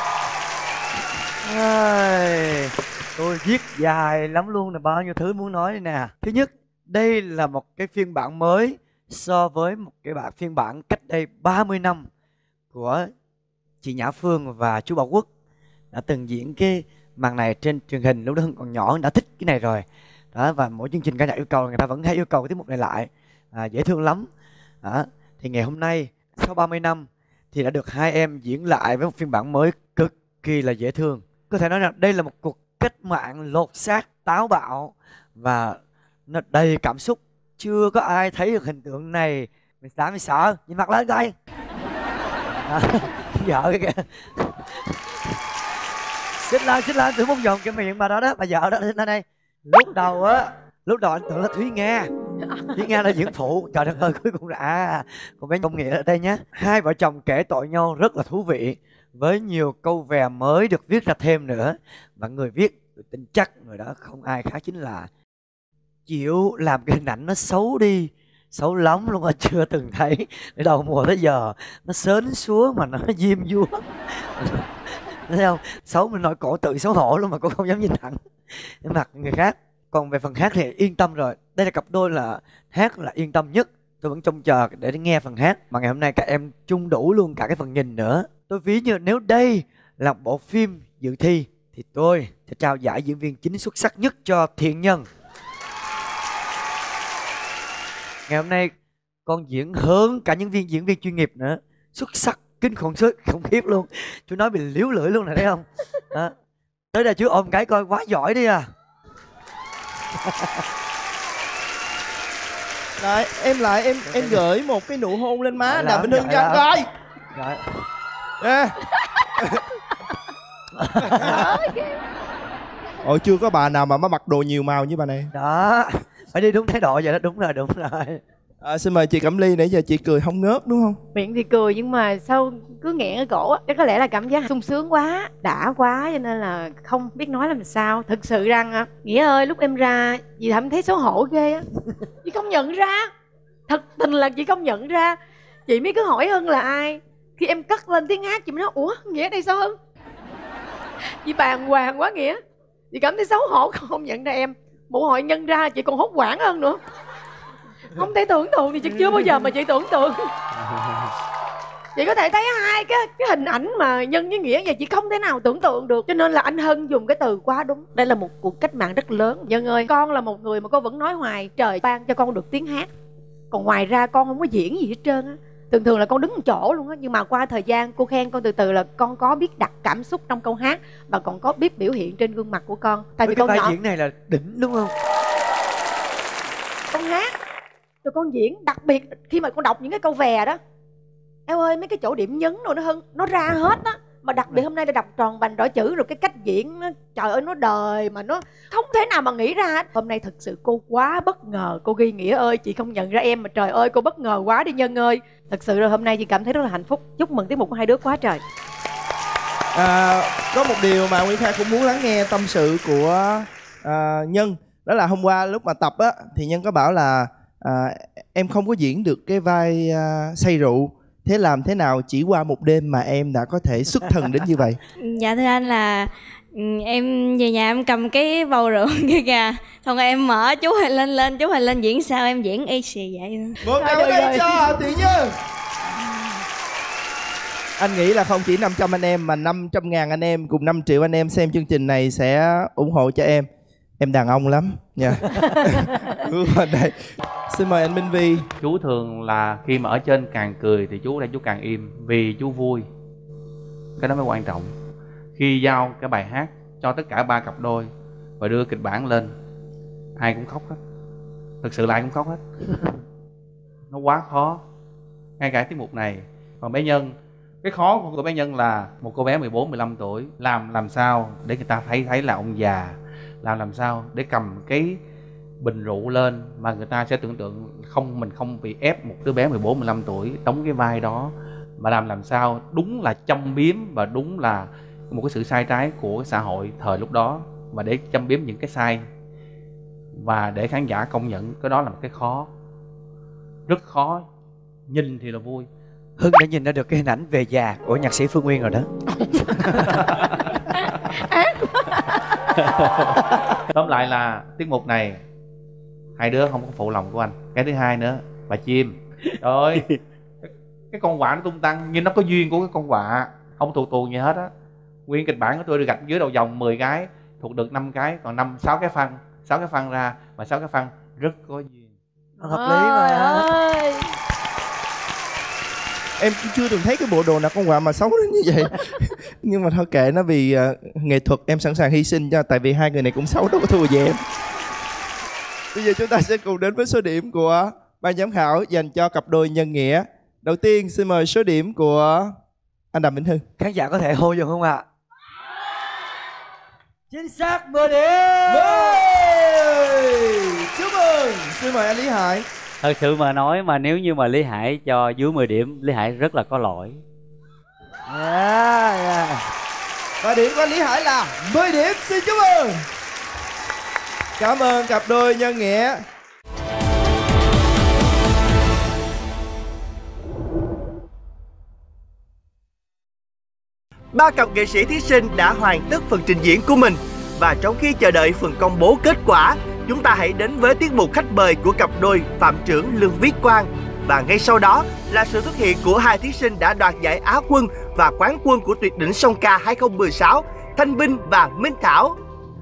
Tôi viết dài lắm luôn nè, bao nhiêu thứ muốn nói đây nè. Thứ nhất, đây là một cái phiên bản mới so với một cái phiên bản cách đây 30 năm của chị Nhã Phương và chú Bảo Quốc đã từng diễn cái màn này trên truyền hình. Lúc đó Hưng còn nhỏ, đã thích cái này rồi đó, và mỗi chương trình ca nhạc yêu cầu người ta vẫn hay yêu cầu cái tiết mục này lại, dễ thương lắm đó. Thì ngày hôm nay sau 30 năm thì đã được hai em diễn lại với một phiên bản mới cực kỳ là dễ thương. Có thể nói rằng đây là một cuộc cách mạng lột xác, táo bạo và nó đầy cảm xúc. Chưa có ai thấy được hình tượng này. Mày sợ, nhìn mặt lên coi. Vợ kìa. Xích lên, thử mông vòng cái miệng bà đó đó, bà vợ đó, lên đây. Lúc đầu anh tưởng là Thúy Nga là diễn phụ. Trời đất ơi, cuối cùng là còn bé Công Nghĩa ở đây nhé. Hai vợ chồng kể tội nhau rất là thú vị, với nhiều câu vè mới được viết ra thêm nữa. Và người viết, tôi tin chắc người đó không ai khác chính là chịu làm cái hình ảnh nó xấu đi, xấu lắm luôn mà chưa từng thấy. Từ đầu mùa tới giờ nó sến súa mà nó diêm vúa. Thấy không? Xấu mình nói cổ tự xấu hổ luôn mà cô không dám nhìn thẳng cái mặt người khác. Còn về phần hát thì yên tâm rồi. Đây là cặp đôi là hát là yên tâm nhất. Tôi vẫn trông chờ để nghe phần hát. Mà ngày hôm nay các em chung đủ luôn cả cái phần nhìn nữa. Tôi ví như nếu đây là một bộ phim dự thi thì tôi sẽ trao giải diễn viên chính xuất sắc nhất cho Thiện Nhân. Ngày hôm nay con diễn hơn cả những diễn viên chuyên nghiệp nữa. Xuất sắc, kinh khủng khủng khiếp luôn. Chú nói bị liếu lưỡi luôn này, thấy không? Đó. Tới đây chú ôm cái coi, quá giỏi đi à. Lại em gửi một cái nụ hôn lên má Đàm Vĩnh Hưng cho coi. Rồi. Ôi chưa có bà nào mà mặc đồ nhiều màu như bà này. Đó, phải đi đúng thái độ vậy đó, đúng rồi. Xin mời chị Cẩm Ly, nãy giờ chị cười không ngớt đúng không? Miệng thì cười nhưng mà sao cứ nghẹn ở cổ á. Có lẽ là cảm giác sung sướng quá, đã quá cho nên là không biết nói làm sao. Thực sự rằng Nghĩa ơi, lúc em ra chị Thẩm thấy xấu hổ ghê á. Chị không nhận ra. Thật tình là chị không nhận ra. Chị mới cứ hỏi Hưng là ai. Khi em cất lên tiếng hát chị mới nói ủa Nghĩa đây sao Hưng? Chị bàng hoàng quá Nghĩa. Chị cảm thấy xấu hổ không nhận ra em. Bộ hội nhân ra chị còn hốt hoảng hơn nữa. Không thể tưởng tượng thì chị chưa bao giờ mà chị tưởng tượng. Chị có thể thấy hai cái hình ảnh mà Nhân với Nghĩa vậy chị không thể nào tưởng tượng được. Cho nên là anh Hân dùng cái từ quá đúng. Đây là một cuộc cách mạng rất lớn. Nhân ơi, con là một người mà con vẫn nói hoài trời ban cho con được tiếng hát. Còn ngoài ra con không có diễn gì hết trơn á. Thường là con đứng một chỗ luôn á. Nhưng mà qua thời gian cô khen con từ là con có biết đặt cảm xúc trong câu hát. Và còn có biết biểu hiện trên gương mặt của con. Tại vì cái con vai nhỏ diễn này là đỉnh đúng không? Con hát rồi con diễn, đặc biệt khi mà con đọc những cái câu vè đó em ơi, mấy cái chỗ điểm nhấn rồi nó ra hết á. Mà đặc biệt hôm nay là đọc tròn vành rõ chữ rồi cái cách diễn nó, trời ơi nó đời mà nó không thể nào mà nghĩ ra hết. Hôm nay thật sự cô quá bất ngờ. Cô ghi Nghĩa ơi chị không nhận ra em mà trời ơi cô bất ngờ quá đi Nhân ơi. Thật sự rồi hôm nay chị cảm thấy rất là hạnh phúc. Chúc mừng tiết mục của hai đứa quá trời. Có một điều mà Nguyên Kha cũng muốn lắng nghe tâm sự của Nhân. Đó là hôm qua lúc mà tập á thì Nhân có bảo là em không có diễn được cái vai say rượu. Thế làm thế nào chỉ qua một đêm mà em đã có thể xuất thần đến như vậy? Dạ thưa anh là em về nhà em cầm cái bầu rượu kia kìa. Xong rồi em mở chú Hoài lên chú Hoài Linh diễn sao em diễn y xì vậy. Một câu đây cho Thiện Nhân. Anh nghĩ là không chỉ 500 anh em mà 500.000 anh em cùng 5 triệu anh em xem chương trình này sẽ ủng hộ cho em. Em đàn ông lắm nha. Đây. Xin mời anh Minh Vi. Chú thường là khi mà ở trên càng cười thì chú đây chú càng im. Vì chú vui. Cái đó mới quan trọng. Khi giao cái bài hát cho tất cả ba cặp đôi và đưa kịch bản lên, ai cũng khóc hết. Thực sự là ai cũng khóc hết. Nó quá khó. Ngay cả tiết mục này. Còn bé Nhân, cái khó của bé Nhân là một cô bé 14-15 tuổi làm sao để người ta thấy là ông già, làm sao để cầm cái bình rượu lên mà người ta sẽ tưởng tượng mình không bị ép một đứa bé 14-15 tuổi đóng cái vai đó, mà làm sao đúng là châm biếm và đúng là một cái sự sai trái của cái xã hội thời lúc đó, mà để châm biếm những cái sai và để khán giả công nhận cái đó là một cái khó, rất khó. Nhìn thì là vui. Hưng đã nhìn ra được cái hình ảnh về già của nhạc sĩ Phương Nguyên rồi đó. Tóm lại là tiết mục này hai đứa không có phụ lòng của anh. Cái thứ hai nữa, bà chim, trời ơi, cái con quạ nó tung tăng nhưng nó có duyên của cái con quạ, không tù tù gì hết á. Nguyên kịch bản của tôi được gạch dưới đầu dòng 10 cái, thuộc được 5 cái, còn 6 cái phân, 6 cái phân ra, mà 6 cái phân rất có duyên. Hợp lý mà. Em cũng chưa từng thấy cái bộ đồ nào con quạ mà xấu đến như vậy. Nhưng mà thôi kệ nó, vì nghệ thuật em sẵn sàng hy sinh cho. Tại vì hai người này cũng xấu, đâu có thua gì em. Bây giờ chúng ta sẽ cùng đến với số điểm của ban giám khảo dành cho cặp đôi nhân nghĩa. Đầu tiên xin mời số điểm của anh Đàm Vĩnh Hưng. Khán giả có thể hô vô không ạ? Chính xác 10 điểm. 10. Chúc mừng. Xin mời anh Lý Hải. Thật sự mà nói mà nếu như mà Lý Hải cho dưới 10 điểm, Lý Hải rất là có lỗi. Và điểm của Lý Hải là 10 điểm. Xin chúc mừng. Cảm ơn cặp đôi nhân nghĩa. Ba cặp nghệ sĩ thí sinh đã hoàn tất phần trình diễn của mình. Và trong khi chờ đợi phần công bố kết quả, chúng ta hãy đến với tiết mục khách mời của cặp đôi Phạm Trưởng Lương Viết Quang. Và ngay sau đó là sự xuất hiện của hai thí sinh đã đoạt giải Á quân và quán quân của Tuyệt đỉnh Song Ca 2016, Thanh Vinh và Minh Thảo.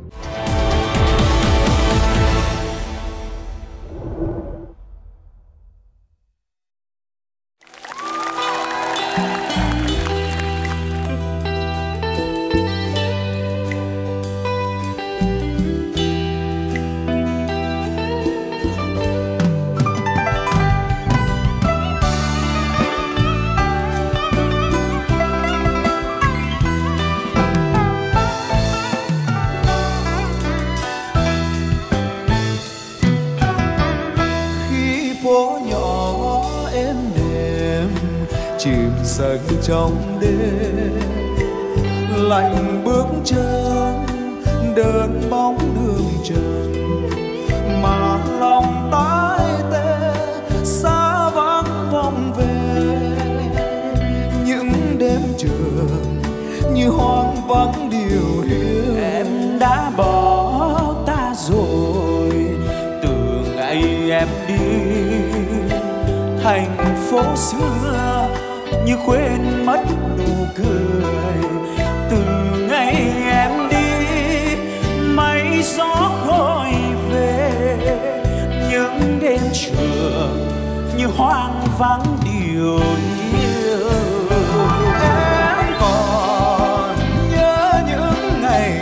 dần trong đêm lạnh bước chân đơn bóng đường trần mà lòng tái tê xa vắng vòng về những đêm trường như hoang vắng điều hiu. Em đã bỏ ta rồi từ ngày em đi, thành phố xưa như quên mất nụ cười. Từ ngày em đi mây gió khói về, những đêm trường như hoang vắng điều hiu. Em còn nhớ những ngày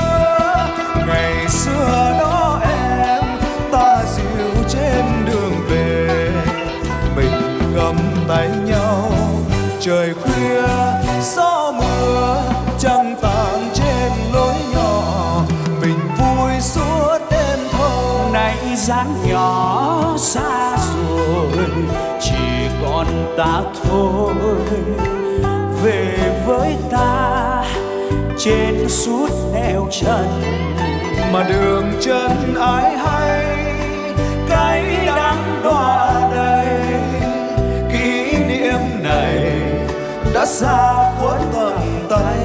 xưa đó em ta dìu trên đường về, mình cầm tay nhau trời khuya gió mưa trăng tàn trên lối nhỏ, mình vui suốt đêm thôi. Nay dáng nhỏ xa rồi chỉ còn ta thôi, về với ta trên suốt nẻo chân mà đường chân ai hay cái đắng đọa đầy. Kỷ niệm này đã xa khuất tận tay.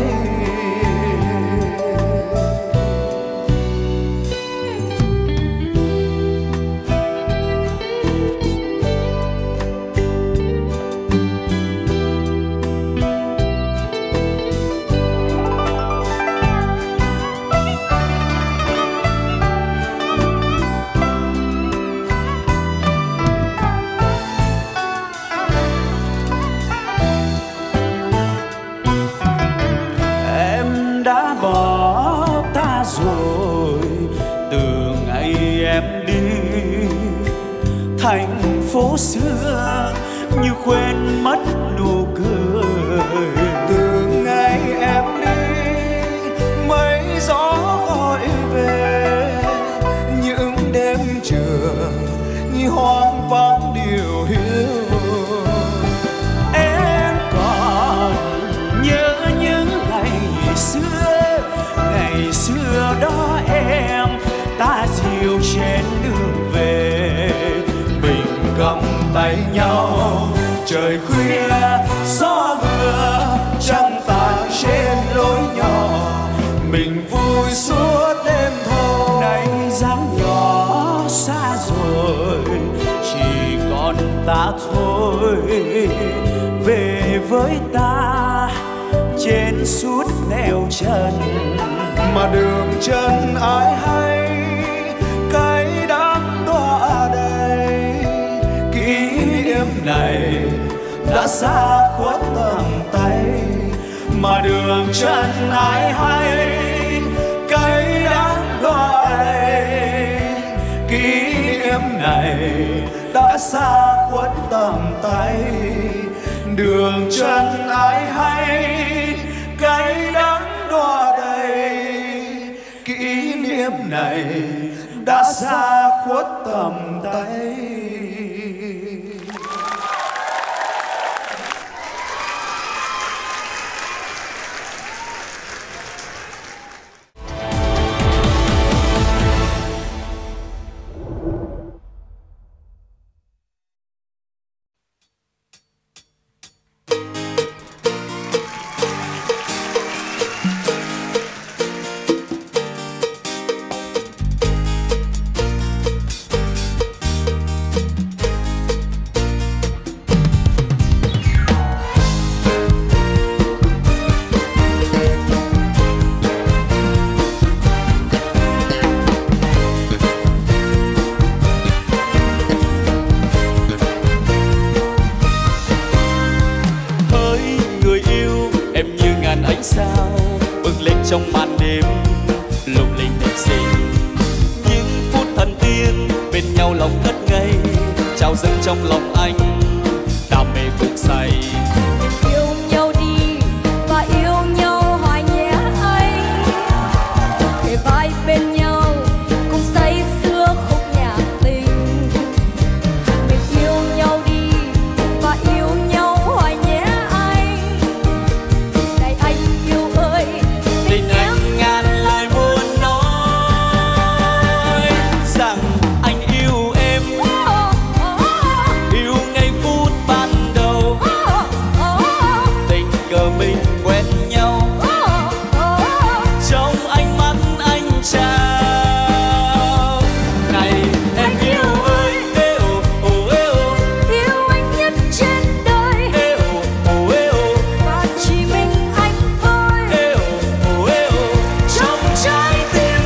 Thành phố xưa như quên mất nụ cười. Từ ngày em đi mây gió gọi về, những đêm trường như hoang vắng điều hiu. Em còn nhớ những ngày xưa đó em ta dìu trên đường về, cầm tay nhau trời khuya gió mưa trăng tàn trên lối nhỏ, đôi ta trên suốt nẻo chân, mà đường chân ai hay cái đám đọa đầy. Kỷ niệm này đã xa khuất tầm tay, mà đường chân ai hay cái đám đọa đầy. Kỷ niệm này đã xa khuất tầm tay, đường chân ai hay cái đắng đọa đầy. Kỷ niệm này đã xa khuất tầm tay. Trong màn đêm lung linh đẹp xinh, những phút thần tiên bên nhau lòng ngất ngây, trao dâng trong lòng anh đam mê vực say. Yêu nhau đi và yêu nhau hoài nhé anh, kề vai bên nhau cùng say sưa khúc nhạc tình. Mình yêu nhau đi và yêu nhau hoài nhé anh, này anh yêu ơi. Tình anh ngàn lời muốn nói rằng anh yêu em, yêu ngay phút ban đầu. Tình cờ mình quen nhau, trong ánh mắt anh trao. Này em yêu ơi, yêu anh nhất trên đời, và chỉ mình anh thôi. Trong trái tim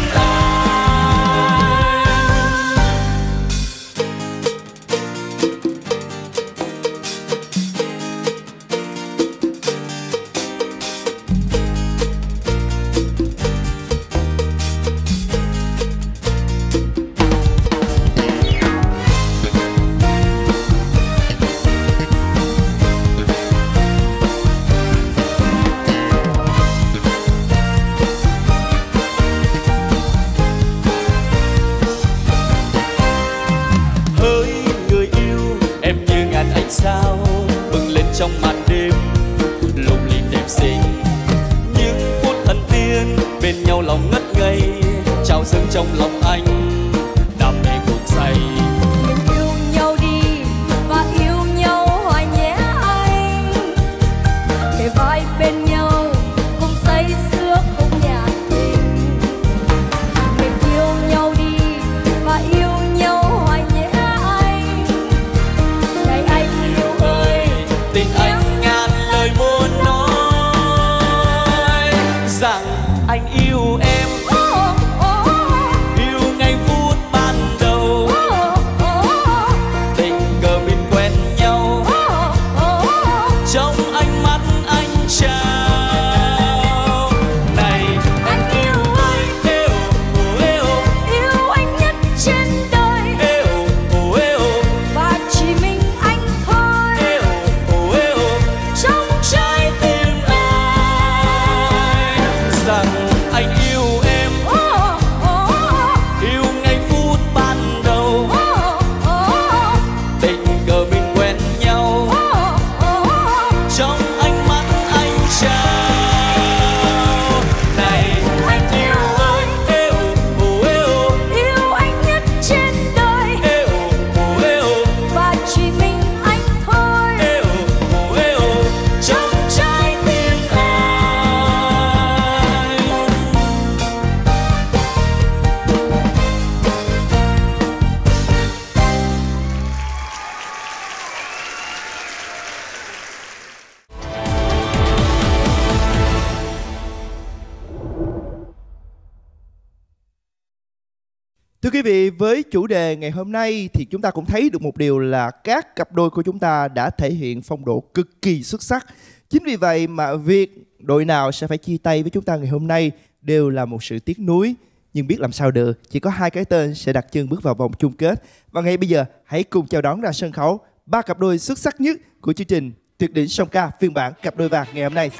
hỡi người yêu, em như ngàn ánh sao bừng lên trong màn đêm lung linh đẹp xinh. Những phút thần tiên bên nhau lòng ngất ngây, trao dâng trong lòng anh đam mê cuồng say. Mình yêu nhau đi và yêu nhau hoài nhé anh, kề vai bên nhau cùng say sưa khúc nhạc tình. Mình yêu nhau đi và yêu nhau hoài nhé anh, này anh yêu ơi. Tình anh ngàn lời muốn nói rằng anh yêu em, yêu ngay phút ban đầu. Tình cờ mình quen nhau, trong ánh mắt anh trao. Này em yêu ơi, Yêu anh nhất trên đời, và chỉ mình anh thôi. trong trái tim anh rằng anh yêu em, yêu ngay phút ban đầu. Tình cờ mình quen nhau, trong ánh mắt anh trao. Này anh yêu ơi, Yêu anh nhất trên đời, và chỉ mình anh thôi. trong trái tim anh. Thưa quý vị, với chủ đề ngày hôm nay thì chúng ta cũng thấy được một điều là các cặp đôi của chúng ta đã thể hiện phong độ cực kỳ xuất sắc. Chính vì vậy mà việc đội nào sẽ phải chia tay với chúng ta ngày hôm nay đều là một sự tiếc nuối. Nhưng biết làm sao được, chỉ có hai cái tên sẽ đặt chân bước vào vòng chung kết. Và ngay bây giờ, hãy cùng chào đón ra sân khấu ba cặp đôi xuất sắc nhất của chương trình Tuyệt đỉnh song ca phiên bản cặp đôi vàng ngày hôm nay.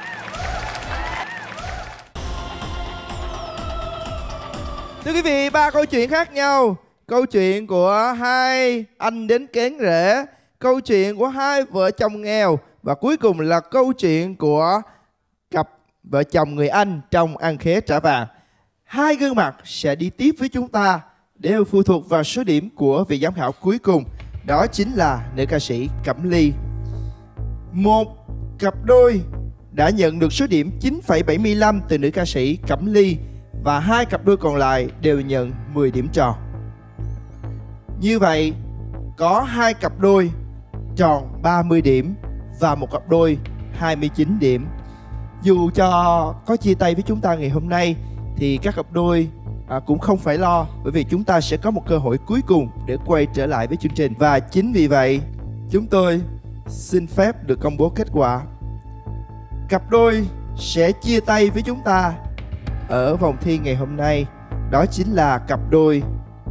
Thưa quý vị, ba câu chuyện khác nhau. Câu chuyện của hai anh đến kén rễ, câu chuyện của hai vợ chồng nghèo, và cuối cùng là câu chuyện của cặp vợ chồng người Anh trong Ăn khế trả vàng. Hai gương mặt sẽ đi tiếp với chúng ta, đều phụ thuộc vào số điểm của vị giám khảo cuối cùng. Đó chính là nữ ca sĩ Cẩm Ly. Một cặp đôi đã nhận được số điểm 9,75 từ nữ ca sĩ Cẩm Ly, và hai cặp đôi còn lại đều nhận 10 điểm tròn. Như vậy, có hai cặp đôi tròn 30 điểm và một cặp đôi 29 điểm. Dù cho có chia tay với chúng ta ngày hôm nay thì các cặp đôi cũng không phải lo, bởi vì chúng ta sẽ có một cơ hội cuối cùng để quay trở lại với chương trình. Và chính vì vậy, chúng tôi xin phép được công bố kết quả. Cặp đôi sẽ chia tay với chúng ta ở vòng thi ngày hôm nay, đó chính là cặp đôi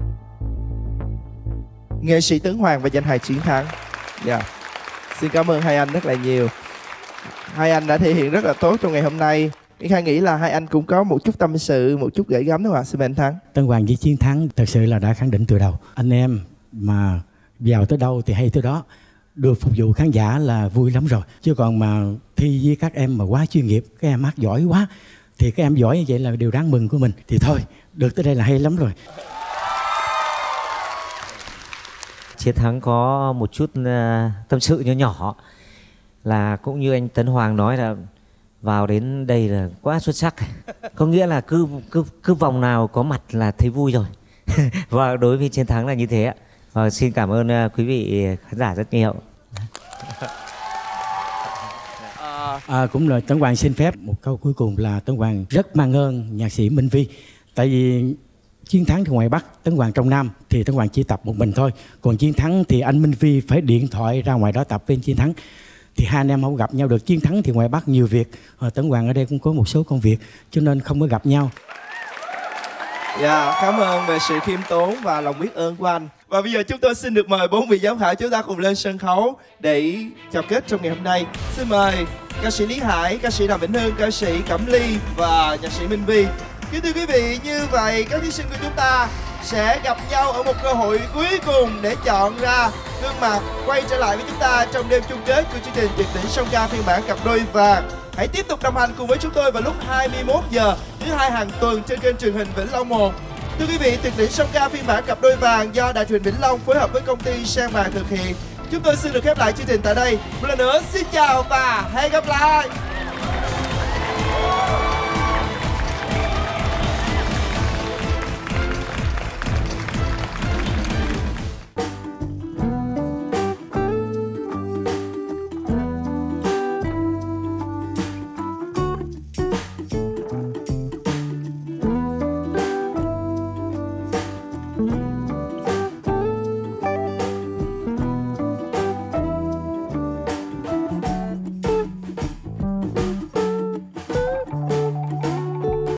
nghệ sĩ Tấn Hoàng và danh hài Chiến Thắng. Xin cảm ơn hai anh rất là nhiều. Hai anh đã thể hiện rất là tốt trong ngày hôm nay. Yến Khang nghĩ là hai anh cũng có một chút tâm sự, một chút gửi gắm đúng không ạ? Xin mời anh Thắng. Tấn Hoàng với Chiến Thắng thật sự là đã khẳng định từ đầu. Anh em mà vào tới đâu thì hay tới đó. Được phục vụ khán giả là vui lắm rồi. Chứ còn mà thi với các em mà quá chuyên nghiệp, các em hát giỏi quá, thì các em giỏi như vậy là điều đáng mừng của mình. Thì thôi, được tới đây là hay lắm rồi. Chiến Thắng có một chút tâm sự nhỏ nhỏ, là cũng như anh Tấn Hoàng nói là vào đến đây là quá xuất sắc. Có nghĩa là cứ vòng nào có mặt là thấy vui rồi. Và đối với Chiến Thắng là như thế ạ. Và xin cảm ơn quý vị khán giả rất nhiều. Cũng là Tấn Hoàng xin phép một câu cuối cùng là Tấn Hoàng rất mang ơn nhạc sĩ Minh Vi. Tại vì Chiến Thắng thì ngoài Bắc, Tấn Hoàng trong Nam thì Tấn Hoàng chỉ tập một mình thôi. Còn Chiến Thắng thì anh Minh Vi phải điện thoại ra ngoài đó tập với Chiến Thắng. Thì hai anh em không gặp nhau được. Chiến Thắng thì ngoài Bắc nhiều việc, Tấn Hoàng ở đây cũng có một số công việc, cho nên không có gặp nhau. Cảm ơn về sự khiêm tốn và lòng biết ơn của anh. Và bây giờ chúng tôi xin được mời bốn vị giám khảo chúng ta cùng lên sân khấu để chào kết trong ngày hôm nay. Xin mời ca sĩ Lý Hải, ca sĩ Đàm Vĩnh Hưng, ca sĩ Cẩm Ly và nhạc sĩ Minh Vi. Kính thưa quý vị, như vậy các thí sinh của chúng ta sẽ gặp nhau ở một cơ hội cuối cùng để chọn ra gương mặt quay trở lại với chúng ta trong đêm chung kết của chương trình Tuyệt đỉnh song ca phiên bản cặp đôi vàng. Hãy tiếp tục đồng hành cùng với chúng tôi vào lúc 21 giờ thứ hai hàng tuần trên kênh truyền hình Vĩnh Long 1. Thưa quý vị, Tuyệt đỉnh song ca phiên bản cặp đôi vàng do Đài truyền Vĩnh Long phối hợp với công ty Sang Vàng thực hiện. Chúng tôi xin được khép lại chương trình tại đây. Một lần nữa xin chào và hẹn gặp lại.